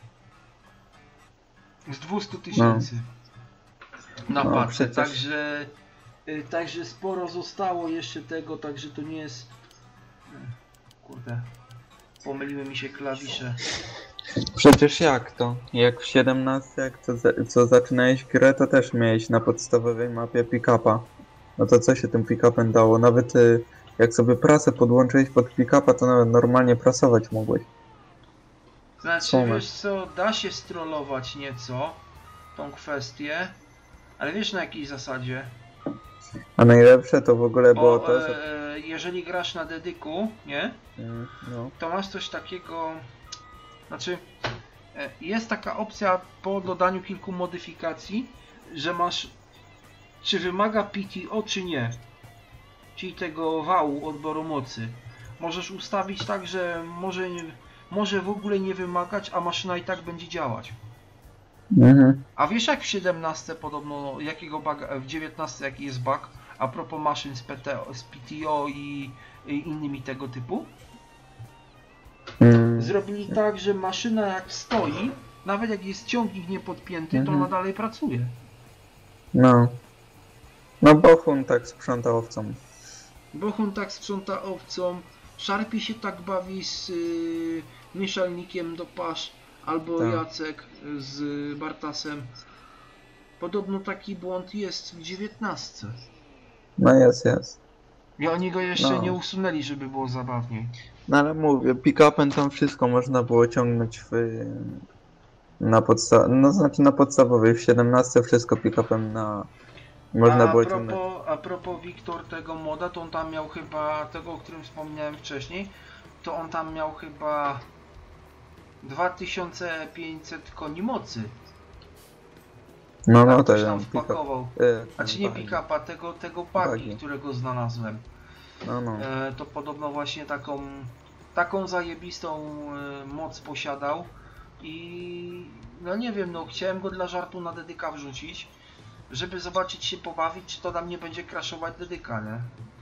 Speaker 1: Z dwieście tysięcy na
Speaker 3: No,
Speaker 1: paczce,
Speaker 3: przecież-
Speaker 1: także, yy, także sporo zostało jeszcze tego, także to nie jest... Kurde, pomyliły mi się klawisze.
Speaker 3: Przecież jak to? Jak w siedemnaście, jak co, za- co zaczynałeś grę, to też miałeś na podstawowej mapie pick-upa. No to co się tym pick-upem dało? Nawet y, jak sobie prasę podłączyłeś pod pick-upa, to nawet normalnie prasować mogłeś.
Speaker 1: Znaczy,
Speaker 3: Sumy.
Speaker 1: wiesz co, da się strollować nieco tą kwestię, ale wiesz na jakiej zasadzie?
Speaker 3: A najlepsze to w ogóle było
Speaker 1: Bo
Speaker 3: to, że...
Speaker 1: e, jeżeli grasz na dedyku, nie?
Speaker 3: Mm, no,
Speaker 1: To masz coś takiego, znaczy e, jest taka opcja po dodaniu kilku modyfikacji, że masz, czy wymaga P T O czy nie, czyli tego wału odbioru mocy. Możesz ustawić tak, że może, nie, może w ogóle nie wymagać, a maszyna i tak będzie działać.
Speaker 3: mhm.
Speaker 1: A wiesz jak w siedemnastce podobno, jakiego buga, w dziewiętnastce jaki jest bug, a propos maszyn z, P T O, z P T O i, i innymi tego typu?
Speaker 3: Mm,
Speaker 1: Zrobili tak, że maszyna jak stoi, nawet jak jest ciągnik niepodpięty, to
Speaker 3: Mhm.
Speaker 1: ona dalej pracuje.
Speaker 3: no. No Bochun tak sprzątał owcą.
Speaker 1: Bochun tak sprząta owcą, Szarpi się tak bawi z y, mieszalnikiem do pasz, albo
Speaker 3: Tak.
Speaker 1: Jacek z Bartasem. Podobno taki błąd jest w dziewiętnastce.
Speaker 3: No jest, jest.
Speaker 1: I oni go jeszcze
Speaker 3: No.
Speaker 1: nie usunęli, żeby było zabawniej.
Speaker 3: No ale mówię, pick-upem tam wszystko można było ciągnąć w... Na podsta... No znaczy na podstawowej, w siedemnastce wszystko pick-upem na... Można
Speaker 1: a,
Speaker 3: było ciągnąć.
Speaker 1: propos, a propos Wiktor tego moda, to on tam miał chyba, tego o którym wspomniałem wcześniej, to on tam miał chyba dwa tysiące pięćset koni mocy.
Speaker 3: No no
Speaker 1: Tak
Speaker 3: to
Speaker 1: ktoś
Speaker 3: ja
Speaker 1: tam
Speaker 3: pick-up.
Speaker 1: wpakował.
Speaker 3: E,
Speaker 1: Znaczy nie
Speaker 3: bagi.
Speaker 1: pick-upa, tego, tego bagi,
Speaker 3: Bagi.
Speaker 1: którego znalazłem.
Speaker 3: No no.
Speaker 1: E, to podobno właśnie taką, taką zajebistą e, moc posiadał. I no nie wiem, no chciałem go dla żartu na dedyka wrzucić, żeby zobaczyć się pobawić, czy to nam nie będzie crashować dedyka, nie?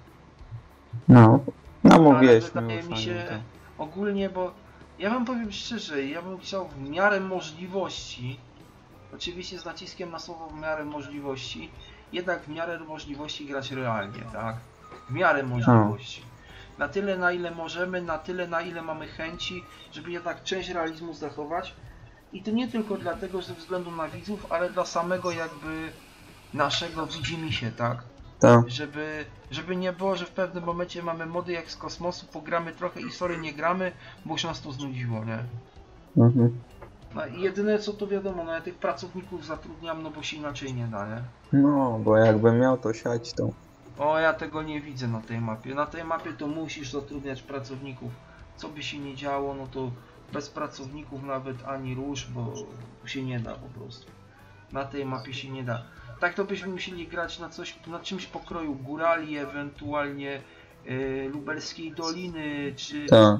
Speaker 3: No. No
Speaker 1: Ale
Speaker 3: mówiłeś
Speaker 1: wydaje
Speaker 3: mi
Speaker 1: mi
Speaker 3: o
Speaker 1: się
Speaker 3: fajnie
Speaker 1: ogólnie, bo ja wam powiem szczerze, ja bym chciał w miarę możliwości, oczywiście z naciskiem na słowo w miarę możliwości, jednak w miarę możliwości grać realnie, tak? W miarę możliwości. Na tyle na ile możemy, na tyle na ile mamy chęci, żeby jednak część realizmu zachować. I to nie tylko dlatego, że ze względu na widzów, ale dla samego jakby naszego widzimisię, tak?
Speaker 3: to. Tak.
Speaker 1: Żeby, żeby nie było, że w pewnym momencie mamy mody jak z kosmosu, pogramy trochę i sorry nie gramy, bo już nas to znudziło, nie?
Speaker 3: Mhm.
Speaker 1: No i jedyne co to wiadomo, no ja tych pracowników zatrudniam, no bo się inaczej nie da, nie?
Speaker 3: No, bo jakbym miał to siać, to...
Speaker 1: O, ja tego nie widzę na tej mapie. Na tej mapie to musisz zatrudniać pracowników. Co by się nie działo, no to bez pracowników nawet ani rusz, bo się nie da po prostu. Na tej mapie się nie da. Tak to byśmy musieli grać na coś, na czymś pokroju górali, ewentualnie y, lubelskiej doliny, czy
Speaker 3: Tak.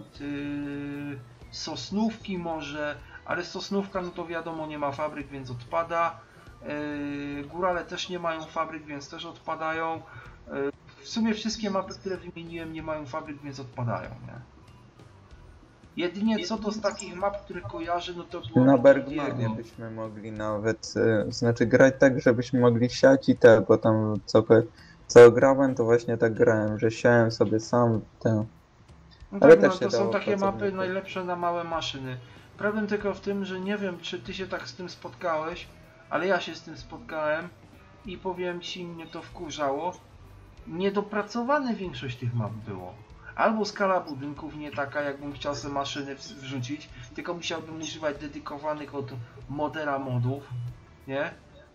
Speaker 1: y, Sosnówki może, ale Sosnówka no to wiadomo nie ma fabryk, więc odpada. Y, górale też nie mają fabryk, więc też odpadają. Y, w sumie wszystkie mapy, które wymieniłem nie mają fabryk, więc odpadają, nie? Jedynie co to z takich map, które kojarzę, no to było
Speaker 3: Na
Speaker 1: Little
Speaker 3: Bergmanie
Speaker 1: Diego.
Speaker 3: byśmy mogli nawet, y, znaczy grać tak, żebyśmy mogli siać i te, bo tam co, pe- co grałem, to właśnie tak grałem, że siałem sobie sam te.
Speaker 1: No
Speaker 3: Ale
Speaker 1: tak,
Speaker 3: też
Speaker 1: no,
Speaker 3: się
Speaker 1: to są
Speaker 3: dało
Speaker 1: takie mapy
Speaker 3: pracowników.
Speaker 1: najlepsze na małe maszyny. Problem tylko w tym, że nie wiem, czy ty się tak z tym spotkałeś, ale ja się z tym spotkałem i powiem ci, mnie to wkurzało. Niedopracowane większość tych map było. Albo skala budynków nie taka, jakbym chciał sobie maszyny w- wrzucić, tylko musiałbym używać dedykowanych od modera modów, nie?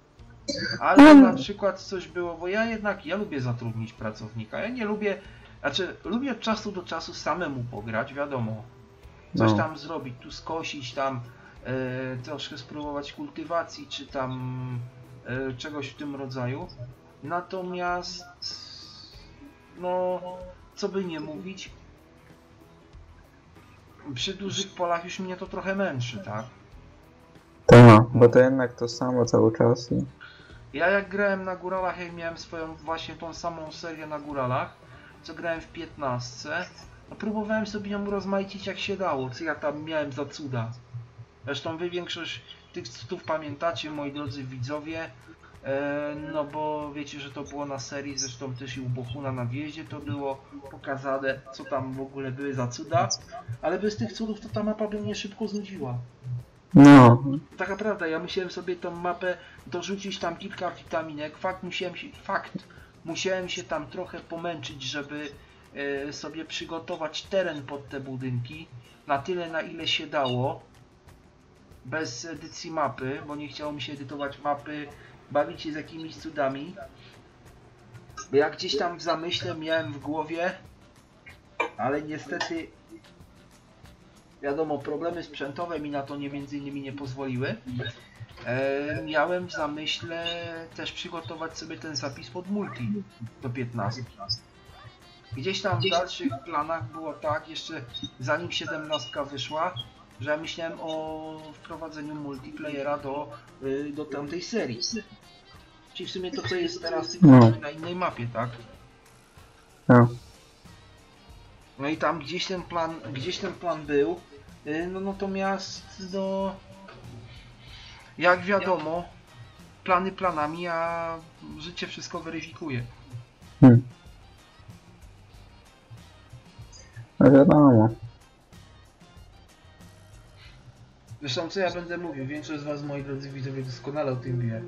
Speaker 1: Albo na przykład coś było, bo ja jednak, ja lubię zatrudnić pracownika, ja nie lubię, znaczy lubię od czasu do czasu samemu pograć, wiadomo, coś
Speaker 3: No.
Speaker 1: tam zrobić, tu skosić, tam e, troszkę spróbować kultywacji, czy tam e, czegoś w tym rodzaju. Natomiast, no, co by nie mówić, przy dużych polach już mnie to trochę męczy, tak?
Speaker 3: Tak, bo to jednak to samo cały czas i...
Speaker 1: Ja jak grałem na góralach, jak miałem swoją właśnie tą samą serię na góralach, co grałem w piętnastce, no próbowałem sobie ją rozmaicić jak się dało, co ja tam miałem za cuda. Zresztą wy większość tych cudów pamiętacie, moi drodzy widzowie, e, no bo wiecie, że to było na serii, zresztą też i u Bohuna na wjeździe to było pokazane, co tam w ogóle były za cuda, ale bez tych cudów to ta mapa by mnie szybko znudziła.
Speaker 3: No,
Speaker 1: Taka prawda, ja musiałem sobie tą mapę dorzucić tam kilka witaminek, fakt musiałem się, fakt, musiałem się tam trochę pomęczyć, żeby e, sobie przygotować teren pod te budynki, na tyle na ile się dało, bez edycji mapy, bo nie chciało mi się edytować mapy, bawić się z jakimiś cudami, bo ja gdzieś tam w zamyśle miałem w głowie, ale niestety wiadomo, problemy sprzętowe mi na to nie, między innymi nie pozwoliły. E, miałem w zamyśle też przygotować sobie ten zapis pod multi do piętnastki. Gdzieś tam w dalszych planach było tak, jeszcze zanim siedemnastka wyszła, że ja myślałem o wprowadzeniu multiplayera do, y, do tamtej serii. Czyli w sumie to co jest teraz tylko
Speaker 3: No.
Speaker 1: na innej mapie, tak?
Speaker 3: no.
Speaker 1: No i tam gdzieś ten plan, gdzieś ten plan był, yy, no natomiast no jak wiadomo, plany planami, a życie wszystko weryfikuje.
Speaker 3: Hmm. No wiadomo.
Speaker 1: Zresztą co ja będę mówił, większość z was, moi drodzy widzowie, doskonale o tym wie.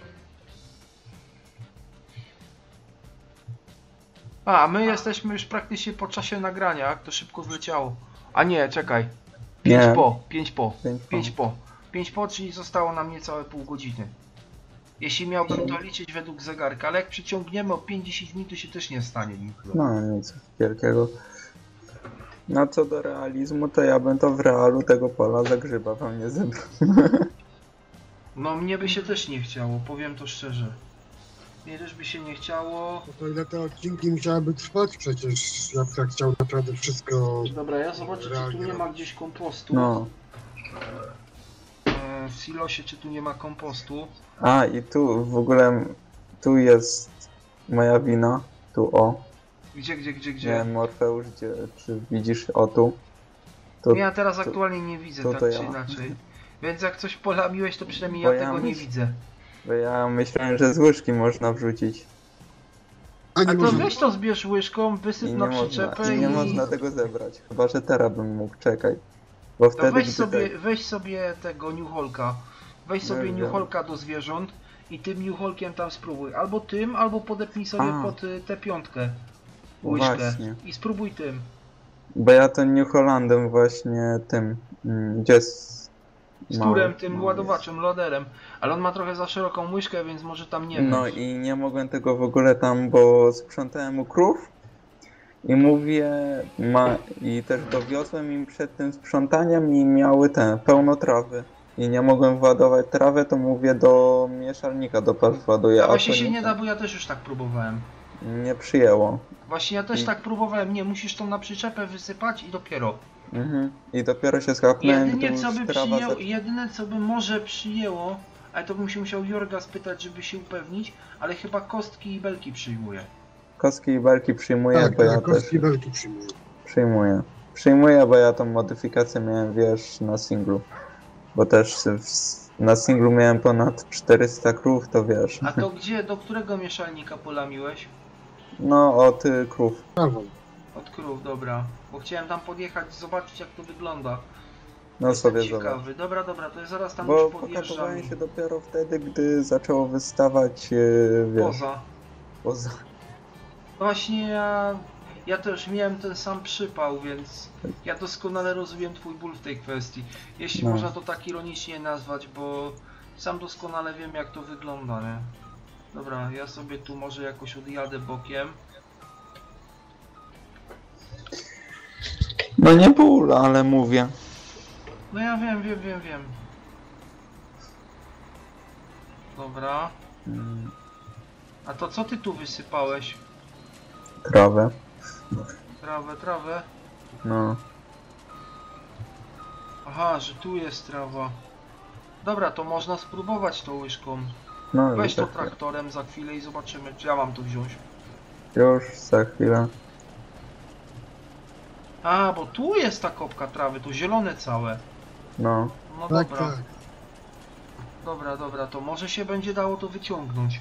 Speaker 1: A, my jesteśmy już praktycznie po czasie nagrania, jak to szybko zleciało. A nie, czekaj. pięć
Speaker 3: Nie.
Speaker 1: po, pięć po,
Speaker 3: Pięć po.
Speaker 1: pięć po. pięć po, czyli zostało nam niecałe pół godziny. Jeśli miałbym to liczyć według zegarka, ale jak przyciągniemy o pięć do dziesięciu minut, to się też nie stanie nic.
Speaker 3: No nic wielkiego. No co do realizmu, to ja bym to w realu tego pola za grzyba wam nie zebrał.
Speaker 1: No mnie by się też nie chciało, powiem to szczerze. Mnie też by się nie chciało.
Speaker 2: No to ile te odcinki musiałyby trwać przecież, ja bym tak chciał naprawdę wszystko...
Speaker 1: Dobra, ja zobaczę, czy tu nie ma gdzieś kompostu.
Speaker 3: No.
Speaker 1: E, W silosie, czy tu nie ma kompostu.
Speaker 3: A i tu w ogóle, tu jest moja wina. Tu o.
Speaker 1: Gdzie, gdzie, gdzie, gdzie?
Speaker 3: Gdzie Morfeusz, gdzie, czy widzisz o tu? Tu,
Speaker 1: Ja teraz
Speaker 3: to-
Speaker 1: aktualnie nie widzę,
Speaker 3: to
Speaker 1: tak
Speaker 3: to
Speaker 1: czy
Speaker 3: ja.
Speaker 1: inaczej. Więc jak coś polamiłeś, to przynajmniej
Speaker 3: Bo
Speaker 1: ja
Speaker 3: ja
Speaker 1: tego nie
Speaker 3: myśl-
Speaker 1: widzę.
Speaker 3: Bo ja myślałem, że z łyżki można wrzucić.
Speaker 2: A
Speaker 1: A
Speaker 2: nie
Speaker 1: to
Speaker 2: można.
Speaker 1: weź to zbierz łyżką,
Speaker 3: I
Speaker 1: wysyp
Speaker 3: nie,
Speaker 1: na
Speaker 3: można,
Speaker 1: przyczepę
Speaker 3: I
Speaker 1: i...
Speaker 3: nie można tego zebrać. Chyba, że teraz bym mógł, czekaj. Bo
Speaker 1: To
Speaker 3: wtedy,
Speaker 1: weź
Speaker 3: gdy
Speaker 1: sobie,
Speaker 3: tak-
Speaker 1: weź sobie tego Newholka. Weź
Speaker 3: No
Speaker 1: sobie
Speaker 3: już
Speaker 1: Newholka do zwierząt i tym Newholkiem tam spróbuj. Albo tym, albo podepnij sobie
Speaker 3: A.
Speaker 1: pod y, tę piątkę łyżkę.
Speaker 3: Właśnie.
Speaker 1: I spróbuj tym.
Speaker 3: Bo ja to New Hollandem właśnie tym, mm, gdzie jest
Speaker 1: Z
Speaker 3: mały-
Speaker 1: turem, tym
Speaker 3: mały
Speaker 1: ładowaczem, loaderem. Ale on ma trochę za szeroką łyżkę, więc może tam nie
Speaker 3: jest. No
Speaker 1: wejść.
Speaker 3: i nie mogłem tego w ogóle tam, bo sprzątałem u krów i mówię, ma, i też dowiozłem im przed tym sprzątaniem i miały te, pełno trawy. I nie mogłem władować trawę, to mówię do mieszalnika, do pasz właduję,
Speaker 1: A
Speaker 3: a
Speaker 1: właśnie
Speaker 3: to
Speaker 1: się
Speaker 3: nie,
Speaker 1: nie da, bo ja też już tak próbowałem.
Speaker 3: nie przyjęło.
Speaker 1: Właśnie ja też
Speaker 3: I-
Speaker 1: tak próbowałem. Nie, musisz to na przyczepę wysypać i dopiero.
Speaker 3: Mhm. I dopiero się skapnąłem, gdy
Speaker 1: Jedynie co
Speaker 3: już
Speaker 1: by
Speaker 3: trawa
Speaker 1: przyjęło,
Speaker 3: zac-
Speaker 1: jedyne co by może przyjęło, ale to bym się musiał Jorga spytać, żeby się upewnić, ale chyba kostki i belki przyjmuje.
Speaker 3: Kostki i belki przyjmuję,
Speaker 2: Tak,
Speaker 3: bo ja
Speaker 2: tak,
Speaker 3: też
Speaker 2: kostki belki przyjmuję.
Speaker 3: przyjmuję. Przyjmuję, bo ja tą modyfikację miałem, wiesz, na singlu. Bo też w, na singlu miałem ponad czterysta krów, to wiesz.
Speaker 1: A to gdzie, do którego mieszalnika polamiłeś?
Speaker 3: No, od y, krów.
Speaker 2: Prawą.
Speaker 1: Od krów, dobra. Bo chciałem tam podjechać, zobaczyć jak to wygląda.
Speaker 3: No
Speaker 1: Jestem
Speaker 3: sobie zobacz.
Speaker 1: ciekawy. Dobra, dobra, to ja zaraz tam
Speaker 3: Bo
Speaker 1: już podjeżdżam.
Speaker 3: pokazywałem się dopiero wtedy, gdy zaczęło wystawać, yy, wiesz,
Speaker 1: Poza.
Speaker 3: poza.
Speaker 1: Właśnie ja, ja też miałem ten sam przypał, więc ja doskonale rozumiem twój ból w tej kwestii. Jeśli
Speaker 3: No.
Speaker 1: można to tak ironicznie nazwać, bo sam doskonale wiem jak to wygląda, nie? Dobra, ja sobie tu może jakoś odjadę bokiem.
Speaker 3: No nie ból, ale mówię.
Speaker 1: No ja wiem, wiem, wiem, wiem. Dobra.
Speaker 3: Mm,
Speaker 1: A to co ty tu wysypałeś?
Speaker 3: Trawę.
Speaker 1: Trawę, trawę.
Speaker 3: No.
Speaker 1: Aha, że tu jest trawa. Dobra, to można spróbować tą łyżką.
Speaker 3: No
Speaker 1: Weź
Speaker 3: i
Speaker 1: to
Speaker 3: tak,
Speaker 1: traktorem za chwilę i zobaczymy, czy ja mam to wziąć.
Speaker 3: już za chwilę.
Speaker 1: A, bo tu jest ta kopka trawy, to zielone całe.
Speaker 3: No.
Speaker 1: No
Speaker 2: Tak,
Speaker 1: dobra,
Speaker 2: tak.
Speaker 1: dobra, dobra, to może się będzie dało to wyciągnąć.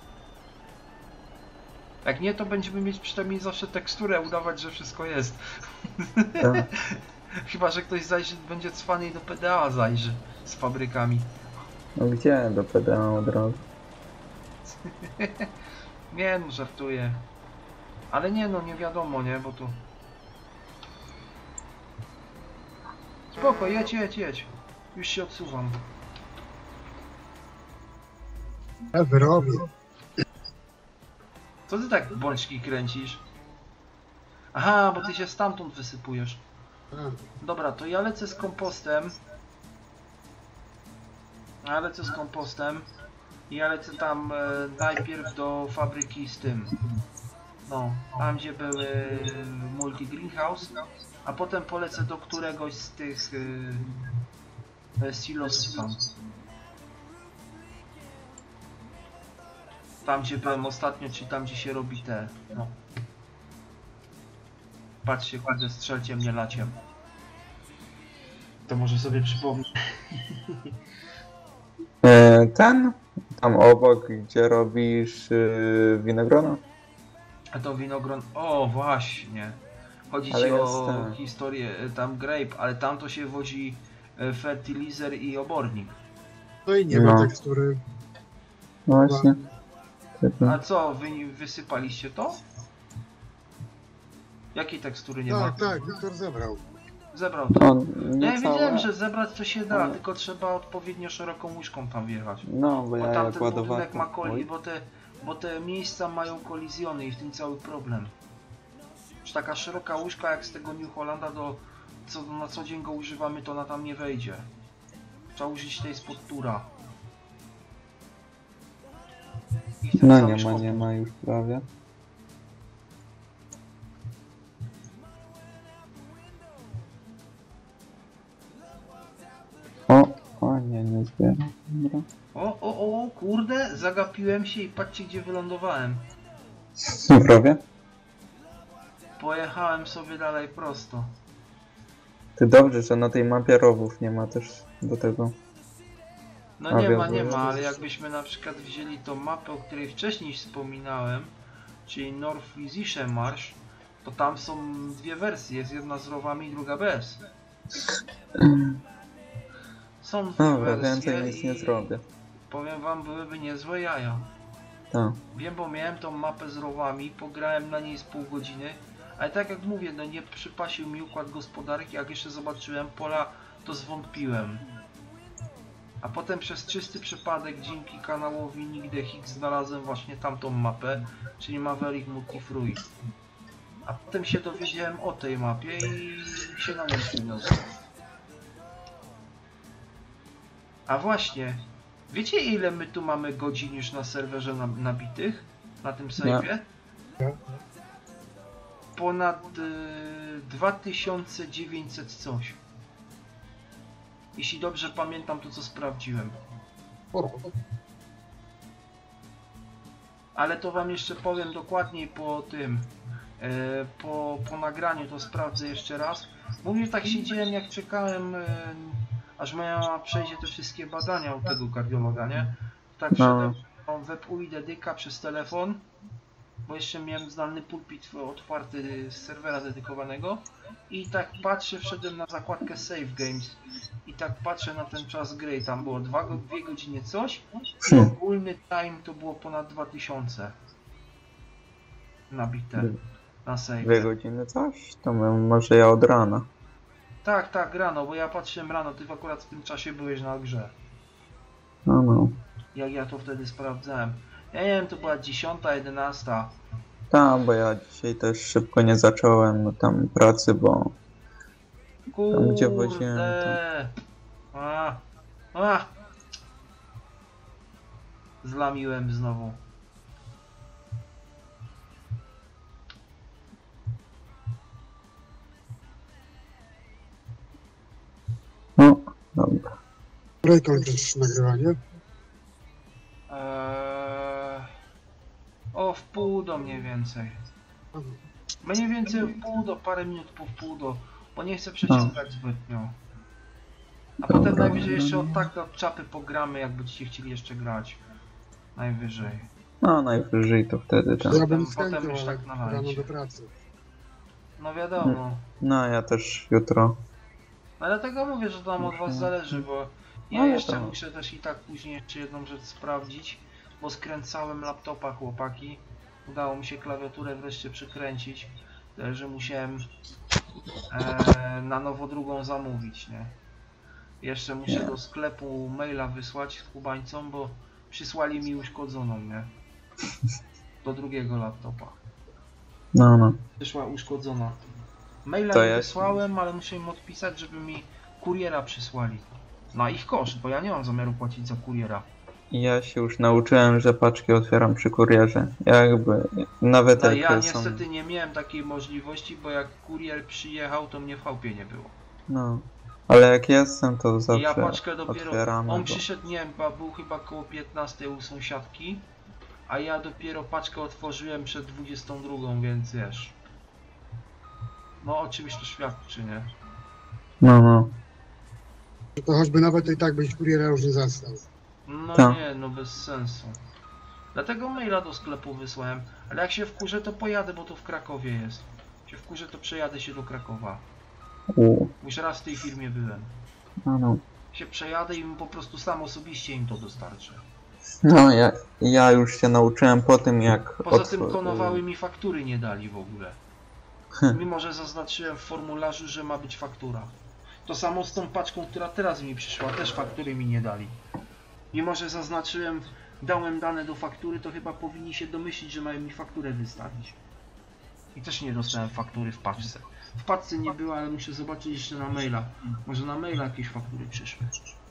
Speaker 1: Jak nie, to będziemy mieć przynajmniej zawsze teksturę, udawać, że wszystko jest.
Speaker 3: Tak.
Speaker 1: Chyba, że ktoś zajrzy, będzie cwany i do P D A zajrzy z fabrykami.
Speaker 3: No gdzie do P D A od razu?
Speaker 1: Nie no, żartuję. Ale nie no, nie wiadomo, nie, bo tu... Spoko, jedź, jedź, jedź. Już się odsuwam.
Speaker 2: Ja wyrobię.
Speaker 1: Co ty tak bączki kręcisz? Aha, bo ty się stamtąd wysypujesz.
Speaker 2: Tak.
Speaker 1: Dobra, to ja lecę z kompostem. Ja lecę z kompostem. I ja lecę tam e, najpierw do fabryki z tym. No, tam gdzie były multi greenhouse. A potem polecę do któregoś z tych e, e, silosów tam. Tam gdzie byłem ostatnio, czyli tam gdzie się robi te. No. Patrzcie, kurde, strzelcie mnie laciem. To może sobie przypomnę.
Speaker 3: E, ten? Tam obok, gdzie robisz yy, winogrona?
Speaker 1: A to winogron... O, właśnie. Chodzi
Speaker 3: Ale
Speaker 1: ci
Speaker 3: jest
Speaker 1: o
Speaker 3: ten.
Speaker 1: historię, e, tam grape, ale tam to się wozi e, fertilizer i obornik.
Speaker 2: No i nie
Speaker 3: No.
Speaker 2: ma tekstury.
Speaker 3: Właśnie.
Speaker 1: A co, wy wysypaliście to? Jakiej tekstury nie ma?
Speaker 2: Tak, tak, Wiktor zebrał.
Speaker 1: Zebrał to.
Speaker 3: No, nie
Speaker 1: Ja wiedziałem,
Speaker 3: całe.
Speaker 1: że zebrać to się da,
Speaker 3: Ale-
Speaker 1: tylko trzeba odpowiednio szeroką łyżką tam wjechać.
Speaker 3: No, bo
Speaker 1: Bo
Speaker 3: ja
Speaker 1: tamten
Speaker 3: jak
Speaker 1: budynek
Speaker 3: ładowałem...
Speaker 1: ma koli,
Speaker 3: Oj.
Speaker 1: bo te, bo te miejsca mają kolizjony i w tym cały problem. Że taka szeroka łyżka jak z tego New Hollanda, do, co na co dzień go używamy, to ona tam nie wejdzie. Trzeba użyć tej spod tura. I wtedy
Speaker 3: No
Speaker 1: cały
Speaker 3: nie ma,
Speaker 1: szkop.
Speaker 3: nie ma już prawie. O, o nie, nie zbieram. Dobra.
Speaker 1: O, o, o, kurde, zagapiłem się i patrzcie gdzie wylądowałem.
Speaker 3: Prawie?
Speaker 1: Pojechałem sobie dalej prosto.
Speaker 3: Ty dobrze, że na tej mapie rowów nie ma też do tego.
Speaker 1: No
Speaker 3: A
Speaker 1: nie
Speaker 3: wiem,
Speaker 1: ma, nie
Speaker 3: że-
Speaker 1: ma, ale jakbyśmy na przykład wzięli tą mapę, o której wcześniej wspominałem, czyli North Friesische Marsch, to tam są dwie wersje, jest jedna z rowami, druga bez. Są dwie
Speaker 3: Dobra,
Speaker 1: wersje
Speaker 3: więcej nic nie
Speaker 1: i
Speaker 3: zrobię.
Speaker 1: powiem wam, byłyby niezłe jaja.
Speaker 3: Tak.
Speaker 1: Wiem, bo miałem tą mapę z rowami, pograłem na niej z pół godziny, ale tak jak mówię, no nie przypasił mi układ gospodarki, jak jeszcze zobaczyłem pola, to zwątpiłem. A potem przez czysty przypadek dzięki kanałowi Nigdy Hicks znalazłem właśnie tamtą mapę, czyli Maverick Multifruit. A potem się dowiedziałem o tej mapie i się na nią przeniosłem. A właśnie, wiecie ile my tu mamy godzin już na serwerze nabitych? Na tym save'ie?
Speaker 2: Nie.
Speaker 1: Ponad y, dwa tysiące dziewięćset coś. Jeśli dobrze pamiętam to co sprawdziłem.
Speaker 2: O,
Speaker 1: Ale to wam jeszcze powiem dokładniej po tym, e, po, po nagraniu to sprawdzę jeszcze raz. Mówię, tak siedziałem jak czekałem, e, aż moja mama przejdzie te wszystkie badania u tego kardiologa, nie? Tak
Speaker 3: No.
Speaker 1: wszedłem w WebUI dedyka przez telefon, bo jeszcze miałem zdalny pulpit otwarty z serwera dedykowanego i tak patrzę, wszedłem na zakładkę Save Games i tak patrzę na ten czas gry, tam było dwie godziny coś i
Speaker 3: Hmm.
Speaker 1: ogólny time to było ponad dwa tysiące nabite na save.
Speaker 3: Dwie godziny coś? To my, może ja od rana.
Speaker 1: Tak, tak, rano, bo ja patrzyłem rano, ty akurat w tym czasie byłeś na grze.
Speaker 3: No, no.
Speaker 1: Jak ja to wtedy sprawdzałem. Ja nie wiem, to była dziesiąta, jedenasta.
Speaker 3: Tak, bo ja dzisiaj też szybko nie zacząłem no, tam pracy, bo Tam, gdzie woziłem,
Speaker 1: Kurde. A, a. Zlamiłem znowu.
Speaker 3: no,
Speaker 2: której kończysz nagrywanie?
Speaker 1: Eee, o, w pół do mniej więcej. Mniej więcej w pół do, parę minut po wpół do, bo nie chcę przeciągać zbytnio. A potem najwyżej jeszcze od tak do czapy pogramy, jak będziecie chcieli jeszcze grać. Najwyżej.
Speaker 3: No najwyżej to wtedy tak.
Speaker 2: Ja bym z
Speaker 1: potem
Speaker 2: chęcią,
Speaker 1: już
Speaker 2: ale
Speaker 1: tak na
Speaker 2: rano
Speaker 1: lajcie.
Speaker 2: do pracy.
Speaker 1: No wiadomo.
Speaker 3: No ja też jutro.
Speaker 1: Ale dlatego mówię, że tam od was zależy, bo ja
Speaker 3: No,
Speaker 1: jeszcze
Speaker 3: to-
Speaker 1: muszę też i tak później jeszcze jedną rzecz sprawdzić, bo skręcałem laptopa, chłopaki. Udało mi się klawiaturę wreszcie przykręcić, tyle że musiałem e, na nowo drugą zamówić, nie? Jeszcze muszę do sklepu maila wysłać kubańcom, bo przysłali mi uszkodzoną, nie? Do drugiego laptopa.
Speaker 3: No no.
Speaker 1: Wyszła uszkodzona. Maila
Speaker 3: To
Speaker 1: im
Speaker 3: ja-
Speaker 1: wysłałem, ale muszę im odpisać, żeby mi kuriera przysłali. Na ich koszt, bo ja nie mam zamiaru płacić za kuriera.
Speaker 3: Ja się już nauczyłem, że paczki otwieram przy kurierze. Jakby nawet
Speaker 1: No
Speaker 3: jak
Speaker 1: ja
Speaker 3: są.
Speaker 1: niestety nie miałem takiej możliwości, bo jak kurier przyjechał, to mnie w chałupie nie było.
Speaker 3: No. Ale jak jestem, to
Speaker 1: I
Speaker 3: zawsze
Speaker 1: ja paczkę dopiero...
Speaker 3: otwieramy.
Speaker 1: On
Speaker 3: bo-
Speaker 1: przyszedł, nie wiem, był chyba koło piętnastej u sąsiadki, a ja dopiero paczkę otworzyłem przed dwudziestą drugą, więc wiesz. No o czymś to świadczy, nie?
Speaker 3: No no.
Speaker 2: To choćby nawet i tak byś kuriera już nie zastał.
Speaker 1: No
Speaker 3: Tak.
Speaker 1: nie, no bez sensu. Dlatego maila do sklepu wysłałem, ale jak się wkurzę, to pojadę, bo to w Krakowie jest. Jak się wkurzę, to przejadę się do Krakowa.
Speaker 3: U.
Speaker 1: Już raz w tej firmie byłem.
Speaker 3: No no.
Speaker 1: Się przejadę i po prostu sam osobiście im to dostarczę.
Speaker 3: No ja, ja już się nauczyłem po tym jak.
Speaker 1: Poza tym
Speaker 3: otw-
Speaker 1: konowały mi faktury nie dali w ogóle. Mimo, że zaznaczyłem w formularzu, że ma być faktura. To samo z tą paczką, która teraz mi przyszła, też faktury mi nie dali. Mimo, że zaznaczyłem, dałem dane do faktury, to chyba powinni się domyślić, że mają mi fakturę wystawić. I też nie dostałem faktury w paczce. W paczce nie było, ale muszę zobaczyć jeszcze na maila. Może na maila jakieś faktury przyszły.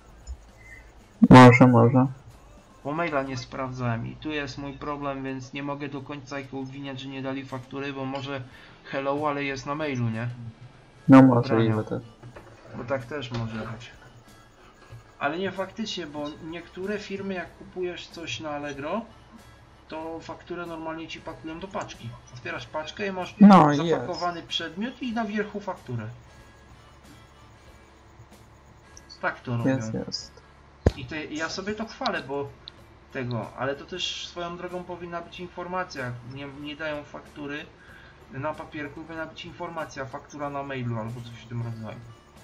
Speaker 3: Może, może.
Speaker 1: Bo maila nie sprawdzałem i tu jest mój problem, więc nie mogę do końca ich obwiniać, że nie dali faktury, bo może hello, ale jest na mailu, nie?
Speaker 3: No możliwe też.
Speaker 1: Bo tak też może być. Ale nie faktycznie, bo niektóre firmy jak kupujesz coś na Allegro, to fakturę normalnie ci pakują do paczki. Otwierasz paczkę i masz
Speaker 3: No,
Speaker 1: zapakowany przedmiot i na wierzchu fakturę. Tak to robią.
Speaker 3: Jest, jest.
Speaker 1: I te, ja sobie to chwalę, bo tego, ale to też swoją drogą powinna być informacja. Nie, nie dają faktury na papierku, powinna być informacja, faktura na mailu albo coś w tym rodzaju.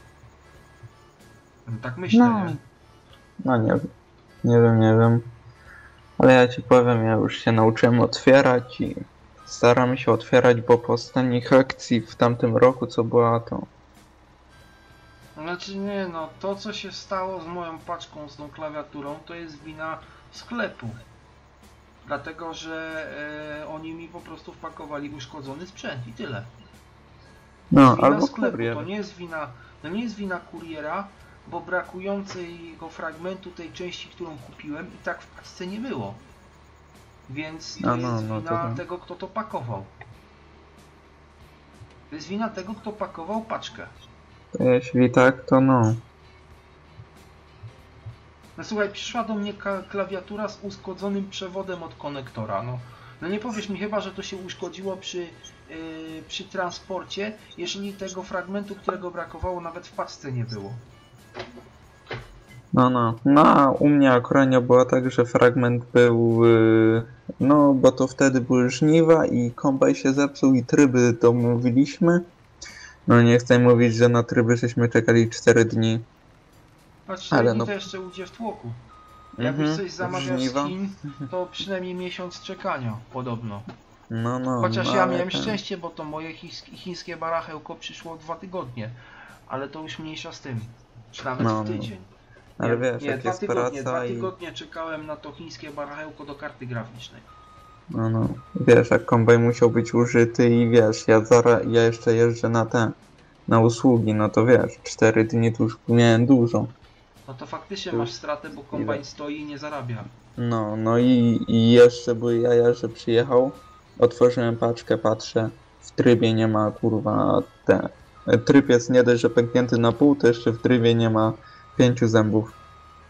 Speaker 1: No, tak myślę,
Speaker 3: No.
Speaker 1: nie?
Speaker 3: No nie wiem. Nie wiem, nie wiem. Ale ja ci powiem, ja już się nauczyłem otwierać i staram się otwierać, bo po ostatnich akcji w tamtym roku, co była, to
Speaker 1: Znaczy nie, no to co się stało z moją paczką, z tą klawiaturą, to jest wina sklepu. Dlatego, że e, oni mi po prostu wpakowali uszkodzony sprzęt i tyle.
Speaker 3: no,
Speaker 1: Wina
Speaker 3: albo
Speaker 1: sklepu,
Speaker 3: kurier.
Speaker 1: to nie jest wina, to nie jest wina kuriera, bo brakującego fragmentu tej części, którą kupiłem, i tak w paczce nie było. Więc to
Speaker 3: A no,
Speaker 1: jest
Speaker 3: no to
Speaker 1: wina
Speaker 3: tak.
Speaker 1: tego, kto to pakował. To jest wina tego, kto pakował paczkę.
Speaker 3: To jeśli tak, to no.
Speaker 1: No słuchaj, przyszła do mnie ka- klawiatura z uszkodzonym przewodem od konektora, no. No nie powiesz mi chyba, że to się uszkodziło przy, yy, przy transporcie, jeżeli tego fragmentu, którego brakowało, nawet w paczce nie było.
Speaker 3: No, no. No, a u mnie akurat nie było tak, że fragment był, yy, no, bo to wtedy były żniwa i kombaj się zepsuł i tryby domówiliśmy. No, nie chcę mówić, że na tryby żeśmy czekali cztery dni.
Speaker 1: A cztery
Speaker 3: Ale
Speaker 1: dni
Speaker 3: no-
Speaker 1: to jeszcze ujdzie w tłoku. Jakbyś
Speaker 3: Mhm,
Speaker 1: coś zamawiał z
Speaker 3: żniwa.
Speaker 1: Chin, to przynajmniej miesiąc czekania, podobno.
Speaker 3: No, no.
Speaker 1: Chociaż
Speaker 3: no,
Speaker 1: ja
Speaker 3: ale
Speaker 1: miałem
Speaker 3: ten-
Speaker 1: szczęście, bo to moje chińskie, chińskie barachełko przyszło dwa tygodnie. Ale to już mniejsza z tym. Czy nawet
Speaker 3: No,
Speaker 1: w
Speaker 3: no.
Speaker 1: tydzień.
Speaker 3: Ale
Speaker 1: nie,
Speaker 3: wiesz,
Speaker 1: nie,
Speaker 3: jak
Speaker 1: dwa
Speaker 3: jest
Speaker 1: tygodnie, dwa
Speaker 3: praca i...
Speaker 1: tygodnie czekałem na to chińskie barachełko do karty graficznej.
Speaker 3: No, no. Wiesz, jak kombaj musiał być użyty i wiesz, ja, zara... ja jeszcze jeżdżę na te, na usługi, no to wiesz, cztery dni to już miałem dużo.
Speaker 1: No to faktycznie
Speaker 3: Tu-
Speaker 1: masz stratę, bo kombajn stoi i nie zarabia.
Speaker 3: No, no i, i jeszcze były jaja, że przyjechał, otworzyłem paczkę, patrzę, w trybie nie ma, kurwa, te... Tryb jest nie dość, że pęknięty na pół, to jeszcze w trybie nie ma pięciu zębów.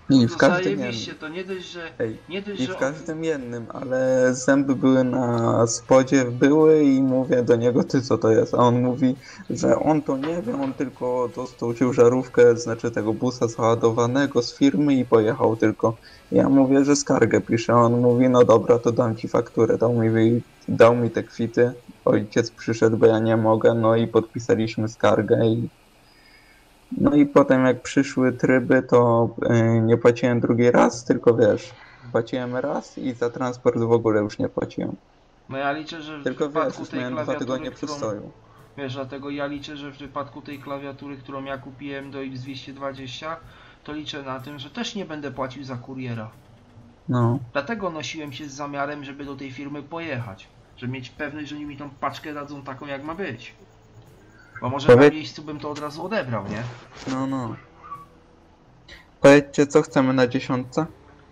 Speaker 3: I
Speaker 1: No
Speaker 3: w
Speaker 1: to
Speaker 3: każdym jednym.
Speaker 1: zajebiście, to nie dość, że...
Speaker 3: Ej,
Speaker 1: Nie dość,
Speaker 3: i
Speaker 1: że...
Speaker 3: w każdym jednym, ale zęby były na spodzie, były i mówię do niego, ty co to jest? A on mówi, że on to nie wie, on tylko dostał ciężarówkę, znaczy tego busa załadowanego z firmy i pojechał tylko. Ja mówię, że skargę piszę, a on mówi, no dobra, to dam ci fakturę, dał mi, dał mi te kwity, ojciec przyszedł, bo ja nie mogę, no i podpisaliśmy skargę i no i potem jak przyszły tryby, to yy, nie płaciłem drugi raz, tylko wiesz, płaciłem raz i za transport w ogóle już nie płaciłem.
Speaker 1: No ja liczę, że w
Speaker 3: Tylko wiesz,
Speaker 1: wypadku
Speaker 3: już
Speaker 1: tej
Speaker 3: miałem dwa
Speaker 1: klawiatury,
Speaker 3: tygodnie
Speaker 1: którą...
Speaker 3: przystoju.
Speaker 1: Wiesz, dlatego ja liczę, że w wypadku tej klawiatury, którą ja kupiłem do X dwieście dwadzieścia, to liczę na tym, że też nie będę płacił za kuriera.
Speaker 3: No,
Speaker 1: Dlatego nosiłem się z zamiarem, żeby do tej firmy pojechać. Żeby mieć pewność, że oni mi tą paczkę dadzą taką, jak ma być. Bo może
Speaker 3: Powie-
Speaker 1: na miejscu bym to od razu odebrał, nie?
Speaker 3: no, no. Powiedzcie, co chcemy na dziesiątce?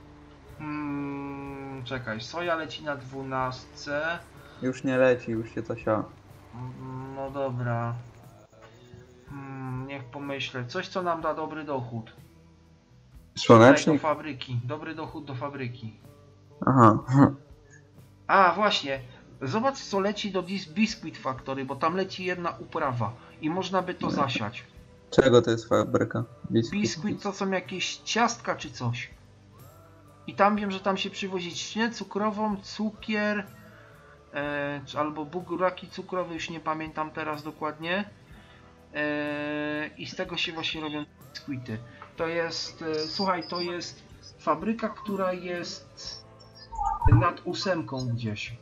Speaker 1: Hmm, czekaj, soja leci na dwunastce.
Speaker 3: Już nie leci, już się Tosia.
Speaker 1: Mm, No dobra. Hmm, niech pomyślę. Coś, co nam da dobry dochód. Tutaj do
Speaker 3: Słonecznik?
Speaker 1: fabryki. Dobry dochód do fabryki.
Speaker 3: Aha.
Speaker 1: A, właśnie. Zobacz, co leci do Dis- Biscuit Factory, bo tam leci jedna uprawa. I można by to zasiać.
Speaker 3: Czego to jest fabryka? Biskuit.
Speaker 1: Biscuit to są jakieś ciastka czy coś. I tam wiem, że tam się przywozi trzcinę cukrową, cukier, e, czy albo buraki cukrowe, już nie pamiętam teraz dokładnie. E, I z tego się właśnie robią biskuity. To jest, e, słuchaj, to jest fabryka, która jest nad ósemką gdzieś.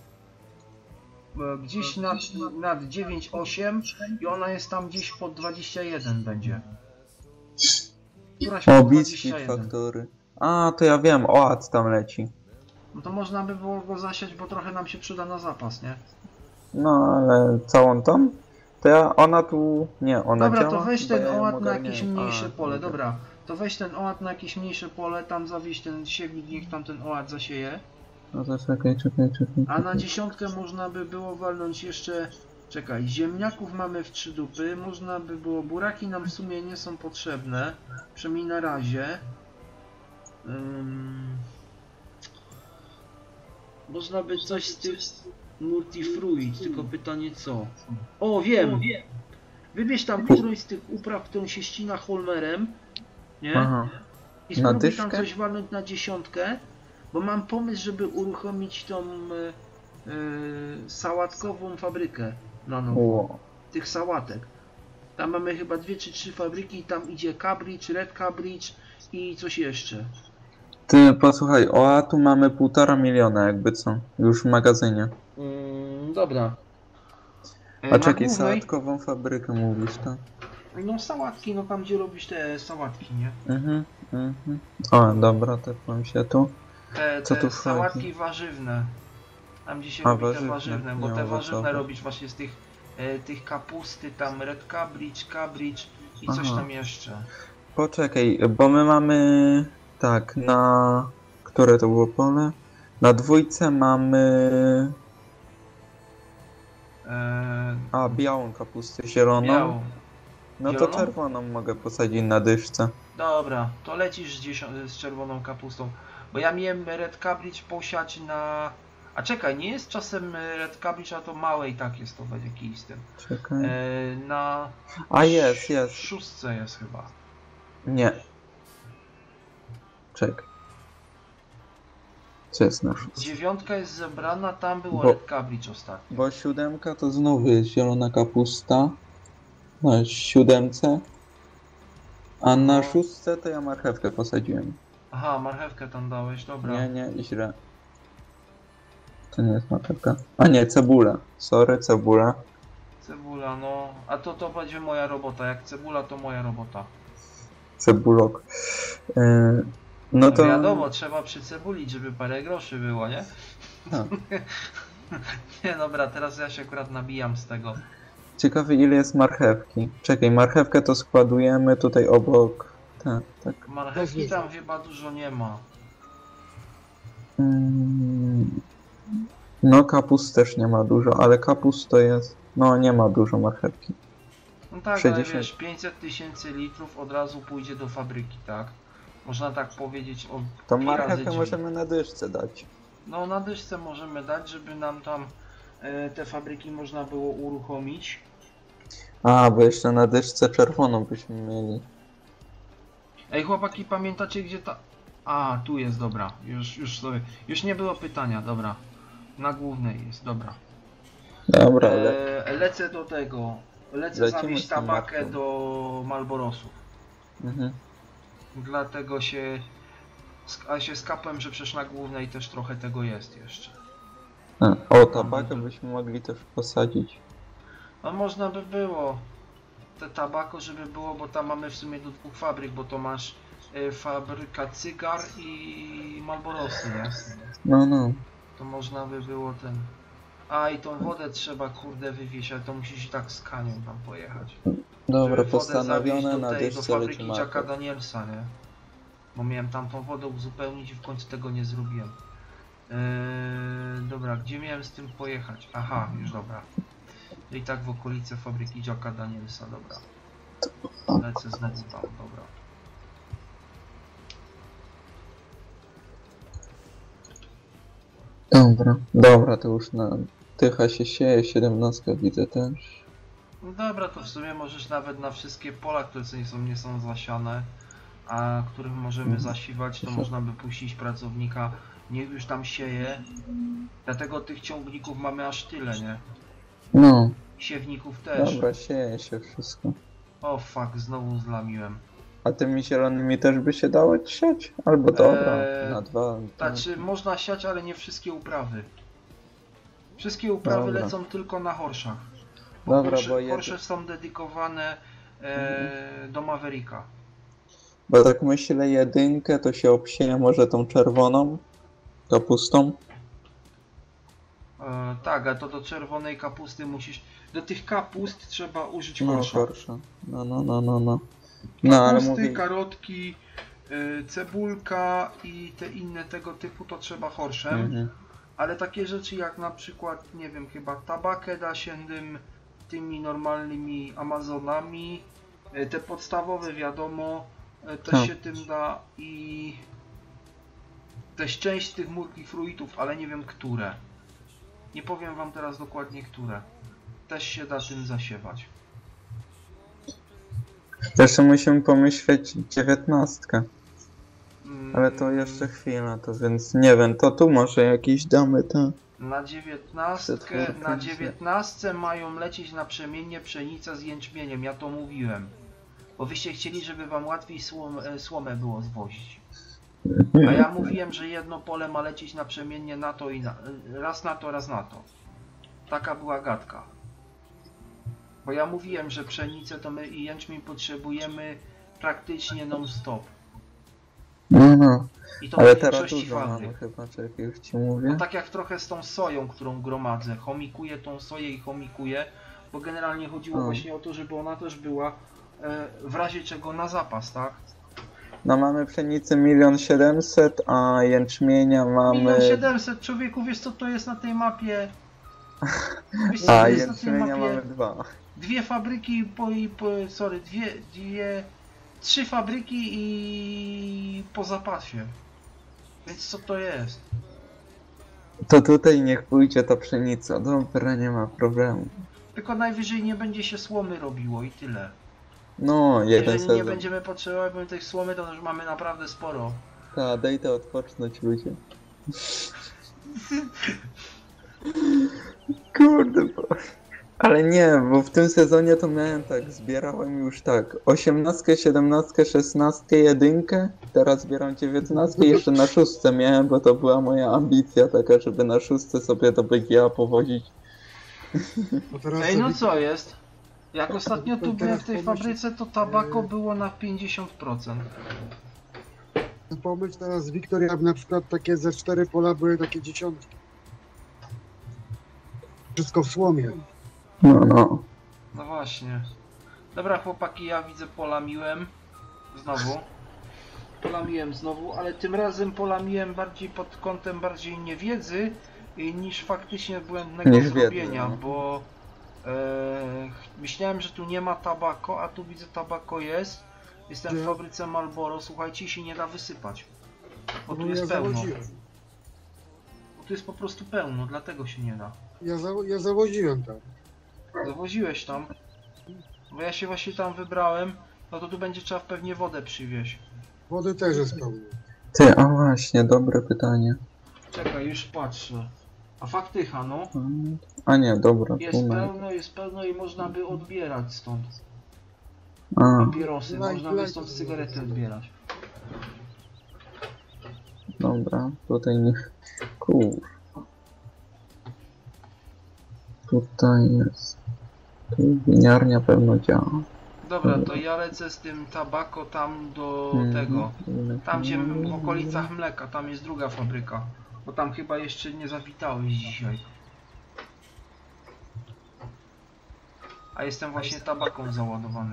Speaker 1: E, Gdzieś nad, nad dziewięć osiem i ona jest tam gdzieś pod dwadzieścia jeden będzie. Któraś
Speaker 3: O,
Speaker 1: pod
Speaker 3: Biscuit
Speaker 1: dwadzieścia jeden.
Speaker 3: Factory. A, to ja wiem, oat tam leci.
Speaker 1: No to można by było go zasiać, bo trochę nam się przyda na zapas, nie?
Speaker 3: No, ale całą tą? To ja, ona tu... Nie, ona
Speaker 1: Dobra,
Speaker 3: działa?
Speaker 1: to weź
Speaker 3: Bo
Speaker 1: ten
Speaker 3: ja ją
Speaker 1: oład na
Speaker 3: ogarniałem.
Speaker 1: jakieś mniejsze
Speaker 3: A,
Speaker 1: pole,
Speaker 3: dobra.
Speaker 1: dobra. To weź ten oład na jakieś mniejsze pole, tam zawieź ten siewnik, niech tam ten oład zasieje.
Speaker 3: No to czekaj, czekaj, czekaj.
Speaker 1: A na dziesiątkę można by było walnąć jeszcze... Czekaj, ziemniaków mamy w trzy dupy, można by było... Buraki nam w sumie nie są potrzebne, przynajmniej na razie. Ym... Można by coś z tych multifruit, tylko pytanie co? O, wiem! Wybierz tam którąś z tych upraw, którą się ścina Holmerem, nie?
Speaker 3: Aha.
Speaker 1: I
Speaker 3: Na
Speaker 1: spróbuj tam
Speaker 3: dyszkę?
Speaker 1: coś walnąć na dziesiątkę, bo mam pomysł, żeby uruchomić tą e, e, sałatkową fabrykę na nowo,
Speaker 3: Ło.
Speaker 1: tych sałatek. Tam mamy chyba dwie czy trzy fabryki i tam idzie Cambridge, Red Cambridge i coś jeszcze.
Speaker 3: Ty, posłuchaj, oatu mamy półtora miliona jakby co, już w magazynie.
Speaker 1: Mm, dobra. E,
Speaker 3: A
Speaker 1: na
Speaker 3: czekaj,
Speaker 1: głównej-
Speaker 3: sałatkową fabrykę mówisz, tak?
Speaker 1: No sałatki, no tam gdzie robisz te sałatki, nie?
Speaker 3: Mhm, mhm. O, dobra, tepłem się tu.
Speaker 1: Te,
Speaker 3: Co
Speaker 1: te
Speaker 3: tu wchodzi?
Speaker 1: sałatki warzywne. Tam gdzie się
Speaker 3: A,
Speaker 1: robi
Speaker 3: warzywne,
Speaker 1: te warzywne, bo
Speaker 3: nie
Speaker 1: te
Speaker 3: owocowe.
Speaker 1: warzywne robisz właśnie z tych, e, tych kapusty, tam red cabbage, cabbage i coś
Speaker 3: Aha.
Speaker 1: tam jeszcze.
Speaker 3: Poczekaj, bo my mamy... Tak, na... Które to było pole? Na dwójce mamy...
Speaker 1: E,
Speaker 3: A, białą kapustę, zieloną.
Speaker 1: białą.
Speaker 3: No to
Speaker 1: Zieloną?
Speaker 3: czerwoną mogę posadzić na dyszce.
Speaker 1: Dobra, to lecisz z, dziesią- z czerwoną kapustą. Bo ja miałem red cabbage posiać na... A czekaj, nie jest czasem red cabbage, a to małe i tak jest to będzie jakiś z tym.
Speaker 3: Czekaj.
Speaker 1: E, na...
Speaker 3: A jest, jest.
Speaker 1: szóstce jest chyba.
Speaker 3: Nie. Czekaj. Co jest na szóstce?
Speaker 1: Dziewiątka jest zebrana, tam było
Speaker 3: Bo-
Speaker 1: red cabbage ostatnio.
Speaker 3: Bo siódemka to znowu jest zielona kapusta. Na siódemce. A na
Speaker 1: No.
Speaker 3: szóstce to ja marchewkę posadziłem.
Speaker 1: Aha, marchewkę tam dałeś, dobra.
Speaker 3: Nie, nie, źle. To nie jest marchewka. A nie, cebula. Sorry, cebula.
Speaker 1: Cebula, no. A to to będzie moja robota. Jak cebula, to moja robota.
Speaker 3: Cebulok. Yy, no to...
Speaker 1: Wiadomo, trzeba przycebulić, żeby parę groszy było, nie?
Speaker 3: Tak.
Speaker 1: Nie, dobra, teraz ja się akurat nabijam z tego.
Speaker 3: Ciekawe ile jest marchewki. Czekaj, marchewkę to składujemy tutaj obok. Tak, tak.
Speaker 1: Marchewki tam chyba dużo nie ma.
Speaker 3: Mm, no kapust też nie ma dużo, ale kapust to jest... No nie ma dużo marchewki.
Speaker 1: No tak,
Speaker 3: sześćdziesiąt.
Speaker 1: ale wiesz, pięćset tysięcy litrów od razu pójdzie do fabryki, tak? Można tak powiedzieć o
Speaker 3: To
Speaker 1: dwie razy
Speaker 3: marchewkę
Speaker 1: dzień.
Speaker 3: możemy na dyszce dać.
Speaker 1: No na dyszce możemy dać, żeby nam tam e, te fabryki można było uruchomić.
Speaker 3: A, bo jeszcze na dyszce czerwoną byśmy mieli.
Speaker 1: Ej chłopaki, pamiętacie gdzie ta... A, tu jest, dobra. Już, już sobie... Już nie było pytania, dobra. Na głównej jest, dobra.
Speaker 3: Dobra, ale...
Speaker 1: E, lecę do tego. Lecę
Speaker 3: Lecimy
Speaker 1: zawieźć
Speaker 3: z tą
Speaker 1: tabakę
Speaker 3: marką.
Speaker 1: do Malborosów.
Speaker 3: Mhm.
Speaker 1: Dlatego się... A się skapłem, że przecież na głównej też trochę tego jest jeszcze.
Speaker 3: A, o, tabakę byśmy mogli też posadzić.
Speaker 1: No można by było te tabako, żeby było, bo tam mamy w sumie do dwóch fabryk, bo to masz y, fabryka cygar i Malborosy, nie?
Speaker 3: No, no.
Speaker 1: To można by było ten... A i tą wodę trzeba kurde wywieźć, ale to musisz i tak z Kanią tam pojechać.
Speaker 3: Dobra,
Speaker 1: Żeby wodę
Speaker 3: postanowione,
Speaker 1: zawieźć
Speaker 3: na
Speaker 1: do tej, do
Speaker 3: dyszce
Speaker 1: fabryki
Speaker 3: lecimy.
Speaker 1: Jacka Danielsa, nie? Bo miałem tam tą wodę uzupełnić i w końcu tego nie zrobiłem. Eee, dobra, gdzie miałem z tym pojechać? Aha, już dobra. I tak w okolice fabryki Jacka Danielsa, dobra. Lecę znowu tam, dobra.
Speaker 3: Dobra, dobra, to już na Tycha się sieje, siedemnastka widzę też.
Speaker 1: No dobra, to w sumie możesz nawet na wszystkie pola, które nie są, nie są zasiane, a których możemy
Speaker 3: Mhm.
Speaker 1: zasiwać, to można by puścić pracownika, niech już tam sieje. Dlatego tych ciągników mamy aż tyle, nie?
Speaker 3: No,
Speaker 1: Siewników też.
Speaker 3: dobra, sieje się wszystko.
Speaker 1: O fuck, znowu zlamiłem.
Speaker 3: A tymi zielonymi też by się dało siać? Albo dobra,
Speaker 1: Eee,
Speaker 3: na dwa.
Speaker 1: Znaczy, można siać, ale nie wszystkie uprawy. Wszystkie uprawy
Speaker 3: Dobra.
Speaker 1: lecą tylko na horszach. Bo
Speaker 3: Dobra,
Speaker 1: horsze,
Speaker 3: bo jedy-
Speaker 1: horsze są dedykowane e, do Mavericka.
Speaker 3: Bo tak myślę, jedynkę to się obsieje może tą czerwoną kapustą.
Speaker 1: E, tak, a to do czerwonej kapusty musisz... Do tych kapust trzeba użyć
Speaker 3: No,
Speaker 1: horsza.
Speaker 3: gorsza. No, no, no, no, no. No, ale
Speaker 1: Kapusty,
Speaker 3: mówię...
Speaker 1: karotki, e, cebulka i te inne tego typu to trzeba horszem.
Speaker 3: Mhm.
Speaker 1: Ale takie rzeczy jak na przykład, nie wiem, chyba tabakę da się tym, tymi normalnymi Amazonami, e, te podstawowe wiadomo, e, też
Speaker 3: Tak.
Speaker 1: się tym da i też część tych multifruitów, ale nie wiem które. Nie powiem wam teraz dokładnie które. Też się da tym zasiewać.
Speaker 3: Jeszcze musimy pomyśleć dziewiętnastkę.
Speaker 1: Mm,
Speaker 3: Ale to jeszcze chwila, to więc nie wiem, to tu może jakieś damy te...
Speaker 1: Na dziewiętnastkę,
Speaker 3: Przetwórcy
Speaker 1: na
Speaker 3: się-
Speaker 1: dziewiętnastce mają lecieć naprzemiennie pszenica z jęczmieniem, ja to mówiłem. Bo wyście chcieli, żeby wam łatwiej słom, e, słomę było zwozić. A ja mówiłem, że jedno pole ma lecieć naprzemiennie na to i na, raz na to, raz na to. Taka była gadka. Bo ja mówiłem, że pszenicę to my i jęczmień potrzebujemy praktycznie non-stop.
Speaker 3: No, no.
Speaker 1: I to
Speaker 3: Ale
Speaker 1: w
Speaker 3: teraz
Speaker 1: większości
Speaker 3: dużo mamy
Speaker 1: fabryk.
Speaker 3: chyba, czekaj, już ci mówię.
Speaker 1: No tak jak trochę z tą soją, którą gromadzę. Chomikuję tą soję i chomikuję, bo generalnie chodziło
Speaker 3: O.
Speaker 1: właśnie o to, żeby ona też była e, w razie czego na zapas, tak?
Speaker 3: No mamy pszenicy milion siedemset, a jęczmienia mamy...
Speaker 1: Milion siedemset, człowieku, wiesz co to jest na tej mapie? Wiesz co
Speaker 3: A
Speaker 1: to jest na tej
Speaker 3: jęczmienia
Speaker 1: mapie?
Speaker 3: mamy dwa.
Speaker 1: Dwie fabryki po, i po sorry, dwie, dwie, trzy fabryki i po zapasie. Więc co to jest?
Speaker 3: To tutaj niech pójdzie ta pszenica, dobra, nie ma problemu.
Speaker 1: Tylko najwyżej nie będzie się słomy robiło i tyle.
Speaker 3: No, jeden
Speaker 1: Jeżeli nie
Speaker 3: sezon.
Speaker 1: będziemy potrzebować tej słomy, to już mamy naprawdę sporo.
Speaker 3: Ta, daj to odpocznąć ludzie. Kurde, bo... Ale nie, bo w tym sezonie to miałem tak, zbierałem już tak, osiemnastkę, siedemnastkę, szesnastkę, jedynkę, teraz zbieram dziewiętnastkę i jeszcze na szóstce miałem, bo to była moja ambicja taka, żeby na szóstce sobie do B G A powozić.
Speaker 2: No teraz
Speaker 1: Ej, no
Speaker 2: sobie-
Speaker 1: co jest? Jak ostatnio tu
Speaker 2: teraz
Speaker 1: byłem w tej
Speaker 2: pomyśl-
Speaker 1: fabryce, to tabako było na pięćdziesiąt procent.
Speaker 2: Pomyśl teraz, Wiktor, jak na przykład takie ze cztery pola były takie dziesiątki. Wszystko w słomie.
Speaker 3: No, no.
Speaker 1: No właśnie. Dobra chłopaki, ja widzę polamiłem. Znowu. Polamiłem znowu, ale tym razem polamiłem bardziej pod kątem bardziej niewiedzy y, niż faktycznie błędnego
Speaker 3: Niż wiedzy,
Speaker 1: zrobienia,
Speaker 3: no.
Speaker 1: bo e, myślałem, że tu nie ma tabako, a tu widzę tabako jest. Jestem w
Speaker 2: Gdzie?
Speaker 1: fabryce Marlboro, słuchajcie, się nie da wysypać. Bo tu
Speaker 2: No
Speaker 1: jest
Speaker 2: ja
Speaker 1: pełno.
Speaker 2: zawodziłem.
Speaker 1: Bo tu jest po prostu pełno, dlatego się nie da.
Speaker 2: Ja, za, ja zawoziłem tam.
Speaker 1: Zawoziłeś tam? Bo ja się właśnie tam wybrałem, no to tu będzie trzeba pewnie wodę przywieźć.
Speaker 2: Wody też jest pełno.
Speaker 3: Ty, a właśnie, dobre pytanie.
Speaker 1: Czekaj, już patrzę. A faktycha, no.
Speaker 3: A nie, dobra,
Speaker 1: Jest
Speaker 3: tu na...
Speaker 1: pełno, jest pełno i można by odbierać stąd.
Speaker 3: A,
Speaker 1: Papierosy,
Speaker 2: Laj-
Speaker 1: można by
Speaker 2: laj-
Speaker 1: stąd cygarety odbierać.
Speaker 3: dobra, tutaj nie... Kur... Tutaj jest... Tu winiarnia pewno działa.
Speaker 1: Dobra, to ja lecę z tym tabako tam do
Speaker 3: Mhm.
Speaker 1: tego. Tam gdzie w okolicach mleka, tam jest druga fabryka. Bo tam chyba jeszcze nie zawitałeś dzisiaj. A jestem właśnie tabaką załadowany.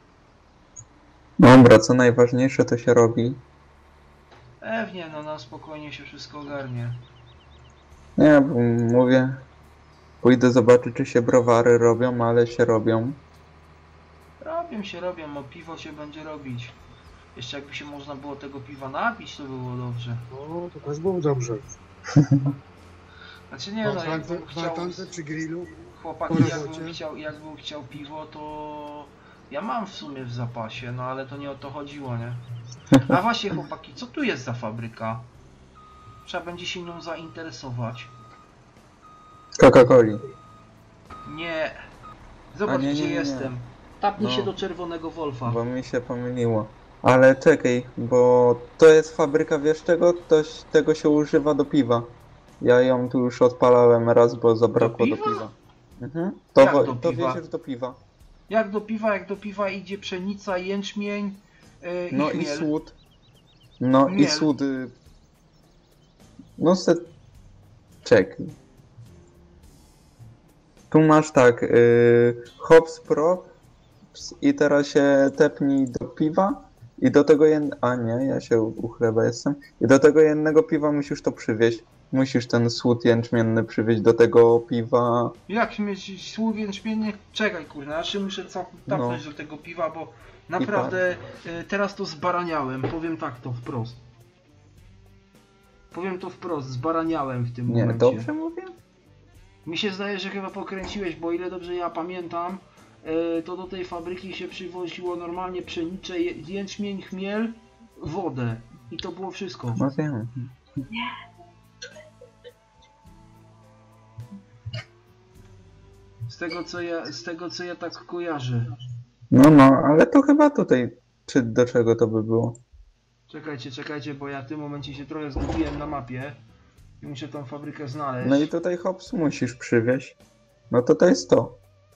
Speaker 3: Dobra, co najważniejsze to się robi.
Speaker 1: Pewnie, no na spokojnie się wszystko ogarnie.
Speaker 3: Nie, bo mówię... Pójdę zobaczyć, czy się browary robią, ale się robią.
Speaker 1: Robią się, robią, o piwo się będzie robić. Jeszcze jakby się można było tego piwa napić, to by było dobrze.
Speaker 2: No, to też było dobrze.
Speaker 1: Znaczy nie no,
Speaker 2: W
Speaker 1: jakbym chciał...
Speaker 2: altance czy grillu?
Speaker 1: Chłopaki,
Speaker 2: po
Speaker 1: jakbym
Speaker 2: robocie?
Speaker 1: chciał, jakbym chciał piwo, to... Ja mam w sumie w zapasie, no ale to nie o to chodziło, nie? A właśnie chłopaki, co tu jest za fabryka? Trzeba będzie się nią zainteresować.
Speaker 3: Coca-Coli.
Speaker 1: Nie. Zobacz,
Speaker 3: A nie,
Speaker 1: gdzie
Speaker 3: nie, nie, nie.
Speaker 1: jestem. Tapnij
Speaker 3: No.
Speaker 1: się do czerwonego Wolfa.
Speaker 3: Bo mi się pomyliło. Ale czekaj, bo to jest fabryka, wiesz czego? To, tego się używa do piwa. Ja ją tu już odpalałem raz, bo zabrakło do
Speaker 1: Do
Speaker 3: piwa.
Speaker 1: piwa?
Speaker 3: Mhm. To,
Speaker 1: Jak
Speaker 3: wo-
Speaker 1: do
Speaker 3: to
Speaker 1: piwa?
Speaker 3: wiesz do piwa.
Speaker 1: Jak do piwa, jak do piwa idzie pszenica, jęczmień yy,
Speaker 3: No
Speaker 1: i
Speaker 3: i
Speaker 1: chmiel.
Speaker 3: słód. No i
Speaker 1: Chmiel.
Speaker 3: słód. y, No se... Czekaj. Tu masz tak, yy, hops pro i teraz się tepnij do piwa i do tego jed... A nie, ja się u chleba jestem. I do tego jednego piwa musisz to przywieźć. Musisz ten słód jęczmienny przywieźć do tego piwa.
Speaker 1: Jak mieć słód jęczmienny? Czekaj kurna, znaczy muszę cap- tapnąć
Speaker 3: No.
Speaker 1: do tego piwa, bo naprawdę y, teraz to zbaraniałem, powiem tak to wprost. Powiem to wprost, zbaraniałem w tym
Speaker 3: Nie,
Speaker 1: momencie.
Speaker 3: dobrze mówię?
Speaker 1: Mi się zdaje, że chyba pokręciłeś, bo ile dobrze ja pamiętam, y, to do tej fabryki się przywoziło normalnie pszeniczę, je- jęczmień, chmiel, wodę. I to było wszystko.
Speaker 3: No wiem.
Speaker 1: Z tego co ja, z tego co ja tak kojarzę.
Speaker 3: No, no, ale to chyba tutaj, czy do czego to by było?
Speaker 1: Czekajcie, czekajcie, bo ja w tym momencie się trochę zgubiłem na mapie. I muszę tą fabrykę znaleźć.
Speaker 3: No i tutaj hops musisz przywieźć. No to to jest to.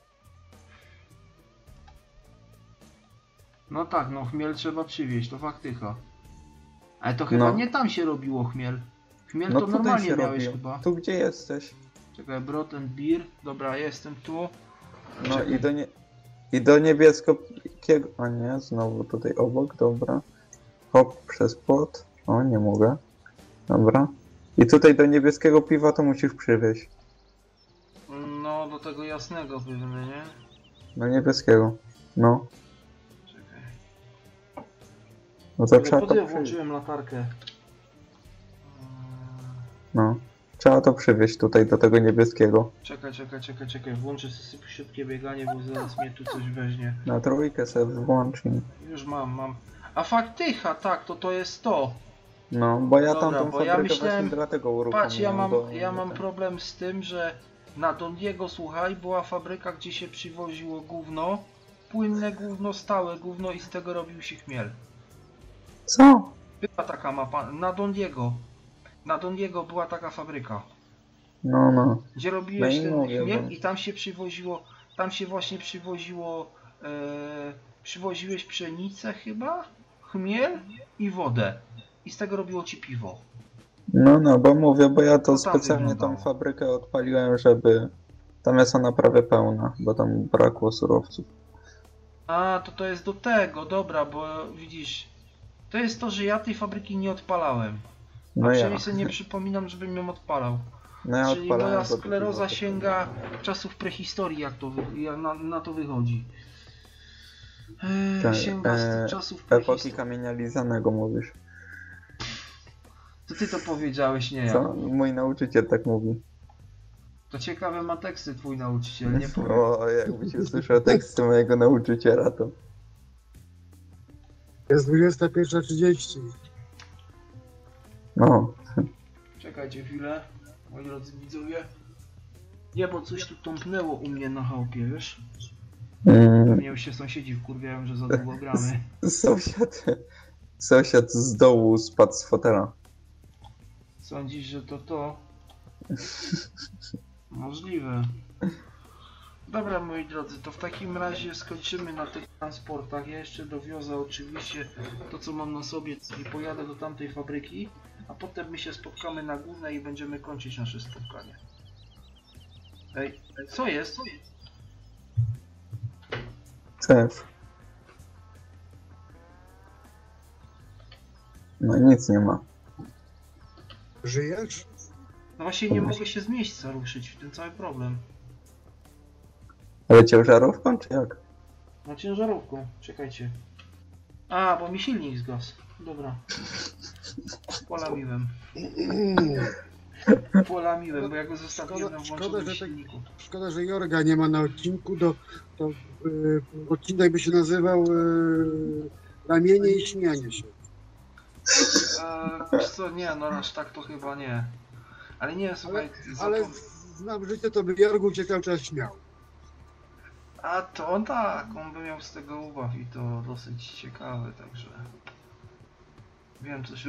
Speaker 1: No tak, no chmiel trzeba przywieźć, to faktycha. Ale to chyba
Speaker 3: No.
Speaker 1: nie tam się robiło chmiel. Chmiel
Speaker 3: No
Speaker 1: to
Speaker 3: tutaj
Speaker 1: normalnie
Speaker 3: się
Speaker 1: miałeś
Speaker 3: robi.
Speaker 1: chyba.
Speaker 3: Tu gdzie jesteś?
Speaker 1: Czekaj, brot and beer. Dobra, jestem tu.
Speaker 3: No
Speaker 1: Czekaj.
Speaker 3: i do, nie... i do niebieskiego... A nie, znowu tutaj obok, dobra. Hop, przez płot. O, nie mogę. Dobra. I tutaj do niebieskiego piwa to musisz przywieźć.
Speaker 1: No, do tego jasnego pewnie, nie?
Speaker 3: Do niebieskiego. No.
Speaker 1: Czekaj.
Speaker 3: No to
Speaker 1: Ale
Speaker 3: trzeba
Speaker 1: po
Speaker 3: to
Speaker 1: co ja
Speaker 3: przywieźć.
Speaker 1: włączyłem latarkę?
Speaker 3: No. Trzeba to przywieźć tutaj do tego niebieskiego.
Speaker 1: Czekaj, czekaj, czekaj, czekaj. Włączę sobie szybkie bieganie, bo zaraz mnie tu coś weźmie.
Speaker 3: Na trójkę sobie włącz. i-
Speaker 1: Już mam, mam. A faktycha, tak, to to jest to.
Speaker 3: No, bo ja
Speaker 1: Dobra,
Speaker 3: tamtą
Speaker 1: bo ja
Speaker 3: fabrykę
Speaker 1: myślałem-
Speaker 3: właśnie dlatego uruchomiłem.
Speaker 1: Patrz, ja mam,
Speaker 3: bo...
Speaker 1: ja mam problem z tym, że na Dondiego, słuchaj, była fabryka, gdzie się przywoziło gówno, płynne gówno, stałe gówno i z tego robił się chmiel.
Speaker 3: Co?
Speaker 1: Była taka mapa, na Dondiego. Na Dondiego była taka fabryka,
Speaker 3: No, no.
Speaker 1: gdzie robiłeś
Speaker 3: No i
Speaker 1: ten
Speaker 3: mówię,
Speaker 1: chmiel
Speaker 3: bo-
Speaker 1: i tam się przywoziło, tam się właśnie przywoziło, e, przywoziłeś pszenicę chyba, chmiel i wodę. I z tego robiło ci piwo.
Speaker 3: No, no, bo mówię, bo ja to
Speaker 1: No tam
Speaker 3: specjalnie tą
Speaker 1: wyglądało.
Speaker 3: fabrykę odpaliłem, żeby... Tam jest ona prawie pełna, bo tam brakło surowców.
Speaker 1: A, to to jest do tego, dobra, bo widzisz, to jest to, że ja tej fabryki nie odpalałem. A
Speaker 3: No ja.
Speaker 1: przynajmniej sobie nie przypominam, żebym ją odpalał.
Speaker 3: No ja
Speaker 1: Czyli
Speaker 3: odpalałem,
Speaker 1: moja
Speaker 3: bo to
Speaker 1: skleroza
Speaker 3: piwo-
Speaker 1: sięga czasów prehistorii, jak to wy, jak na, na to wychodzi. Eee,
Speaker 3: Tak,
Speaker 1: sięga z
Speaker 3: e,
Speaker 1: tych czasów
Speaker 3: Epoki
Speaker 1: prehistorii.
Speaker 3: kamienia lizanego mówisz.
Speaker 1: To ty to powiedziałeś, nie ja.
Speaker 3: Co? Mój nauczyciel tak mówi.
Speaker 1: To ciekawe ma teksty twój nauczyciel, nie powiem.
Speaker 3: O, jakbyś usłyszał teksty mojego nauczyciela, to...
Speaker 2: Jest dwudziesta pierwsza trzydzieści.
Speaker 3: No.
Speaker 1: Czekajcie chwilę, moi drodzy widzowie. Nie, bo coś tu tąpnęło u mnie na chałupie, wiesz?
Speaker 3: Mm,
Speaker 1: Mnie już się sąsiedzi wkurwiają, że za długo gramy.
Speaker 3: sąsiad... Sąsiad z dołu spadł z fotela.
Speaker 1: Sądzisz, że to to? Możliwe. Dobra, moi drodzy, to w takim razie skończymy na tych transportach. Ja jeszcze dowiozę oczywiście to, co mam na sobie i pojadę do tamtej fabryki, a potem my się spotkamy na górnej i będziemy kończyć nasze spotkanie. Ej, co jest?
Speaker 3: Co jest? No nic nie ma.
Speaker 2: Żyjesz?
Speaker 1: No właśnie nie mogę się z miejsca ruszyć, ten cały problem.
Speaker 3: Leciał żarówką, czy jak?
Speaker 1: Na ciężarówką, czekajcie. A, bo mi silnik zgasł. Dobra. Polamiłem. Polamiłem, bo ja go zostawiłem na
Speaker 2: Szkoda,
Speaker 1: włączonym
Speaker 2: że tak-
Speaker 1: silniku.
Speaker 2: Szkoda, że Jorga nie ma na odcinku, to, to yy, odcinek by się nazywał yy, Ramienie i śmianie się.
Speaker 1: Eee, wiesz co, nie, no aż tak to chyba nie. Ale nie, słuchaj,
Speaker 2: Ale
Speaker 1: zapom-
Speaker 2: znam życie, to by Jorgu cię cały czas śmiał.
Speaker 1: A to on tak, on by miał z tego ubaw i to dosyć ciekawe, także... Wiem co się...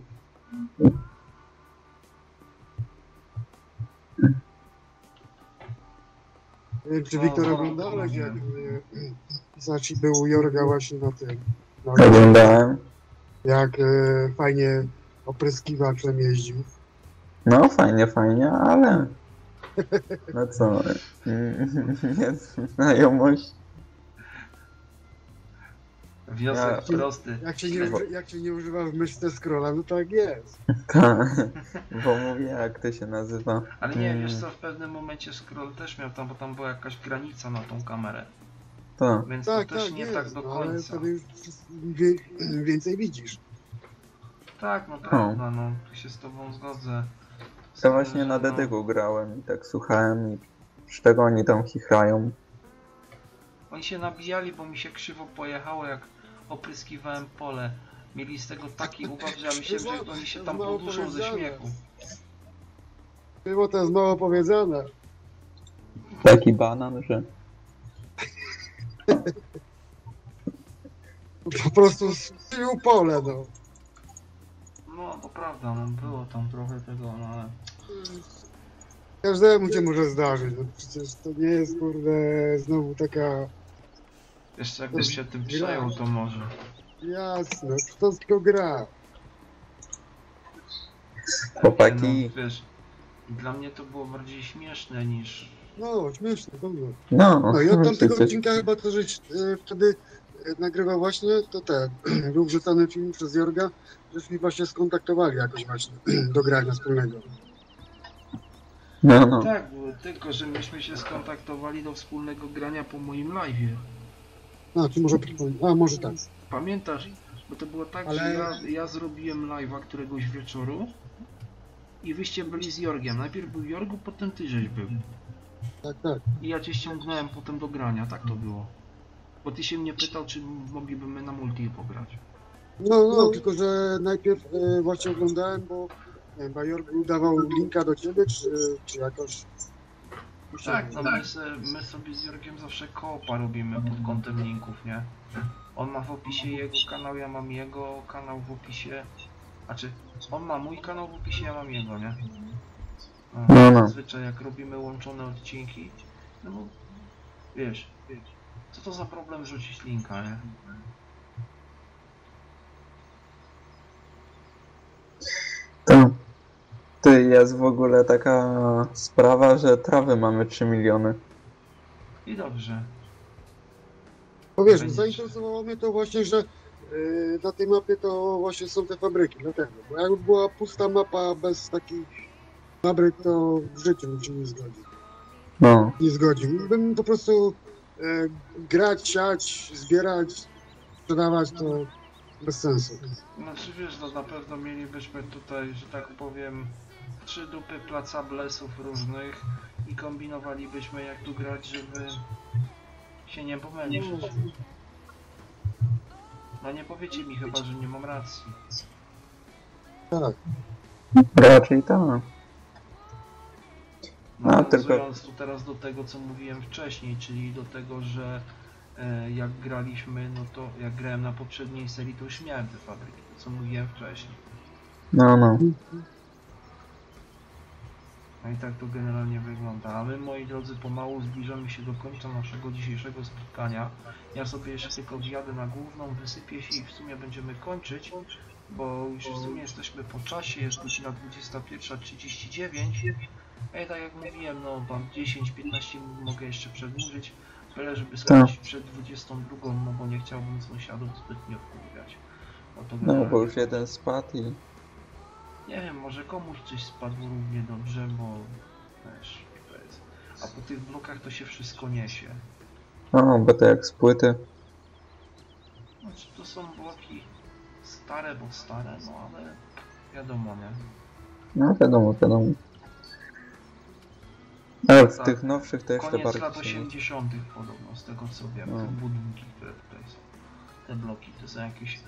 Speaker 2: Nie wiem, czy
Speaker 1: No,
Speaker 2: Wiktor
Speaker 1: no,
Speaker 2: oglądałeś,
Speaker 1: no,
Speaker 2: jak yy, Zaci był u Jorga właśnie na tym. Na,
Speaker 3: Oglądałem.
Speaker 2: jak yy, fajnie opryskiwaczem jeździł.
Speaker 3: No fajnie, fajnie, ale... No co? Nie znajomość.
Speaker 1: Wniosek
Speaker 3: Ja-
Speaker 1: prosty.
Speaker 2: Jak się nie, uży- jak się nie używa w myszce scrolla, no tak jest.
Speaker 3: Tak, bo mówię jak to się nazywa.
Speaker 1: Ale nie,
Speaker 3: Mm,
Speaker 1: wiesz co, w pewnym momencie scroll też miał tam, bo tam była jakaś granica na tą kamerę.
Speaker 3: To.
Speaker 1: Więc
Speaker 2: Tak,
Speaker 1: to też
Speaker 2: tak,
Speaker 1: nie
Speaker 2: jest,
Speaker 1: tak do
Speaker 2: no, ale
Speaker 1: końca.
Speaker 2: wtedy już wie, więcej widzisz.
Speaker 1: Tak, no prawda, no, tu się z tobą zgodzę. Z
Speaker 3: To
Speaker 1: tym,
Speaker 3: właśnie
Speaker 1: że
Speaker 3: na
Speaker 1: no,
Speaker 3: Dedyku grałem i tak słuchałem i z czego oni tam chichrają.
Speaker 1: Oni się nabijali, bo mi się krzywo pojechało, jak opryskiwałem pole. Mieli z tego taki ubaw, że ja myślałem, że oni się tam
Speaker 2: Mało
Speaker 1: poduszą ze
Speaker 2: powiedziane.
Speaker 1: śmiechu.
Speaker 2: Było to jest mało powiedziane.
Speaker 3: Taki banan, że...
Speaker 2: Po prostu strzelił pole, no.
Speaker 1: No, to prawda, no było tam trochę tego, no ale...
Speaker 2: Każdemu się może zdarzyć, no przecież to nie jest, kurde, znowu taka
Speaker 1: Jeszcze jakbym się tym przejął, to może.
Speaker 2: jasne, to tylko gra.
Speaker 3: Chłopaki.
Speaker 1: Nie, no, wiesz, dla mnie to było bardziej śmieszne niż...
Speaker 2: No, śmieszne, dobrze.
Speaker 3: No,
Speaker 2: No i od tamtego
Speaker 3: przecież-
Speaker 2: odcinka chyba to, żeś e, wtedy e, nagrywał właśnie, to ten, był wrzucony film przez Jorga, żeśmy właśnie skontaktowali jakoś właśnie do grania wspólnego.
Speaker 3: No, no.
Speaker 1: Tak, było, tylko że myśmy się skontaktowali do wspólnego grania po moim live'ie.
Speaker 2: A, czy może przypomnę, a może tak.
Speaker 1: Pamiętasz? Bo to było tak,
Speaker 2: Ale-
Speaker 1: że ja, ja zrobiłem live'a któregoś wieczoru i wyście byli z Jorgiem. Najpierw był Jorgu, potem ty żeś był.
Speaker 2: Tak, tak.
Speaker 1: I ja cię ściągnąłem potem do grania, tak to było. Bo ty się mnie pytał, czy moglibyśmy na multi pograć.
Speaker 2: No, no, tylko że najpierw e, właśnie oglądałem, bo nie wiem, Jorg dawał linka do ciebie, czy, czy jakoś...
Speaker 1: Tak, no my, se, my sobie z Jorgiem zawsze koopa robimy pod kątem linków, nie? On ma w opisie jego kanał, ja mam jego kanał w opisie. Znaczy, on ma mój kanał w opisie, ja mam jego, nie? No,
Speaker 3: No, no.
Speaker 1: Zazwyczaj jak robimy łączone odcinki, no bo wiesz, co to za problem rzucić linka, nie?
Speaker 3: To, to jest w ogóle taka sprawa, że trawy mamy trzy miliony.
Speaker 1: I dobrze.
Speaker 2: No wiesz,
Speaker 1: Będzie.
Speaker 2: zainteresowało mnie to właśnie, że yy, na tej mapie to właśnie są te fabryki, dlatego. Bo jakby była pusta mapa bez takich fabryk, to w życiu bym się nie zgodził.
Speaker 3: No.
Speaker 2: Nie zgodził. Bym po prostu grać, siać, zbierać, sprzedawać, to bez sensu.
Speaker 1: Znaczy wiesz, no na pewno mielibyśmy tutaj, że tak powiem, trzy dupy placa blesów różnych i kombinowalibyśmy jak tu grać, żeby się nie pomylić. No nie powiecie mi chyba, że nie mam racji.
Speaker 2: Tak.
Speaker 3: Raczej tak.
Speaker 1: No,
Speaker 3: A, tylko-
Speaker 1: nawiązując tu teraz do tego, co mówiłem wcześniej, czyli do tego, że e, jak graliśmy, no to jak grałem na poprzedniej serii, to już miałem te fabryki, to co mówiłem wcześniej.
Speaker 3: No, no.
Speaker 1: No i tak to generalnie wygląda. A my, moi drodzy, pomału zbliżamy się do końca naszego dzisiejszego spotkania. Ja sobie jeszcze tylko wjadę na główną, wysypię się i w sumie będziemy kończyć, bo już w sumie jesteśmy po czasie, jest godzina dwudziesta pierwsza trzydzieści dziewięć. Ej, tak jak mówiłem, no mam dziesięć piętnaście minut mogę jeszcze przedłużyć, byle żeby skończyć przed dwudziestą drugą, no bo nie chciałbym sąsiadów zbytnio wkurwiać. No to
Speaker 3: No,
Speaker 1: generalnie-
Speaker 3: bo już jeden spadł i...
Speaker 1: Nie wiem, może komuś coś spadło równie dobrze, bo też to jest. A po tych blokach to się wszystko niesie.
Speaker 3: No, bo to jak z płyty.
Speaker 1: Znaczy to są bloki stare, bo stare, no ale wiadomo, nie?
Speaker 3: No, wiadomo, wiadomo. Ale w
Speaker 1: Tak.
Speaker 3: tych nowszych to jeszcze
Speaker 1: Koniec
Speaker 3: bardziej
Speaker 1: lat
Speaker 3: się...
Speaker 1: osiemdziesiątych podobno, z tego co wiem,
Speaker 3: No.
Speaker 1: te budynki, które tutaj są. Te bloki to są jakieś...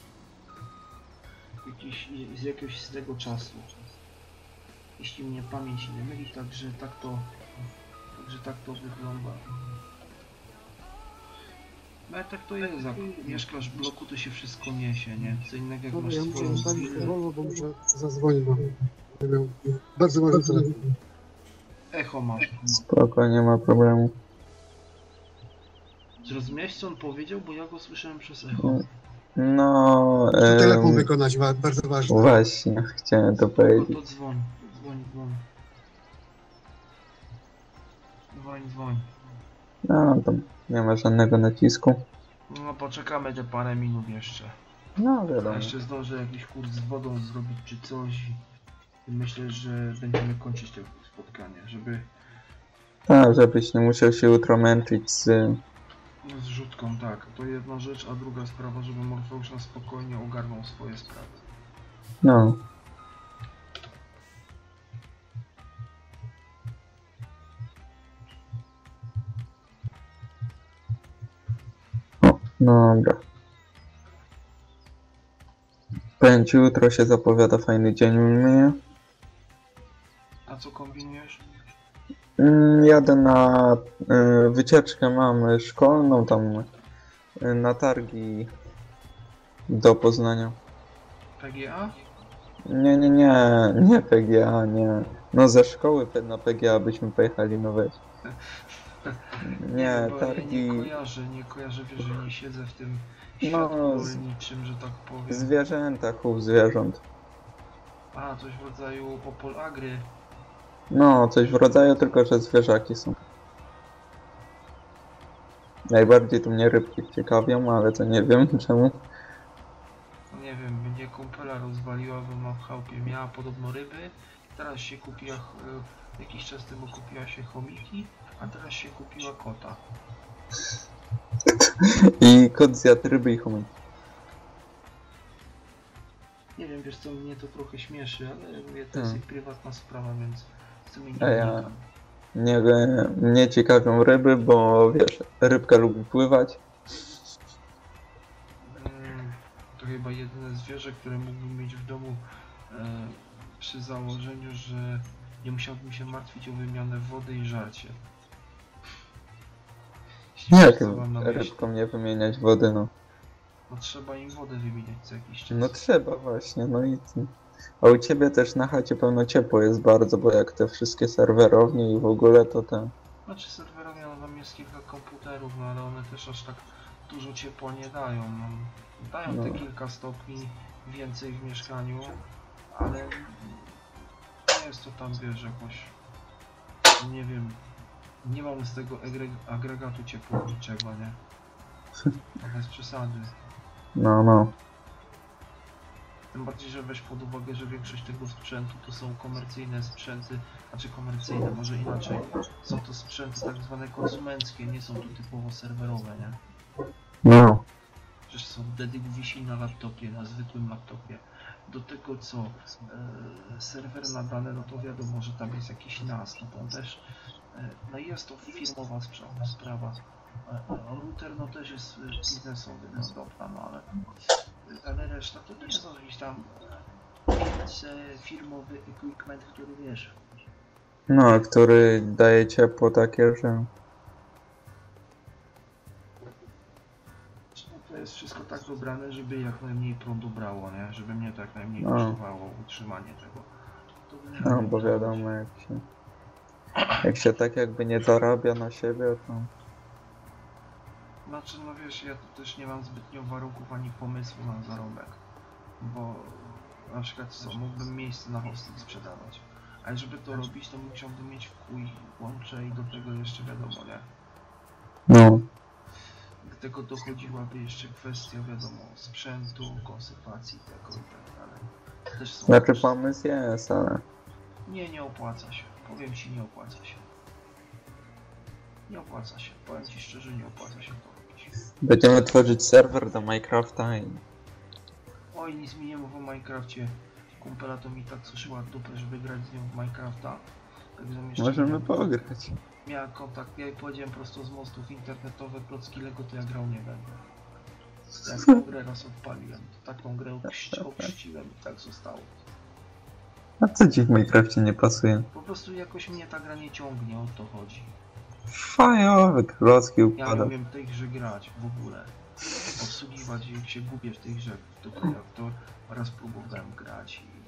Speaker 1: jakieś z jakiegoś z tego czasu. Jeśli mnie pamięć nie myli, także tak to... Także tak to wygląda. No ale tak to jest, jak mieszkasz w bloku, to się wszystko niesie, nie? Co innego jak
Speaker 2: Dobra,
Speaker 1: masz
Speaker 2: ja muszę
Speaker 1: swoją
Speaker 2: zostawić
Speaker 1: willę.
Speaker 2: Volvo, bo muszę zadzwonić, bo będę miał bardzo ważny telefon.
Speaker 1: Echo masz.
Speaker 3: Spoko, nie ma problemu.
Speaker 1: Zrozumiałeś, co on powiedział? Bo ja go słyszałem przez echo.
Speaker 3: No...
Speaker 2: Muszę telefon
Speaker 3: em,
Speaker 2: wykonać, wa- bardzo ważny.
Speaker 3: Właśnie, chciałem to
Speaker 1: No
Speaker 3: powiedzieć.
Speaker 1: to dzwoń, dzwoń, dzwoń. Dzwoń, dzwoń.
Speaker 3: No, tam nie ma żadnego nacisku.
Speaker 1: No poczekamy te parę minut jeszcze.
Speaker 3: No,
Speaker 1: A
Speaker 3: wiadomo.
Speaker 1: jeszcze zdążę jakiś kurs z wodą zrobić czy coś. I myślę, że będziemy kończyć to spotkanie, żeby
Speaker 3: Tak, żebyś nie musiał się jutro męczyć z...
Speaker 1: z rzutką, tak. To jedna rzecz, a druga sprawa, żeby Morfeusz na spokojnie ogarnął swoje sprawy.
Speaker 3: No. O, dobra. Powiem ci, jutro się zapowiada fajny dzień u mnie.
Speaker 1: A co kombinujesz?
Speaker 3: Mm, Jadę na y, wycieczkę mamy szkolną, tam y, na targi do Poznania.
Speaker 1: P G A?
Speaker 3: Nie, nie, nie, nie P G A, nie. No ze szkoły pe- na P G A byśmy pojechali, no weź. Nie,
Speaker 1: bo
Speaker 3: targi
Speaker 1: Ja nie kojarzę, nie kojarzę, wiesz, że nie siedzę w tym
Speaker 3: No,
Speaker 1: świadku
Speaker 3: z-
Speaker 1: rolniczym, że tak powiem.
Speaker 3: zwierzęta, chów zwierząt.
Speaker 1: A, coś w rodzaju Popol Agry.
Speaker 3: No, coś w rodzaju, tylko że zwierzaki są. Najbardziej tu mnie rybki ciekawią, ale to nie wiem czemu.
Speaker 1: No nie wiem, mnie kumpela rozwaliła, bo ma w chałupie, miała podobno ryby. Teraz się kupiła, e, jakiś czas temu kupiła się chomiki, a teraz się kupiła kota.
Speaker 3: I kot zjadł ryby i chomiki.
Speaker 1: Nie wiem, wiesz co, mnie to trochę śmieszy, ale mówię, to
Speaker 3: Hmm.
Speaker 1: jest ich prywatna sprawa, więc w sumie nie
Speaker 3: A ja-
Speaker 1: wnikam.
Speaker 3: Nie, mnie ciekawią ryby, bo wiesz, rybka lubi pływać.
Speaker 1: Mm, To chyba jedyne zwierzę, które mógłbym mieć w domu e, przy założeniu, że nie musiałbym się martwić o wymianę wody i żarcie. Jeśli
Speaker 3: Jak
Speaker 1: wiesz, co mam na myśli.
Speaker 3: rybkom nie wymieniać wody, no.
Speaker 1: No trzeba im wodę wymieniać co jakiś czas.
Speaker 3: No trzeba właśnie, no i... A u ciebie też na chacie pełno ciepło jest bardzo, bo jak te wszystkie serwerownie i w ogóle to ten...
Speaker 1: Znaczy serwerowie, no tam jest kilka komputerów, no ale one też aż tak dużo ciepła nie dają. No, dają te
Speaker 3: No.
Speaker 1: kilka stopni więcej w mieszkaniu, ale nie jest to tam, wiesz, jakoś, nie wiem, nie mam z tego agre- agregatu ciepłowniczego, nie? To bez przesady.
Speaker 3: No, no.
Speaker 1: Tym bardziej, że weź pod uwagę, że większość tego sprzętu to są komercyjne sprzęty, znaczy komercyjne, może inaczej. Są to sprzęty tak zwane konsumenckie, nie są to typowo serwerowe, nie?
Speaker 3: No.
Speaker 1: Przecież są dedyk wisi na laptopie, na zwykłym laptopie. Do tego co e, serwer na dane, no to wiadomo, że tam jest jakiś N A S, no to też, e, no jest to firmowa spra- sprawa. E, e, router no też jest e, biznesowy, no dobra, no ale, ale reszta to nie jest jakiś tam e, firmowy equipment, który wiesz.
Speaker 3: No, który daje ciepło takie, że...
Speaker 1: No to jest wszystko tak dobrane, żeby jak najmniej prądu brało, nie? Żeby mnie to jak najmniej
Speaker 3: No.
Speaker 1: kosztowało utrzymanie tego. To by nie
Speaker 3: No,
Speaker 1: miało
Speaker 3: bo
Speaker 1: co
Speaker 3: wiadomo, jak się... Jak się tak jakby nie zarabia na siebie, to...
Speaker 1: Znaczy, no wiesz, ja tu też nie mam zbytnio warunków ani pomysłu na zarobek, bo na przykład co, mógłbym miejsce na hosting sprzedawać, ale żeby to robić, to musiałbym mieć wkój, łącze i do tego jeszcze wiadomo, nie?
Speaker 3: No.
Speaker 1: Do tego dochodziłaby jeszcze kwestia, wiadomo, sprzętu, konserwacji tego i tak dalej. Też są
Speaker 3: Znaczy
Speaker 1: koszty.
Speaker 3: pomysł jest, ale...
Speaker 1: Nie, nie opłaca się, powiem ci, nie opłaca się. Nie opłaca się, powiem ci szczerze, nie opłaca się to robić.
Speaker 3: Będziemy tworzyć serwer do Minecrafta i...
Speaker 1: Oj, nic mi nie mów o Minecrafcie. Kumpela to mi tak suszyła dupę, żeby grać z nią w Minecrafta. Także jeszcze
Speaker 3: Możemy
Speaker 1: miałem-
Speaker 3: pograć.
Speaker 1: Miałem kontakt, ja jej powiedziałem prosto z mostów internetowych, klocki Lego to ja grał nie będę. Jak tą grę raz odpaliłem, to taką grę obści- obściłem i tak zostało.
Speaker 3: A co ci w Minecrafcie nie pasuje?
Speaker 1: Po prostu jakoś mnie ta gra nie ciągnie, o to chodzi.
Speaker 3: Fajowe klocki
Speaker 1: Ja nie
Speaker 3: układa.
Speaker 1: umiem w tej grze grać w ogóle. Obsługiwać i jak się gubię w tej grze, to jak to raz próbowałem grać i...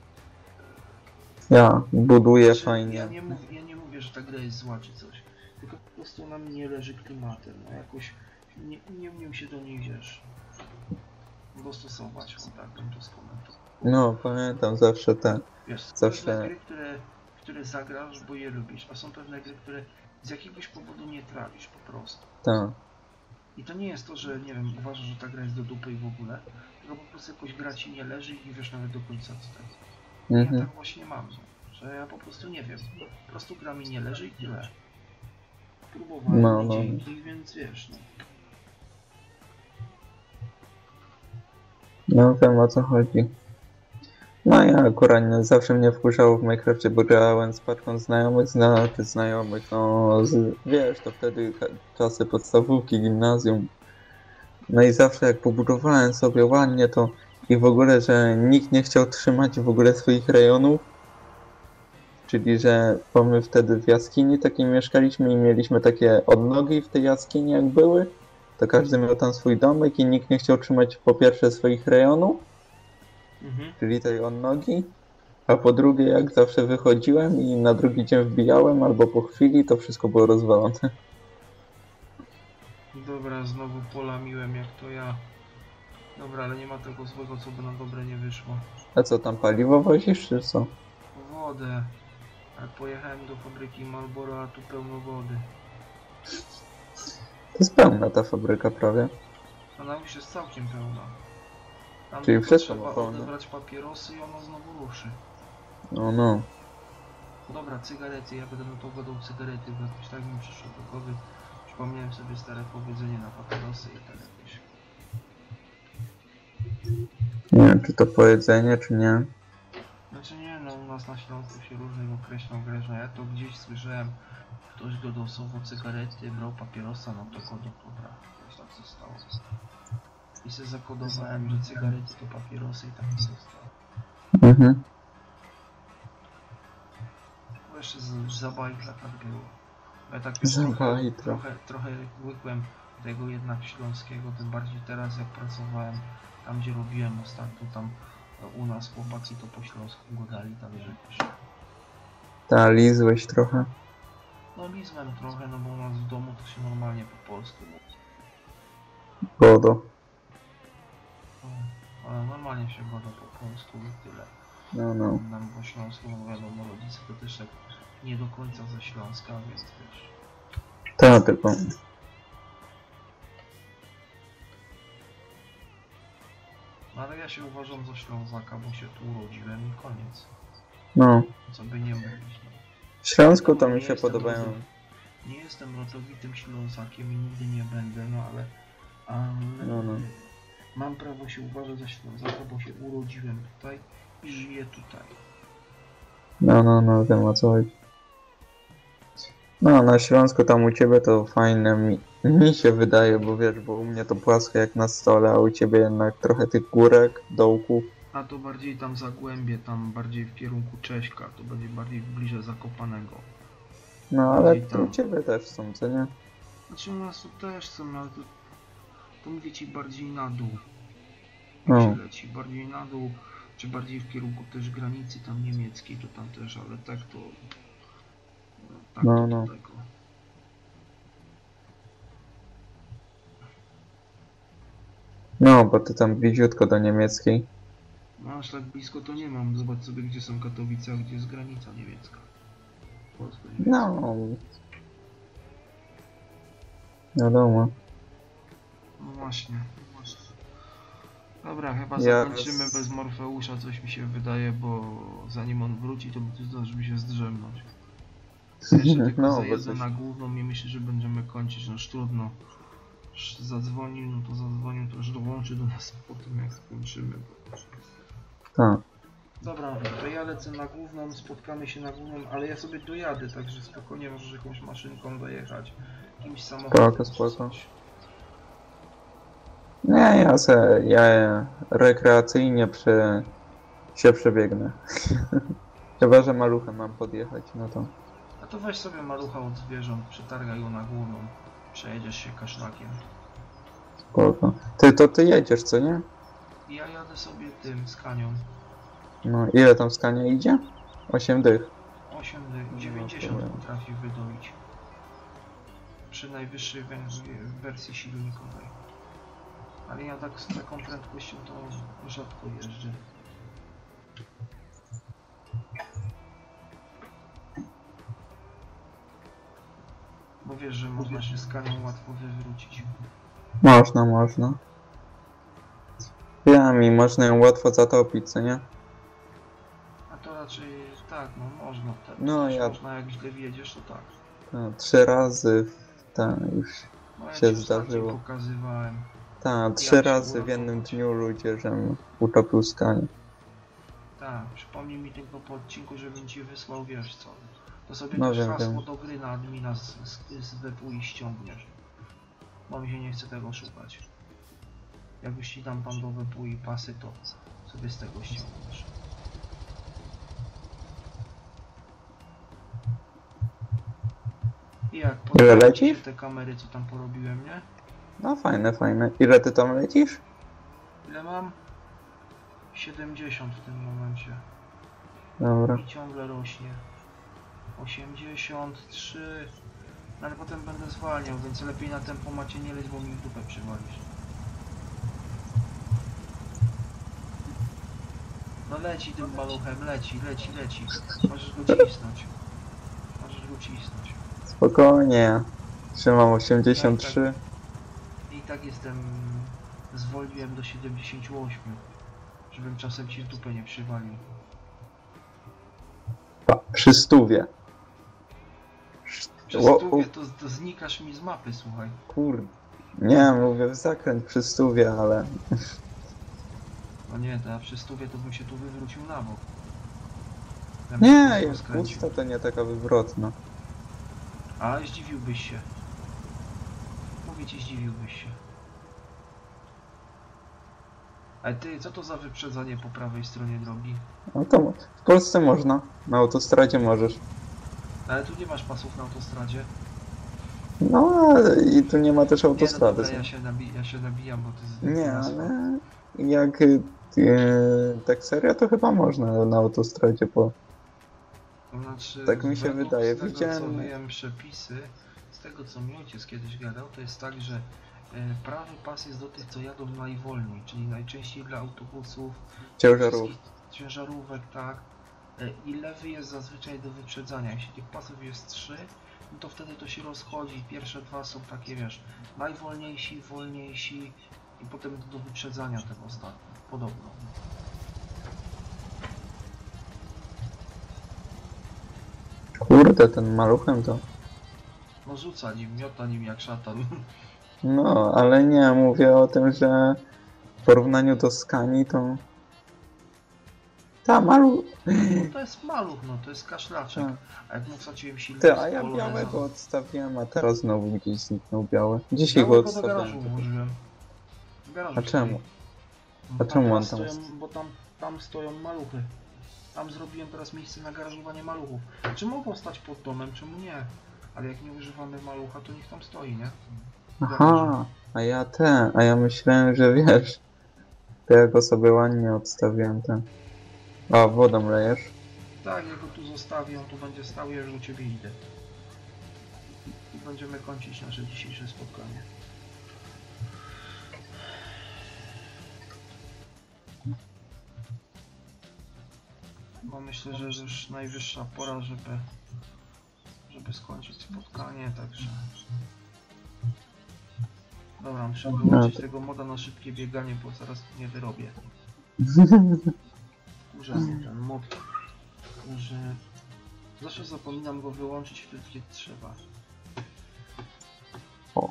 Speaker 3: Ja buduję
Speaker 1: Znaczy,
Speaker 3: fajnie.
Speaker 1: Ja nie, mówię, ja nie mówię, że ta gra jest zła czy coś, tylko po prostu ona mi nie leży klimatem, no jakoś nie, nie umiem się do niej, wiesz, dostosować, o tak bym to skomentował.
Speaker 3: No, pamiętam zawsze te.
Speaker 1: Wiesz, są
Speaker 3: Zawsze-
Speaker 1: pewne gry, które, które zagrasz, bo je lubisz, a są pewne gry, które z jakiegoś powodu nie trawisz po prostu.
Speaker 3: te.
Speaker 1: I to nie jest to, że nie wiem, uważasz, że ta gra jest do dupy i w ogóle, tylko po prostu jakoś gra ci nie leży i nie wiesz nawet do końca co to jest. Ja
Speaker 3: Mhm.
Speaker 1: tak właśnie mam, że ja po prostu nie wiem. Po prostu gra mi nie leży i tyle. Próbowałem
Speaker 3: No,
Speaker 1: i
Speaker 3: no.
Speaker 1: dzięki, więc wiesz, no.
Speaker 3: No wiem o co chodzi. No ja akurat nie, zawsze mnie wkurzało w Minecrafcie, bo grałem z paczką znajomych, zna tych znajomych, no z, wiesz, to wtedy ka- czasy podstawówki, gimnazjum. No i zawsze jak pobudowałem sobie ładnie to i w ogóle, że nikt nie chciał trzymać w ogóle swoich rejonów. Czyli, że bo my wtedy w jaskini takiej mieszkaliśmy i mieliśmy takie odnogi w tej jaskini jak były, to każdy miał tam swój domek i nikt nie chciał trzymać po pierwsze swoich rejonów,
Speaker 1: Mhm.
Speaker 3: czyli tej odnogi, a po drugie jak zawsze wychodziłem i na drugi dzień wbijałem albo po chwili to wszystko było rozwalone.
Speaker 1: Dobra, znowu polamiłem jak to ja. Dobra, ale nie ma tego złego, co by na dobre nie wyszło.
Speaker 3: A co tam, paliwo wozisz czy co?
Speaker 1: Wodę. Jak pojechałem do fabryki Marlboro, a tu pełno wody.
Speaker 3: To jest pełna ta fabryka prawie.
Speaker 1: Ona już jest całkiem pełna. Tam
Speaker 3: Czyli
Speaker 1: tylko
Speaker 3: wszystko
Speaker 1: trzeba
Speaker 3: ma pełne.
Speaker 1: odebrać papierosy i ono znowu ruszy.
Speaker 3: No no.
Speaker 1: Dobra, cygarety, ja będę notował cygarety, bo jakoś tak mi przyszło do głowy. Przypomniałem sobie stare powiedzenie na papierosy i tak jakoś.
Speaker 3: Nie wiem czy to powiedzenie czy nie.
Speaker 1: Znaczy nie, no u nas na Śląsku się różnie określą grę, że ja to gdzieś słyszałem, ktoś go dosował cygarety, brał papierosa, no to kodo, dobra, jakoś tak zostało. I sobie zakodowałem, że cygarety to papierosy i tak mi zostało.
Speaker 3: Mhm.
Speaker 1: Bo jeszcze z, za bajtla tak było. Bo ja tak
Speaker 3: Za
Speaker 1: trochę,
Speaker 3: bajtla.
Speaker 1: trochę, trochę łykłem tego jednak śląskiego, tym bardziej teraz jak pracowałem tam gdzie robiłem ostatnio, tam u nas chłopaki to po śląsku gadali, także wiesz.
Speaker 3: Ta, lizłeś trochę.
Speaker 1: No lizłem trochę, no bo u nas w domu to się normalnie po polsku mówi.
Speaker 3: Godo.
Speaker 1: No, ale normalnie się gada po polsku i tyle.
Speaker 3: No no.
Speaker 1: Nam po śląsku, no wiadomo, rodzice to też tak nie do końca ze Śląska, więc wiesz.
Speaker 3: Ta tylko.
Speaker 1: Ale ja się uważam za Ślązaka, bo się tu urodziłem i koniec.
Speaker 3: No.
Speaker 1: Co by nie mówić. No.
Speaker 3: W Śląsku to
Speaker 1: Nie
Speaker 3: mi się
Speaker 1: jestem
Speaker 3: podobają.
Speaker 1: rodzą- Nie jestem rodowitym Ślązakiem i nigdy nie będę, no ale... ale
Speaker 3: No, no.
Speaker 1: mam prawo się uważać za Ślązaka, bo się urodziłem tutaj i żyję tutaj.
Speaker 3: No, no, no, wiem o co chodzi. No, na Śląsku tam u ciebie to fajne mi, mi się wydaje, bo wiesz, bo u mnie to płasko jak na stole, a u ciebie jednak trochę tych górek, dołków.
Speaker 1: A to bardziej tam Zagłębie, tam bardziej w kierunku Cześka, to będzie bardziej bliżej Zakopanego.
Speaker 3: No, ale
Speaker 1: Bardziej
Speaker 3: tu
Speaker 1: tam.
Speaker 3: u ciebie też są, co nie?
Speaker 1: Znaczy u nas tu też są, ale to, to mówię ci bardziej na dół.
Speaker 3: No.
Speaker 1: Jak się leci, bardziej na dół, czy bardziej w kierunku też granicy tam niemieckiej, to tam też, ale tak to... Tak
Speaker 3: No,
Speaker 1: to
Speaker 3: no.
Speaker 1: do tego.
Speaker 3: No, bo ty tam bliziutko do niemieckiej.
Speaker 1: No aż tak blisko to nie mam, zobacz sobie gdzie są Katowice, a gdzie jest granica niemiecka. Polsko-niemiecka.
Speaker 3: No. Wiadomo.
Speaker 1: No właśnie. Dobra, chyba
Speaker 3: Ja
Speaker 1: zakończymy
Speaker 3: z-
Speaker 1: bez Morfeusza, coś mi się wydaje, bo zanim on wróci, to zdążymy się zdrzemnąć. Jeszcze tylko
Speaker 3: No, bo
Speaker 1: zajeżdżę
Speaker 3: coś...
Speaker 1: na główną i myślę, że będziemy kończyć, no już trudno. Już zadzwonił, no to zadzwonił, to już dołączy do nas po tym jak skończymy.
Speaker 3: Tak.
Speaker 1: Dobra, to ja lecę na główną, spotkamy się na główną, ale ja sobie dojadę, także spokojnie możesz jakąś maszynką dojechać. Jakimś samochodem.
Speaker 3: Spoko, spoko. Nie, ja se, ja rekreacyjnie przy, się przebiegnę. Chyba, że maluchem mam podjechać, no to...
Speaker 1: A to weź sobie malucha od zwierząt, przetargaj go na główną. Przejedziesz się kaszlakiem.
Speaker 3: Spoko. Ty, to ty jedziesz, co nie?
Speaker 1: I ja jadę sobie tym skanią.
Speaker 3: No, ile tam skania idzie? osiem dych.
Speaker 1: osiem do dziewięćdziesiąt
Speaker 3: problem.
Speaker 1: potrafi wydoić. Przy najwyższej wę- wersji silnikowej. Ale ja tak z taką prędkością to rzadko jeżdżę. Bo wiesz, że można się skanią łatwo wywrócić.
Speaker 3: Można, można. Wiem, i można ją łatwo zatopić, co nie?
Speaker 1: A to raczej tak, no można. Te,
Speaker 3: No,
Speaker 1: też
Speaker 3: ja-
Speaker 1: można, jak źle wjedziesz, to tak.
Speaker 3: Ta, trzy razy, ta, już...
Speaker 1: No, ja
Speaker 3: Się
Speaker 1: ci ostatnio
Speaker 3: zdarzyło.
Speaker 1: pokazywałem.
Speaker 3: Ta, trzy
Speaker 1: Jak się
Speaker 3: razy w jednym
Speaker 1: uratować?
Speaker 3: dniu ludzie, że utopił skanie.
Speaker 1: Tak, przypomnij mi tylko po odcinku, żebym ci wysłał, wiesz co. To sobie
Speaker 3: No
Speaker 1: też
Speaker 3: wiem,
Speaker 1: hasło
Speaker 3: wiem.
Speaker 1: do gry na admina z, z, z webu i ściągniesz. Bo mi się nie chce tego szukać. Jak już ci dam tam do webu i pasy, to sobie z tego ściągniesz. I jak podobają ci
Speaker 3: lecisz?
Speaker 1: się te kamery, co tam porobiłem, nie?
Speaker 3: No fajne, fajne. Ile ty tam lecisz?
Speaker 1: Ile mam? siedemdziesiąt w tym momencie.
Speaker 3: Dobra.
Speaker 1: I ciągle rośnie. osiemdziesiąt trzy. No ale potem będę zwalniał, więc lepiej na tempomacie nie leć, bo mi w dupę przywalisz. No leci tym maluchem, leci, leci, leci. Możesz go cisnąć. Możesz go cisnąć.
Speaker 3: Spokojnie. Trzymam osiemdziesiąt trzy.
Speaker 1: I tak jestem... Zwolniłem do siedemdziesięciu ośmiu. Żebym czasem ci w dupę nie przywalił.
Speaker 3: Pa, przy stówie.
Speaker 1: Przez
Speaker 3: O,
Speaker 1: stówie
Speaker 3: o.
Speaker 1: to, to znikasz mi z mapy, słuchaj.
Speaker 3: Kurde. Nie, mówię w zakręt przy stówie, ale...
Speaker 1: No nie, to ja przy stówie to bym się tu wywrócił na bok. Ja bym
Speaker 3: Nie,
Speaker 1: się
Speaker 3: jak
Speaker 1: skręcił.
Speaker 3: pusta to nie taka wywrotna.
Speaker 1: A zdziwiłbyś się. Mówię ci, zdziwiłbyś się. Ale ty, co to za wyprzedzanie po prawej stronie drogi?
Speaker 3: No to w Polsce można. Na autostradzie możesz.
Speaker 1: Ale tu nie masz pasów na autostradzie.
Speaker 3: No i tu nie ma też
Speaker 1: Nie, no
Speaker 3: autostrady.
Speaker 1: dobra, ja się, nabi ja się nabijam, bo to jest zwykły
Speaker 3: Nie,
Speaker 1: asfalt.
Speaker 3: ale jak e, tak serio, to chyba można na autostradzie, bo
Speaker 1: To znaczy,
Speaker 3: tak mi się
Speaker 1: według
Speaker 3: wydaje.
Speaker 1: Z tego
Speaker 3: Widziałem-
Speaker 1: co wiem przepisy, z tego co mi ojciec kiedyś gadał, to jest tak, że e, prawy pas jest do tych, co jadą najwolniej, czyli najczęściej dla autobusów,
Speaker 3: ciężarów.
Speaker 1: wszystkich ciężarówek, tak. E, I lewy jest zazwyczaj do wyprzedzania. Jeśli tych pasów jest trzy, no to wtedy to się rozchodzi. Pierwsze dwa są takie, wiesz, najwolniejsi, wolniejsi i potem do wyprzedzania ten ostatni. Podobno.
Speaker 3: Kurde, ten maluchem to...
Speaker 1: No rzuca nim, miota nim jak szatan.
Speaker 3: No, ale nie, mówię o tym, że w porównaniu do Skani to... Ta malu...
Speaker 1: No to jest maluch, no to jest kaszlaczek.
Speaker 3: Tak.
Speaker 1: A jak mu wsadziłem silnik
Speaker 3: Ty, a
Speaker 1: z
Speaker 3: ja
Speaker 1: poloneza-
Speaker 3: białego odstawiłem, a teraz znowu gdzieś zniknął biały. Dzisiaj go
Speaker 1: Białego do garażu
Speaker 3: odstawiałem.
Speaker 1: włożyłem. W garażu
Speaker 3: A czemu?
Speaker 1: stoi.
Speaker 3: A czemu on
Speaker 1: teraz
Speaker 3: tam
Speaker 1: stoją, bo tam, tam stoją maluchy. Tam zrobiłem teraz miejsce na garażowanie maluchów. Czy mogą stać pod domem, czemu nie? Ale jak nie używamy malucha, to niech tam stoi, nie? W garażu.
Speaker 3: Aha, a ja ten, a ja myślałem, że wiesz, to ja go sobie ładnie odstawiłem ten. A, wodą lejesz?
Speaker 1: Tak, jak go tu zostawię, on tu będzie stał, ja już do ciebie idę. I będziemy kończyć nasze dzisiejsze spotkanie. Bo myślę, że już najwyższa pora, żeby, żeby skończyć spotkanie, także... Dobra, muszę wyłączyć tego moda na szybkie bieganie, bo zaraz nie wyrobię. Kurza mnie ten mod, że zawsze zapominam go wyłączyć wtedy, kiedy trzeba.
Speaker 3: O.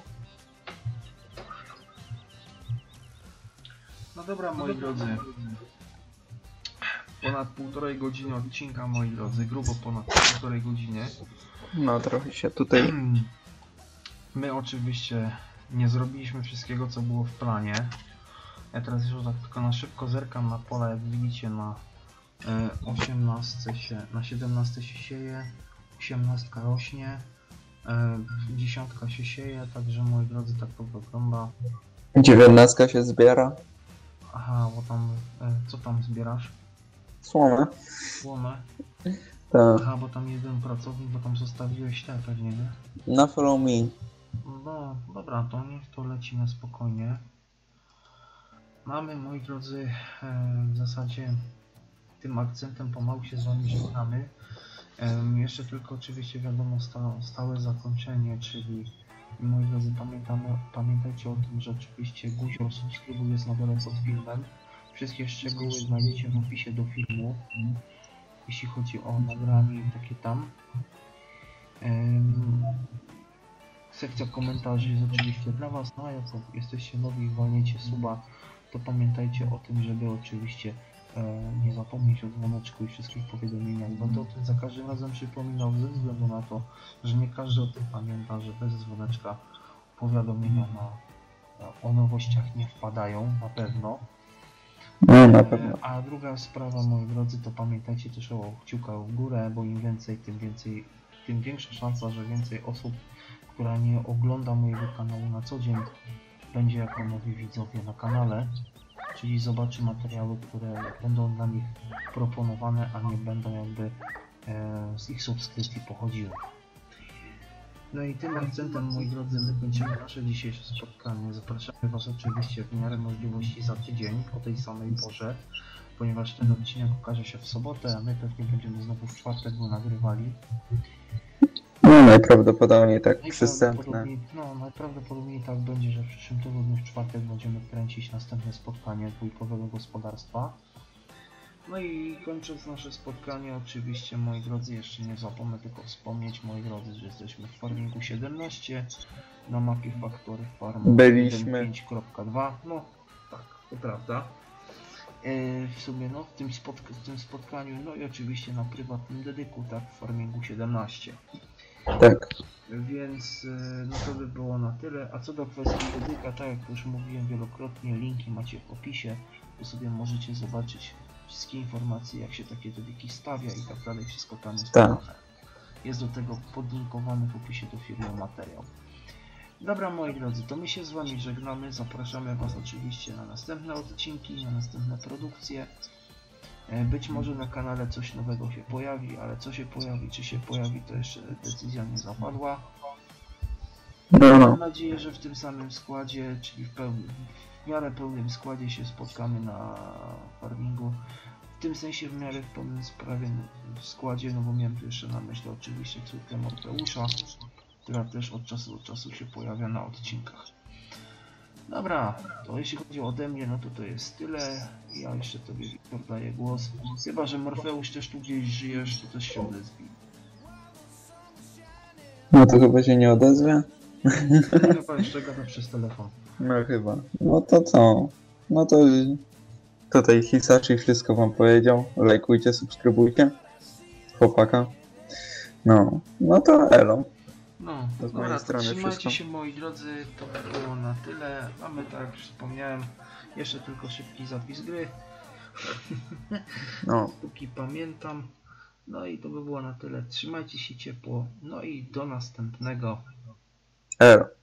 Speaker 1: No dobra, moi drodzy. Ponad półtorej godziny odcinka, moi drodzy, grubo ponad półtorej godziny.
Speaker 3: No, trochę się tutaj...
Speaker 1: My oczywiście nie zrobiliśmy wszystkiego, co było w planie. Ja teraz już tak tylko na szybko zerkam na pola, jak widzicie, na e, osiemnastce się, na siedemnastce się sieje, osiemnastka rośnie, e, dziesiątka się sieje, także moi drodzy, tak to wygląda.
Speaker 3: Dziewiętnastka się zbiera.
Speaker 1: Aha, bo tam, e, co tam zbierasz?
Speaker 3: Słomę.
Speaker 1: Słomę?
Speaker 3: Tak.
Speaker 1: Aha, bo tam jeden pracownik, bo tam zostawiłeś te pewnie, nie?
Speaker 3: Na follow me.
Speaker 1: No, dobra, to niech to leci na spokojnie. Mamy, moi drodzy, e, w zasadzie tym akcentem pomału się z wami żegnamy. E, jeszcze tylko oczywiście wiadomo sta, stałe zakończenie, czyli moi drodzy, pamiętamy, pamiętajcie o tym, że oczywiście guzior subskrybuj jest na dole pod filmem. Wszystkie szczegóły znajdziecie w opisie do filmu, jeśli chodzi o nagranie i takie tam. Em, sekcja komentarzy jest oczywiście dla was, no a jak jesteście nowi i walniecie suba, to pamiętajcie o tym, żeby oczywiście e, nie zapomnieć o dzwoneczku i wszystkich powiadomieniach. Będę o tym za każdym razem przypominał, ze względu na to, że nie każdy o tym pamięta, że bez dzwoneczka powiadomienia na, o nowościach nie wpadają, na pewno.
Speaker 3: No, na pewno.
Speaker 1: A druga sprawa, moi drodzy, to pamiętajcie też o kciuka w górę, bo im więcej, tym więcej, tym większa szansa, że więcej osób, która nie ogląda mojego kanału na co dzień, będzie jako nowi widzowie na kanale, czyli zobaczy materiały, które będą dla nich proponowane, a nie będą jakby e, z ich subskrypcji pochodziły. No i tym akcentem, moi drodzy, my kończymy nasze dzisiejsze spotkanie. Zapraszamy was oczywiście w miarę możliwości za tydzień o tej samej porze, ponieważ ten odcinek ukaże się w sobotę, a my pewnie będziemy znowu w czwartek go nagrywali.
Speaker 3: No, najprawdopodobniej tak przystępne.
Speaker 1: Najprawdopodobniej, no, najprawdopodobniej tak będzie, że w przyszłym tygodniu w czwartek będziemy kręcić następne spotkanie dwójkowego gospodarstwa. No i kończąc nasze spotkanie, oczywiście, moi drodzy, jeszcze nie zapomnę tylko wspomnieć, moi drodzy, że jesteśmy w farmingu siedemnaście na mapie Factory Farm
Speaker 3: Byliśmy.
Speaker 1: pięć kropka dwa. No tak, to prawda. E, w sumie no w tym, spotk w tym spotkaniu, no i oczywiście na prywatnym dedyku, tak, w farmingu siedemnaście.
Speaker 3: Tak.
Speaker 1: Więc e, no to by było na tyle. A co do kwestii dedyka, tak jak już mówiłem wielokrotnie, linki macie w opisie, tu sobie możecie zobaczyć wszystkie informacje, jak się takie dedyki stawia i tak dalej, wszystko tam jest
Speaker 3: Tak.
Speaker 1: podane. Jest do tego podlinkowany w opisie do filmu materiał. Dobra, moi drodzy, to my się z wami żegnamy, zapraszamy was oczywiście na następne odcinki, na następne produkcje. E, Być może na kanale coś nowego się pojawi, ale co się pojawi, czy się pojawi, to jeszcze decyzja nie zapadła.
Speaker 3: No, no.
Speaker 1: Mam nadzieję, że w tym samym składzie, czyli w, pełnym, w miarę pełnym składzie się spotkamy na farmingu. W tym sensie w miarę w pełnym sprawie w składzie, no bo miałem tu jeszcze na myśli oczywiście córkę Morfeusza, która też od czasu do czasu się pojawia na odcinkach. Dobra, to jeśli chodzi ode mnie, no to to jest tyle. Ja jeszcze tobie, Wiktor, daję głos. Chyba że Morfeusz też tu gdzieś żyjesz, to też się odezwij.
Speaker 3: No to chyba się nie odezwie?
Speaker 1: Chyba jeszcze gada przez telefon.
Speaker 3: No chyba. No to co? No to tutaj Hisashi wszystko wam powiedział. Lajkujcie, subskrybujcie. Chłopaka. No, no to elo.
Speaker 1: No,
Speaker 3: To z
Speaker 1: dobra,
Speaker 3: mojej
Speaker 1: to
Speaker 3: strony
Speaker 1: trzymajcie
Speaker 3: wszystko.
Speaker 1: się, moi drodzy, to by było na tyle. Mamy, tak jak już wspomniałem, jeszcze tylko szybki zapis gry,
Speaker 3: No,
Speaker 1: póki pamiętam. No i to by było na tyle. Trzymajcie się ciepło, no i do następnego.
Speaker 3: elo.